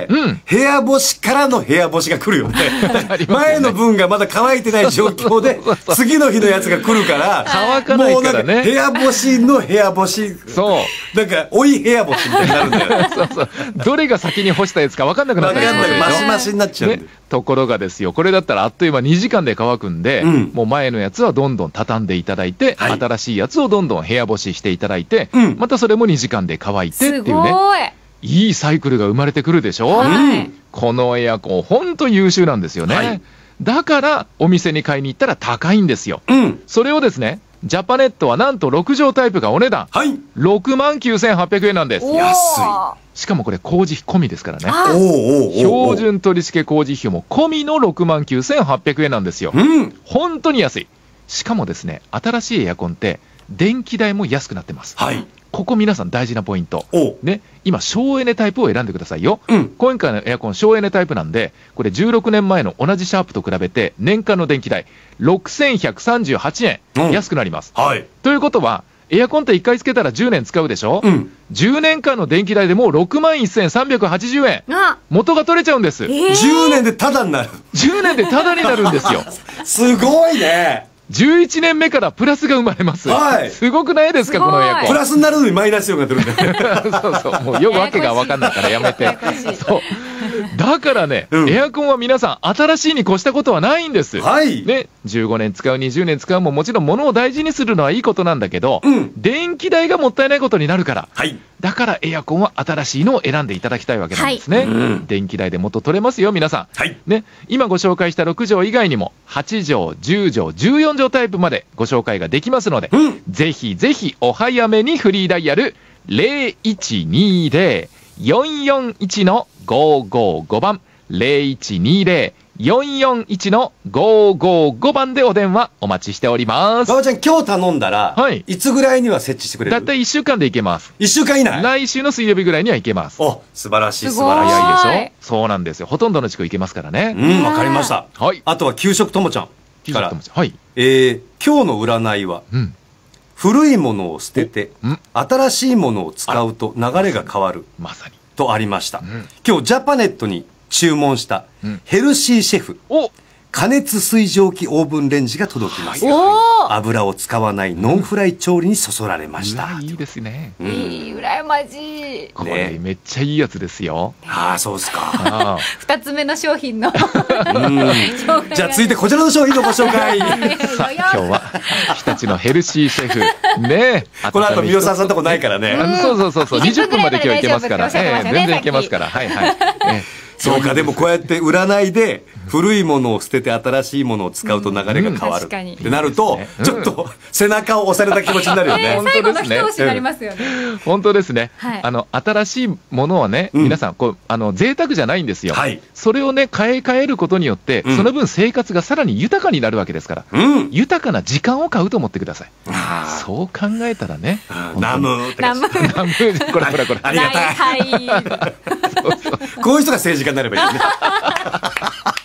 うん、部屋干しからの部屋干しが来るよね。前の分がまだ乾いてない状況で、次の日のやつが来るから、 乾かないからね。 部屋干しの部屋干し。そう。なんか、追い部屋干しみたいになるんだよ。 そうそう。どれが先に干したやつか分かんなくなったりするでしょ。 マシマシになっちゃう、ね。 ところがですよ、これだったらあっという間にじかんで乾くんで、うん、もう前のやつはどんどん畳んでいただいて、はい、新しいやつをどんどん部屋干ししていただいて、うん、またそれもにじかんで乾いてっていうね、いいサイクルが生まれてくるでしょ、はい、このエアコンほんと優秀なんですよね、はい、だからお店に買いに行ったら高いんですよ、うん、それをですね、ジャパネットはなんとろく畳タイプがお値段、はい、ろくまんきゅうせんはっぴゃくえんなんです。 安い。 しかもこれ工事費込みですからね。標準取り付け工事費も込みのろくまんきゅうせんはっぴゃくえんなんですよ、うん、本当に安い。しかもですね、新しいエアコンって電気代も安くなってます、はい、ここ皆さん大事なポイント、ね、今省エネタイプを選んでくださいよ、うん、今回のエアコン省エネタイプなんで、これじゅうろくねんまえの同じシャープと比べて年間の電気代ろくせんひゃくさんじゅうはちえん安くなります、うん、はい、ということはエアコンっていっかいつけたらじゅうねん使うでしょ、うん、じゅうねんかんの電気代でもうろくまんせんさんびゃくはちじゅうえん元が取れちゃうんです、えー、 じゅうねんでタダになる。 じゅうねんでタダになるんですよ。 すごいね。 じゅういちねんめからプラスが生まれます、はい、すごくないですか、このエアコン。 プラスになるのにマイナスイオンが出るんだよ。 そうそう、もうよくわけが分かんないからやめて。そうだからね、うん、エアコンは皆さん新しいに越したことはないんです、はい、ね、じゅうごねん使うにじゅうねん使うももちろん物を大事にするのはいいことなんだけど、うん、電気代がもったいないことになるから、はい、だからエアコンは新しいのを選んでいただきたいわけなんですね、はい、うん、電気代で元取れますよ皆さん、はい、ね、今ご紹介したろく畳以外にもはち畳、じゅう畳、じゅうよん畳タイプまでご紹介ができますので、うん、ぜひぜひお早めにフリーダイヤル ゼロいちにゼロ よんよんいち のごーごーごばん ゼロいちにゼロ よんよんいち のごーごーごばんでお電話お待ちしております。 馬場ちゃん、今日頼んだら、はい、いつぐらいには設置してくれる？ だいたいいっしゅうかんでいけます。 いっしゅうかん以内？ 来週の水曜日ぐらいにはいけます。 お、素晴らしい、素晴らしい。 早いでしょ。そうなんですよ。ほとんどの地区いけますからね。 うん、わかりました。はい。あとは給食ともちゃんから、はい、えー、今日の占いは、うん、古いものを捨てて、うん、新しいものを使うと流れが変わる。 まさに。 とありました、うん、今日ジャパネットに注文したヘルシーシェフ、うん、加熱水蒸気オーブンレンジが届きます、はい、油を使わないノンフライ調理にそそられました、 うん、いいですね、 うん、いい、羨ましい。 これ、ね、めっちゃいいやつですよ。 ああ、そうですか。 二つ目の商品の、うん、 じゃあ続いてこちらの商品のご紹介。さあ今日は日立のヘルシーシェフね、 この後三代沢さんのとこないからね、 うん、そうそうそうそう、にじゅっぷんまで今日いけますから、えー、全然いけますから、はいはい、えーそうか、でもこうやって占いで古いものを捨てて新しいものを使うと流れが変わるってなると、ちょっと背中を押された気持ちになるよね。 最後の一押しになりますよね。 本当ですね。あの新しいものはね、皆さんこうあの贅沢じゃないんですよ。それをね買い替えることによってその分生活がさらに豊かになるわけですから、豊かな時間を買うと思ってください。そう考えたらね、 ナムナムナムこれこれこれありがたい。こういう人が政治家になればいいよね。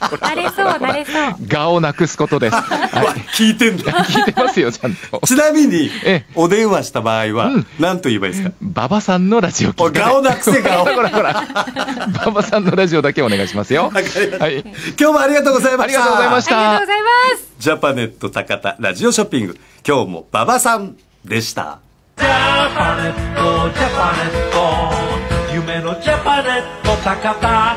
慣れそう慣れそう。 我をなくすことです。 聞いてんだ。 聞いてますよちゃんと。 ちなみにお電話した場合は何と言えばいいですか。 馬場さんのラジオ聞いて。 我をなくせ我を。 ほらほら。馬場さんのラジオだけお願いしますよ。はい。 今日もありがとうございました。 ありがとうございました。 ありがとうございます。 ジャパネット高田ラジオショッピング、今日も馬場さんでした。 ジャパネットジャパネット夢のジャパネット高田。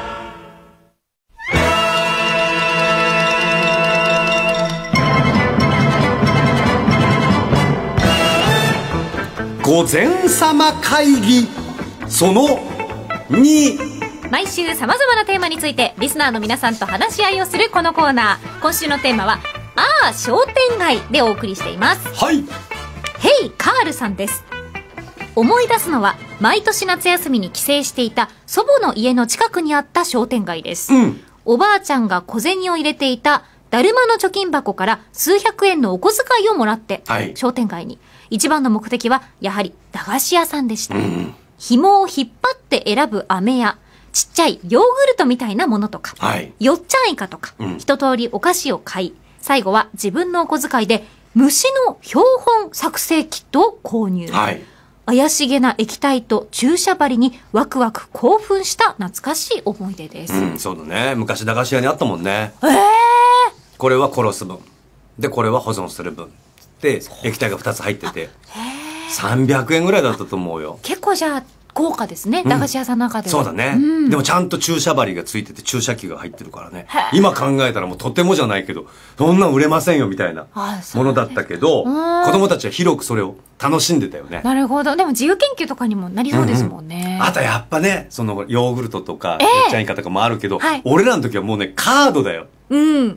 午前様会議そのに。 毎週さまざまなテーマについてリスナーの皆さんと話し合いをするこのコーナー。今週のテーマはああ商店街でお送りしています。 はい。 ヘイカールさんです。思い出すのは毎年夏休みに帰省していた祖母の家の近くにあった商店街です、うん、おばあちゃんが小銭を入れていただるまの貯金箱から数百円のお小遣いをもらって、はい、商店街に。一番の目的はやはり駄菓子屋さんでした、うん、紐を引っ張って選ぶ飴やちっちゃいヨーグルトみたいなものとか、はい、よっちゃんイカとか、うん、一通りお菓子を買い、最後は自分のお小遣いで虫の標本作成キットを購入、はい、怪しげな液体と注射針にワクワク興奮した懐かしい思い出です、 うん、そうだね。昔駄菓子屋にあったもんね。 えー、 これは殺す分でこれは保存する分で液体がふたつ入っててさんびゃくえんぐらいだったと思うよ。 結構じゃあ豪華ですね、うん、駄菓子屋さんの中では。 そうだね、うん、でもちゃんと注射針がついてて注射器が入ってるからね。今考えたらもうとてもじゃないけどそんなん売れませんよみたいなものだったけど、子供たちは広くそれを楽しんでたよね。 なるほど。でも自由研究とかにもなりそうですもんね、 うんうん、あとやっぱねそのヨーグルトとかよっちゃんイカとかもあるけど、はい、俺らの時はもうねカードだよ、うん、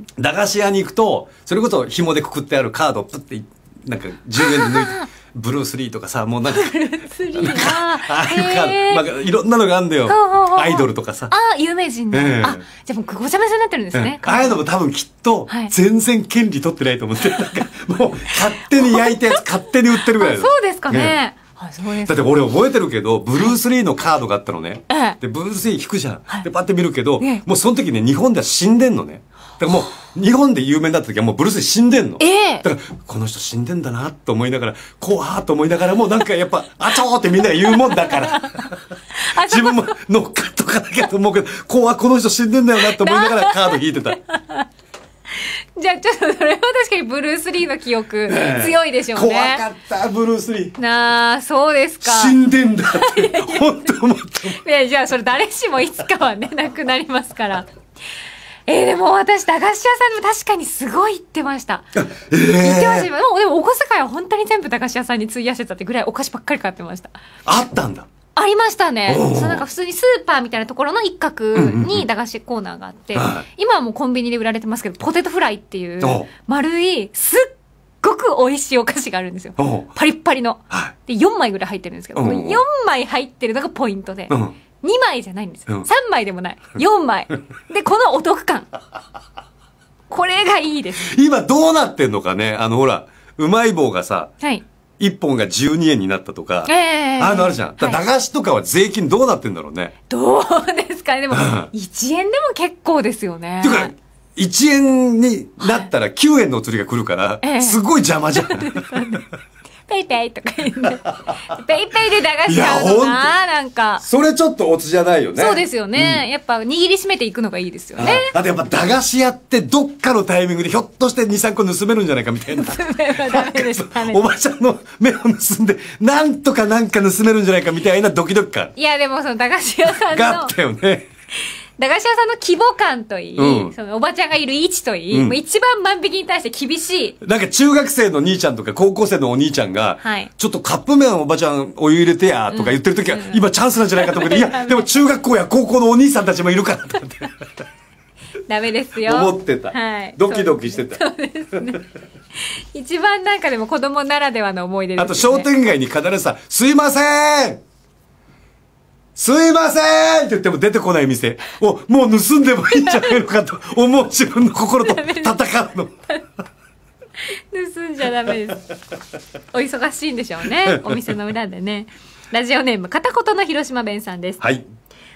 駄菓子屋に行くとそれこそ紐でくくってあるカードをプッてなんかじゅうえんで抜いてブルース・リーとかさ、もうなんかブルース・リーああいうカード、なんかいろんなのがあるんだよ。アイドルとかさ。 ああ、有名人の、えー、あ、じゃあもうごちゃごちゃになってるんですね、 うん、ああいうのも多分きっと全然権利取ってないと思って、はい、なんかもう勝手に焼いたやつ勝手に売ってるぐらいそうですかね、ね。 あ、そうです。だって俺覚えてるけどブルース・リーのカードがあったのね、はい、でブルース・リー引くじゃん、はい、でパッて見るけど、はい、もうその時ね日本では死んでんのね。だからもう日本で有名になった時はもうブルース・リー死んでんの、えー、だからこの人死んでんだなと思いながら怖ーと思いながらもなんかやっぱあちょーってみんなが言うもんだから自分も乗っかっとかなきゃと思うけど怖ーこの人死んでんだよなと思いながらカード引いてたじゃあちょっとそれは確かにブルース・リーの記憶強いでしょうね。 怖かったブルース・リー。 なあ、そうですか。 死んでんだって本当思った。 ね、じゃあそれ誰しもいつかはねなくなりますから。えー、でも私駄菓子屋さんでも確かにすごい行ってました。えー、行ってました。でもでもお小遣いは本当に全部駄菓子屋さんに費やしてたってぐらいお菓子ばっかり買ってました。 あったんだ。 ありましたね。そうなんか普通にスーパーみたいなところの一角に駄菓子コーナーがあって、うんうんうん、今はもうコンビニで売られてますけど、ポテトフライっていう丸いすっごく美味しいお菓子があるんですよ。パリッパリの。でよんまいぐらい入ってるんですけど、よんまい入ってるのがポイントで、うん、にまいじゃないんですよ、うん、さんまいでもないよんまいでこのお得感これがいいです。 今どうなってんのかね。あのほらうまい棒がさ、はい、いっぽんがじゅうにえんになったとか、えー、あのあるじゃん、はい、駄菓子とかは税金どうなってんだろうね。 どうですかね。でもいちえんでも結構ですよね。 てかいちえんになったらきゅうえんのお釣りが来るから、はい、すごい邪魔じゃんペイペイとか言ってペイペイで駄菓子買うのな。なんかそれちょっとオツじゃないよね。 そうですよね、うん、やっぱ握りしめていくのがいいですよね。 あとやっぱ駄菓子屋ってどっかのタイミングでひょっとしてにさんこ盗めるんじゃないかみたいな。盗めはダメです。おばちゃんの目を盗んでなんとかなんか盗めるんじゃないかみたいなドキドキ感。 いやでもその駄菓子屋さんのがあったよね。 駄菓子屋さんの規模感といい、うん、そのおばちゃんがいる位置といい、うん、もう一番万引きに対して厳しい。 なんか中学生の兄ちゃんとか高校生のお兄ちゃんが、はい、ちょっとカップ麺おばちゃんお湯入れてやとか言ってる時は、うん、今チャンスなんじゃないかと思って、うん、いやでも中学校や高校のお兄さんたちもいるからと思ってダメですよ思ってた、はい、ドキドキしてた。 そうですね一番なんかでも子供ならではの思い出ですね。 あと商店街に必ずさすいませんすいませんって言っても出てこない店をもう盗んでもいいんじゃないのかと思う自分の心と戦うの盗んじゃダメです。お忙しいんでしょうねお店の裏でね。ラジオネーム片言の広島弁さんです。 はい。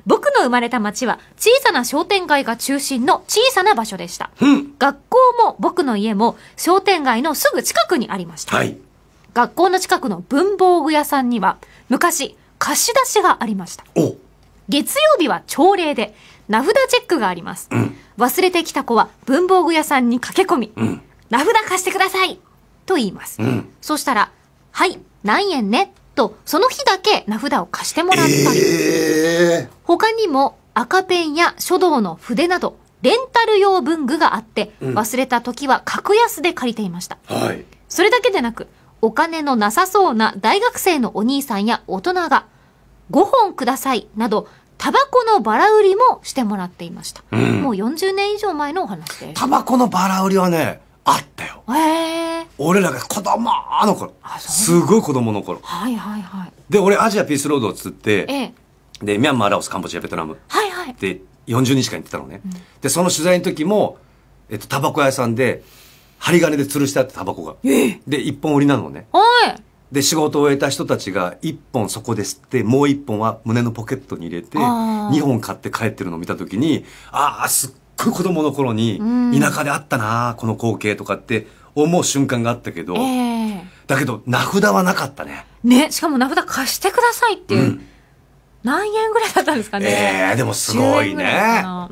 僕の生まれた町は小さな商店街が中心の小さな場所でした。 うん、 学校も僕の家も商店街のすぐ近くにありました。はい、学校の近くの文房具屋さんには昔貸し出しがありました。 お月曜日は朝礼で名札チェックがあります。うん、忘れてきた子は文房具屋さんに駆け込み、うん、名札貸してくださいと言います。うん、そしたら、はい、何円ねとその日だけ名札を貸してもらったり、えー、他にも赤ペンや書道の筆などレンタル用文具があって、うん、忘れた時は格安で借りていました。はい、それだけでなくお金のなさそうな大学生のお兄さんや大人がごほんくださいなどタバコのバラ売りもしてもらっていました。うん、もうよんじゅうねん以上前のお話です。 タバコのバラ売りはね、あったよ。 へー。 俺らが子供の頃。すごい子供の頃。 はいはいはい。 で、俺アジアピースロードをつって、 ええ、 で、ミャンマー、ラオス、カンボジア、ベトナム。 はいはい。 で、よんじゅうにちかん行ってたのね。うん、で、その取材の時も、えっと、タバコ屋さんで、針金で吊るしてあってタバコが。ええ、で、一本売りなのね。 はい。で、 仕事を終えた人たちが一本そこで吸って、もう一本は胸のポケットに入れて、二本買って帰ってるのを見たときに、ああ、すっごい子供の頃に、田舎であったな、この光景とかって思う瞬間があったけど、えー、だけど、名札はなかったね。 ね、しかも名札貸してくださいっていう、うん、何円ぐらいだったんですかね。 ええー、でもすごいね。 うん。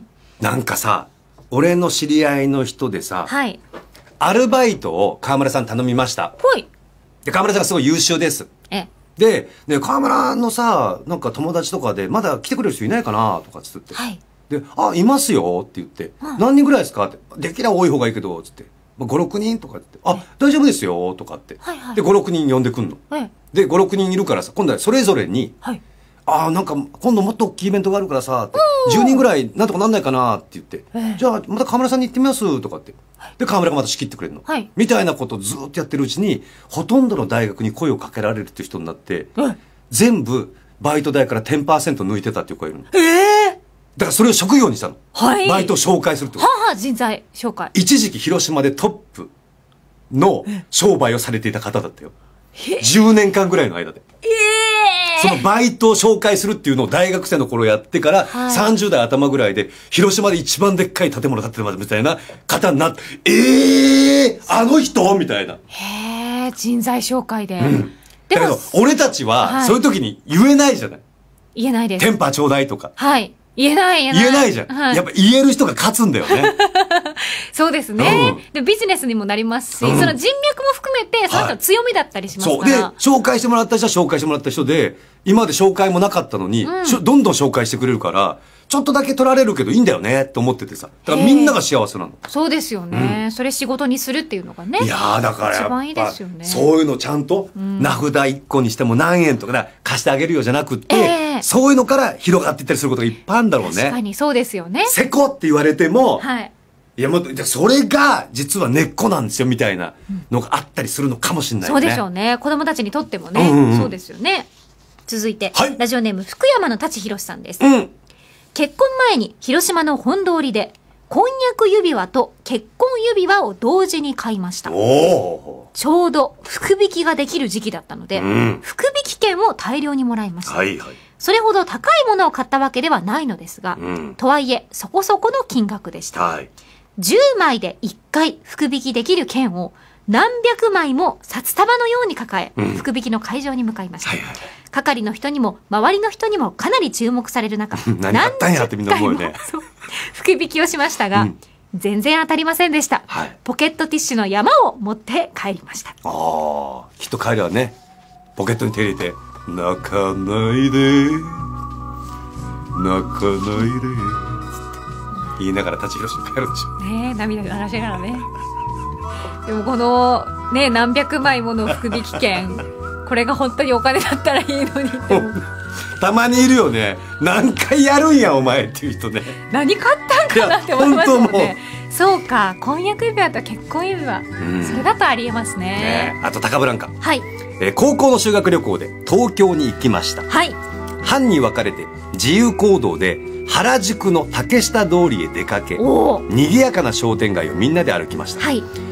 なんかさ、俺の知り合いの人でさ、 はい、 アルバイトを川村さん頼みました。 ほい。 で、河村さんがすごい優秀です。 えで、で、河村のさ、なんか友達とかで、まだ来てくれる人いないかなとかつって。 はい。 で、あ、いますよって言って、うん、何人ぐらいですかって。できれば多い方がいいけど、つって。ご、ろくにんとかって。あ、大丈夫ですよとかって。 はいはい。 で、ご、ろくにん呼んでくんの。 はい。 で、ご、ろくにんいるからさ、今度はそれぞれに、 はい。 ああ、なんか、今度もっと大きいイベントがあるからさ、ってじゅうにんぐらいなんとかなんないかなって言って、えー、じゃあ、また河村さんに行ってみますとかって。で、河村がまた仕切ってくれるの。 はい。 みたいなことをずっとやってるうちに、ほとんどの大学に声をかけられるっていう人になって、 はい、 全部、バイト代から じゅっパーセント 抜いてたっていう子がいるの。 ええー、 だからそれを職業にしたの。 はい。 バイトを紹介するってこと。 はあ、はあ、人材紹介。 一時期広島でトップの商売をされていた方だったよ。じゅうねんかんぐらいの間で。 ええー、 そのバイトを紹介するっていうのを大学生の頃やってから、はい、さんじゅう代頭ぐらいで、広島で一番でっかい建物建ててますみたいな方になって、ええー、あの人みたいな。 へえ、人材紹介で。 うん。だけど、俺たちは、そういう時に言えないじゃない。 言えないです。 テンパちょうだいとか。 はい。言えない言えない。 言えないじゃん。はい、やっぱ言える人が勝つんだよね。 そうですね、うん。で、ビジネスにもなりますし、うん、その人脈も含めて、その人の強みだったりしますから、 はい。そう。で、紹介してもらった人は紹介してもらった人で、今まで紹介もなかったのに、うん、どんどん紹介してくれるから、ちょっとだけ取られるけどいいんだよねって思っててさ。だからみんなが幸せなの。 そうですよね、うん。それ仕事にするっていうのがね。 いやーだからやっぱ、一番いいですよね。そういうのちゃんと、うん、名札いっこにしても何円とか貸してあげるよじゃなくって、えー、そういうのから広がっていったりすることがいっぱいあるんだろうね。 確かにそうですよね。 せこって言われても、 はい。 いやもう、それが実は根っこなんですよみたいなのがあったりするのかもしれないね。 そうでしょうね。子供たちにとってもね。うんうんうん、そうですよね。続いて、はい、ラジオネーム福山の舘ひろしさんです。 うん。 結婚前に広島の本通りで婚約指輪と結婚指輪を同時に買いました。 おちょうど福引きができる時期だったので、うん、福引券を大量にもらいました。 はいはい。 それほど高いものを買ったわけではないのですが、うん、とはいえそこそこの金額でした。 はい、 じゅうまいでいっかい福引きできる券を何百枚も札束のように抱え、うん、福引きの会場に向かいました。はいはい、係の人にも周りの人にもかなり注目される中何やったんやってみんな思うよね。 福引きをしましたが、うん、全然当たりませんでした、 はい、 ポケットティッシュの山を持って帰りました。 ああ、きっと帰りはね、ポケットに手入れて泣かないで泣かないで言いながら舘ひろしに帰るんでしょうね。え涙流しながらね。でもこのね、何百枚もの福引券これが本当にお金だったらいいのにってたまにいるよね。何回やるんやお前っていう人ね。 何買ったんかなって思いますもんね。そうか、婚約指輪と結婚指輪、うん、それだとありえます ね, ね。あと高ブランカ、 はい、 えー、高校の修学旅行で東京に行きました。 はい。 班に分かれて自由行動で原宿の竹下通りへ出かけ、賑やかな商店街をみんなで歩きました。 はい。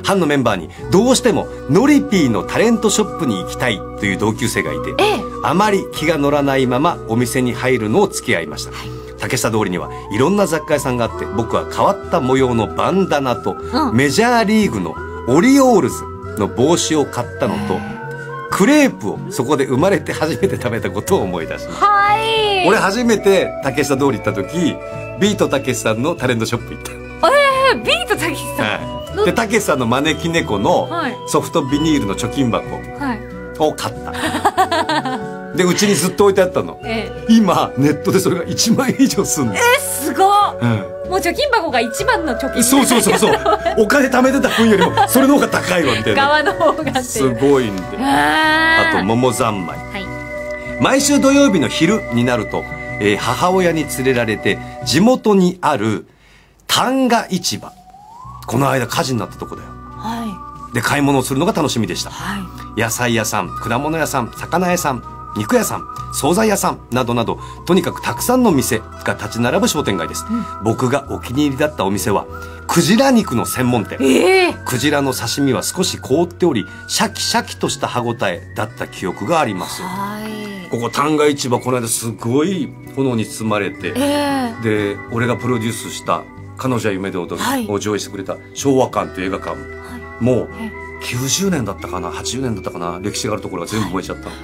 班のメンバーにどうしてもノリピーのタレントショップに行きたいという同級生がいて、ええ、あまり気が乗らないままお店に入るのを付き合いました、はい、竹下通りにはいろんな雑貨屋さんがあって、僕は変わった模様のバンダナと、うん、メジャーリーグのオリオールズの帽子を買ったのと、クレープをそこで生まれて初めて食べたことを思い出しました。はい、俺初めて竹下通り行った時、ビートたけしさんのタレントショップ行った。 えー、ビートたけしさん、 はい、でたけしさんの招き猫のソフトビニールの貯金箱を買った、はい、でうちにずっと置いてあったの、えー、今ネットでそれがいちまんえん以上すんの。 えー、すごっ、うん、もう貯金箱が一番の貯金。 そうそうそうそうお金貯めてた分よりもそれの方が高いわみたいな。 側の方がすごいんで。あと桃三昧、はい、毎週土曜日の昼になると、えー、母親に連れられて地元にある旦過市場、この間火事になったとこだよ、はい、で買い物をするのが楽しみでした、はい、野菜屋さん、果物屋さん、魚屋さん、肉屋さん、惣菜屋さんなどなど、とにかくたくさんの店が立ち並ぶ商店街です、うん、僕がお気に入りだったお店はクジラ肉の専門店、えー、クジラの刺身は少し凍っておりシャキシャキとした歯ごたえだった記憶があります。はい、ここ旦過市場この間すごい炎に包まれて、えー、で俺がプロデュースした彼女は夢で踊る、はい、を上映してくれた昭和館という映画館、はい、もうきゅうじゅうねんだったかな、はちじゅうねんだったかな、歴史があるところが全部燃えちゃったの、はい、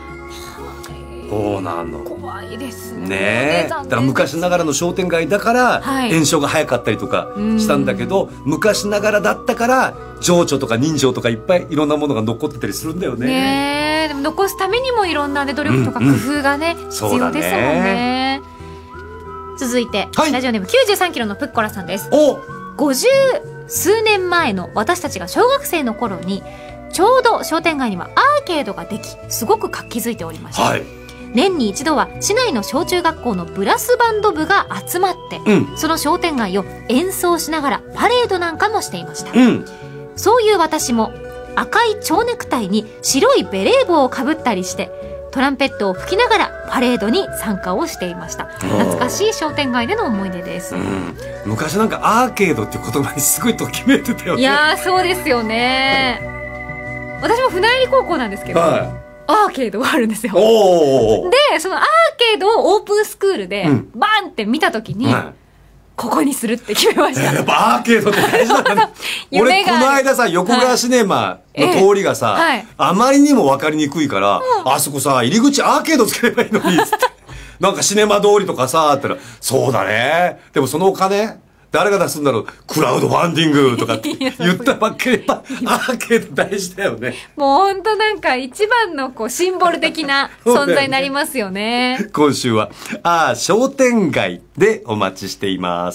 そうなの。 怖いですね。 ねえ、だから昔ながらの商店街だから炎症が早かったりとかしたんだけど、はい、昔ながらだったから情緒とか人情とかいっぱいいろんなものが残ってたりするんだよね。 ねえ、でも残すためにもいろんな、ね、努力とか工夫がね、うんうん、必要ですもんね。続いて、はい、ラジオネームきゅうじゅうさんキロのプッコラさんです。おごじゅう数年前の私たちが小学生の頃にちょうど商店街にはアーケードができ、すごく活気づいておりました、はい、年に一度は市内の小中学校のブラスバンド部が集まって、うん、その商店街を演奏しながらパレードなんかもしていました、うん、そういう私も赤い蝶ネクタイに白いベレー帽をかぶったりしてトランペットを吹きながらパレードに参加をしていました。懐かしい商店街での思い出です、うん、 昔なんかアーケードっていう言葉にすごいときめいてたよね。 いやーそうですよね私も船入高校なんですけど、はい、アーケードがあるんですよ。おでそのアーケードをオープンスクールでバーンって見たときに、うん、ここにするって決めました。 やっぱアーケードって大事なんだね俺この間さ横川シネマの通りがさ、はい、あまりにも分かりにくいから、うん、あそこさ入り口アーケードつければいいのにっつってなんかシネマ通りとかさって言ったらそうだね、でもそのお金誰が出すんだろう、クラウドファンディングとかって言ったばっかりやっぱアーケード大事だよね。 もうほんとなんか一番のこうシンボル的な存在になりますよね。 今週はあー商店街でお待ちしています。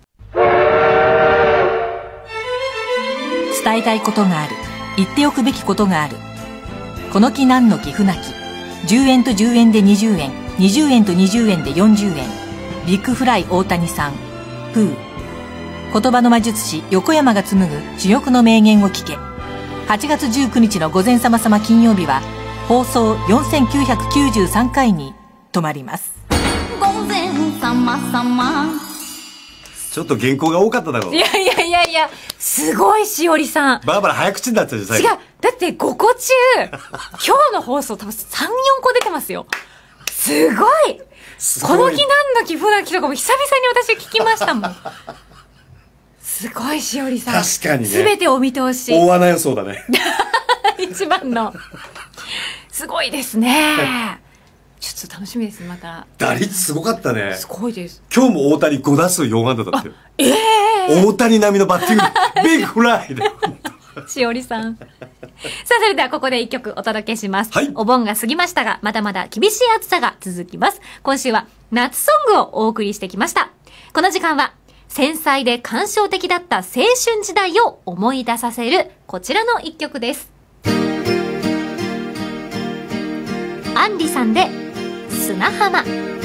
伝えたいことがある、言っておくべきことがある。この木何の木船木、じゅうえんとじゅうえんでにじゅうえん、にじゅうえんとにじゅうえんでよんじゅうえん。ビッグフライ大谷さん、プー。言葉の魔術師横山が紡ぐ珠玉の名言を聞け。はちがつじゅうくにちの午前様様金曜日は放送よんせんきゅうひゃくきゅうじゅうさんかいに止まります。 午前様様。 ちょっと原稿が多かっただろう。 いやいやいやいや、すごいしおりさん。 バーバラ早口になってるじゃん。 違う、だってごこ中今日の放送多分さん、よんこ出てますよ。すごい。この木何の木船木とかも久々に私聞きましたもん。すごいしおりさん。 確かにね。 すべてお見通し。 大穴予想だね。 一番の。すごいですね。ちょっと楽しみですまた。 打率すごかったね。 すごいです。 今日も大谷ごだすうよんあんだだって。 ええー、大谷並みのバッティング。ビッグフライで。 しおりさん。さあ、それではここで一曲お届けします。はい、お盆が過ぎましたが、まだまだ厳しい暑さが続きます。今週は夏ソングをお送りしてきました。この時間は、繊細で感傷的だった青春時代を思い出させるこちらの一曲です。アンリさんで砂浜。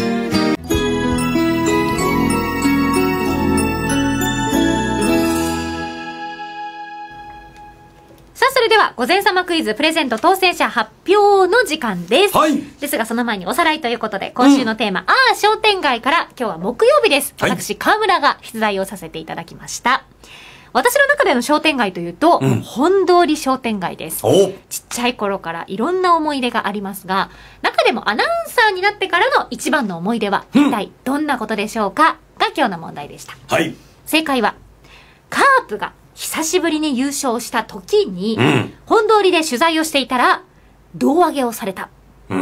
さあ、それでは午前様クイズプレゼント当選者発表の時間です。はい。ですがその前におさらいということで、今週のテーマ、うん、ああ商店街から今日は木曜日です。はい、私川村が出題をさせていただきました。 私の中での商店街というと、うん、本通り商店街です。ちっちゃい頃からいろんな思い出がありますが、中でもアナウンサーになってからの一番の思い出は一体どんなことでしょうか、うん、が今日の問題でした。 はい。 正解は、カープが久しぶりに優勝した時に、うん、本通りで取材をしていたら、胴上げをされた。うん、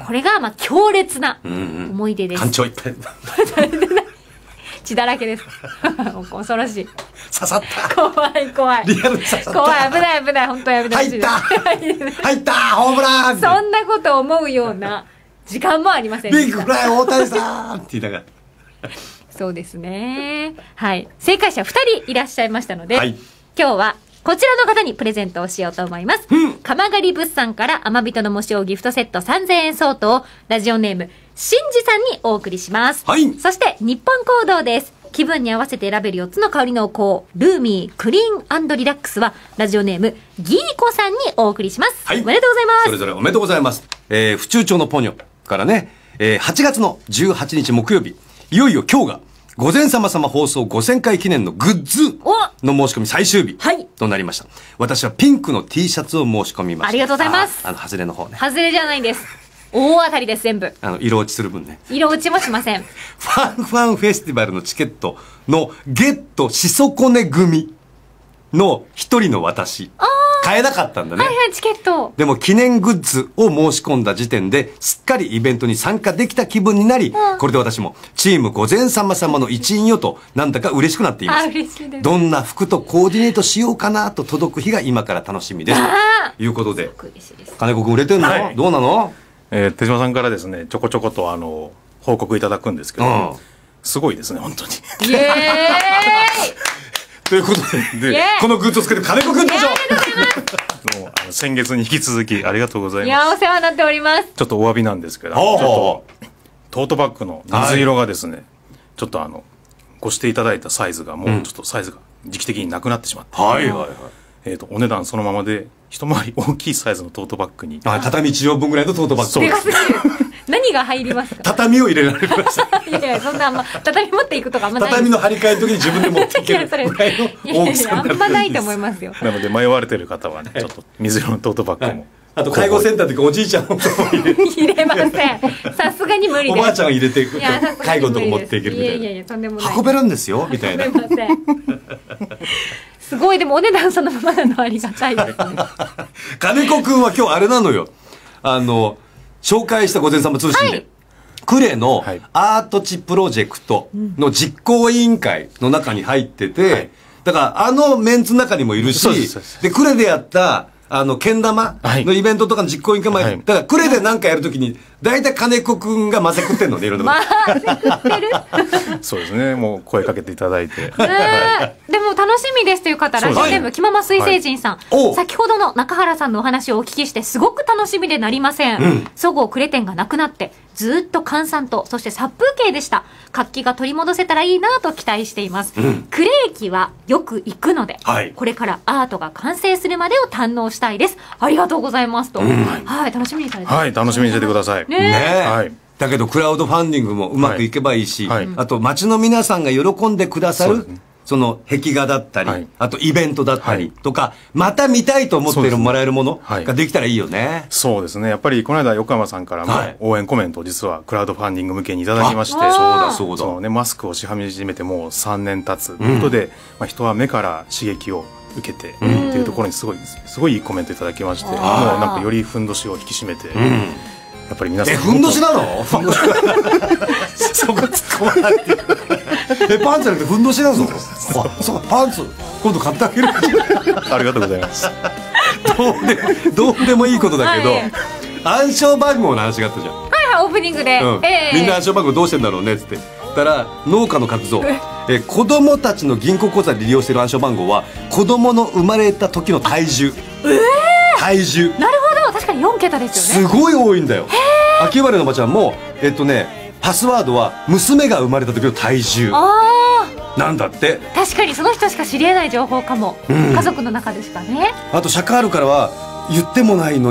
これが、まあ、強烈な思い出です。 感情いっぱい。 血だらけです。恐ろしい。 刺さった。 怖い怖い。 リアルに刺さった。 怖い、危ない危ない。本当やめてほしいです。 入った入ったホームラン。 そんなこと思うような時間もありません。 ビッグフライ大谷さんって言いながら。 そうですね。はい。正解者ふたりいらっしゃいましたので、はい、今日はこちらの方にプレゼントをしようと思います。うん、鎌狩物産から天人の藻塩ギフトセットさんぜんえん相当をラジオネームしんじさんにお送りします。はい。そして日本行動です。気分に合わせて選べるよっつの香りの香、ルーミークリーン&リラックスはラジオネームギーコさんにお送りします。はい。おめでとうございます。 それぞれおめでとうございます。えー、府中町のポニョからね、えー、はちがつのじゅうはちにち木曜日、いよいよ今日が御前様様放送ごせんかい記念のグッズの申し込み最終日となりました。はい、私はピンクの T シャツを申し込みました。 ありがとうございます。 あ, あの、外れの方ね。 外れじゃないんです。大当たりです、全部。 あの、色落ちする分ね。 色落ちもしません。 ファンファンフェスティバルのチケットのゲットしそこね組の一人の私。あ買えなかったんだね。 はいはい、チケット。 でも記念グッズを申し込んだ時点ですっかりイベントに参加できた気分になり、うん、これで私もチーム御前様様の一員よとなんだか嬉しくなっています。 あ、嬉しいです。 どんな服とコーディネートしようかなと届く日が今から楽しみです。ということで。金子くん売れてんの、はい、どうなの？ えー、手島さんからですね、ちょこちょことあの、報告いただくんですけど、うん、すごいですね、本当に。 イエーイということで、でこのグッズをつけて金子くんでしょ。 ありがとうございます。 もうあの先月に引き続きありがとうございます。 いや、お世話になっております。 ちょっとお詫びなんですけど、ちょっとトートバッグの水色がですね、はい、ちょっとあのご指定いただいたサイズがもうちょっとサイズが時期的になくなってしまって、うん、はいはいはい。えっとお値段そのままで一回り大きいサイズのトートバッグに、 あ、畳いちようぶんぐらいのトートバッグ。 そうですね。何が入りますか？ 畳を入れられました。 いやいや、そんなあんま畳持っていくとかあんまない。 畳の張り替えの時に自分で持っていけるぐらいの大きさになってるんです。 あんまないと思いますよ。 なので迷われてる方はね、ちょっと水色のトートバッグも、はい、 あと介護センターの時おじいちゃんのとこ入れ入れません。さすがに無理です。 おばあちゃんを入れていくと介護のとこ持っていけるみたいな。 いやいやいや、とんでもない。 運べるんですよみたいな。 すみません。すごい、でもお値段そのままなのありがたいですね。 金子くんは今日あれなのよ。あの紹介した御前様通信で。はい、呉のアート地プロジェクトの実行委員会の中に入ってて、はい、だからあのメンツの中にもいるし、で、呉でやった、あの、けん玉のイベントとかの実行委員会も、はい、だから呉でなんかやるときに、大体金子くんが混ぜ食ってんのね、いろんな混ぜ食ってるそうですね、もう声かけていただいて。 はい、でも楽しみですという方、ラジオネーム、気まま水星人さん、はい。先ほどの中原さんのお話をお聞きして、すごく楽しみでなりません。うん、そごう呉店がなくなって、ずっと閑散と、そして殺風景でした。活気が取り戻せたらいいなと期待しています。うん、呉駅はよく行くので、はい、これからアートが完成するまでを堪能したいです。ありがとうございますと。うん、はい、楽しみにされてます。 はい、楽しみにしててください。 ねえ。はい。だけど、クラウドファンディングもうまくいけばいいし、はいはい、あと、街の皆さんが喜んでくださる、その壁画だったり、はい、あとイベントだったりとか、はい、また見たいと思ってるもらえるものができたらいいよね。 そうですね。やっぱりこの間横山さんからも応援コメントを実はクラウドファンディング向けにいただきまして、そうだそうだ。 そうね、マスクをし始めてもうさんねん経つということで、うん、まあ、人は目から刺激を受けて、うん、っていうところにすごいすごいいいコメントいただきまして、もうなんかよりふんどしを引き締めて。うん、やっぱり皆さん。 え、ふんどしなの？ふんどし。そこ突っ込まないで。え、パンツじゃなくてふんどしなの？あ、そうか、パンツ。今度買ってあげる。 ありがとうございます。 どうで、どうでもいいことだけど、はい、暗証番号の話があったじゃん。 はいはい、オープニングで。 うん、えー、みんな暗証番号どうしてんだろうねっつって。たら、農家の活動。え、子供たちの銀行口座で利用している暗証番号は、子供の生まれた時の体重。 えー、 体重。 なるほど、確かによんけたですよね。すごい多いんだよ。秋生まれのおばちゃんも、えっとね、パスワードは娘が生まれた時の体重なんだって。 確かにその人しか知り得ない情報かも、うん、家族の中でしかね。 あとシャカールからは言ってもないのに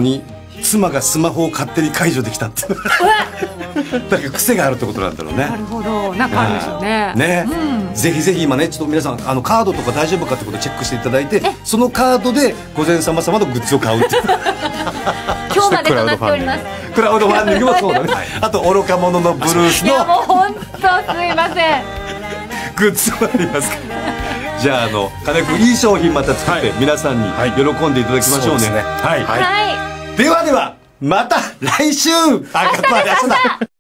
妻がスマホを勝手に解除できたってだから癖があるってことなんだろうね。 なるほど、なんかあるんですよね。 ね、うん、ぜひぜひ今ねちょっと皆さんあのカードとか大丈夫かってことをチェックしていただいて、そのカードで御前様様のグッズを買うっていう今日までとなっております。 クラウドファンディングもそうだね、はい、あと愚か者のブルースのいやもう本当すいませんグッズもありますからじゃああの金子いい商品また作って、はい、皆さんに喜んでいただきましょうね。はい、はいはい、ではではまた来週。あ、やっぱり明日だ。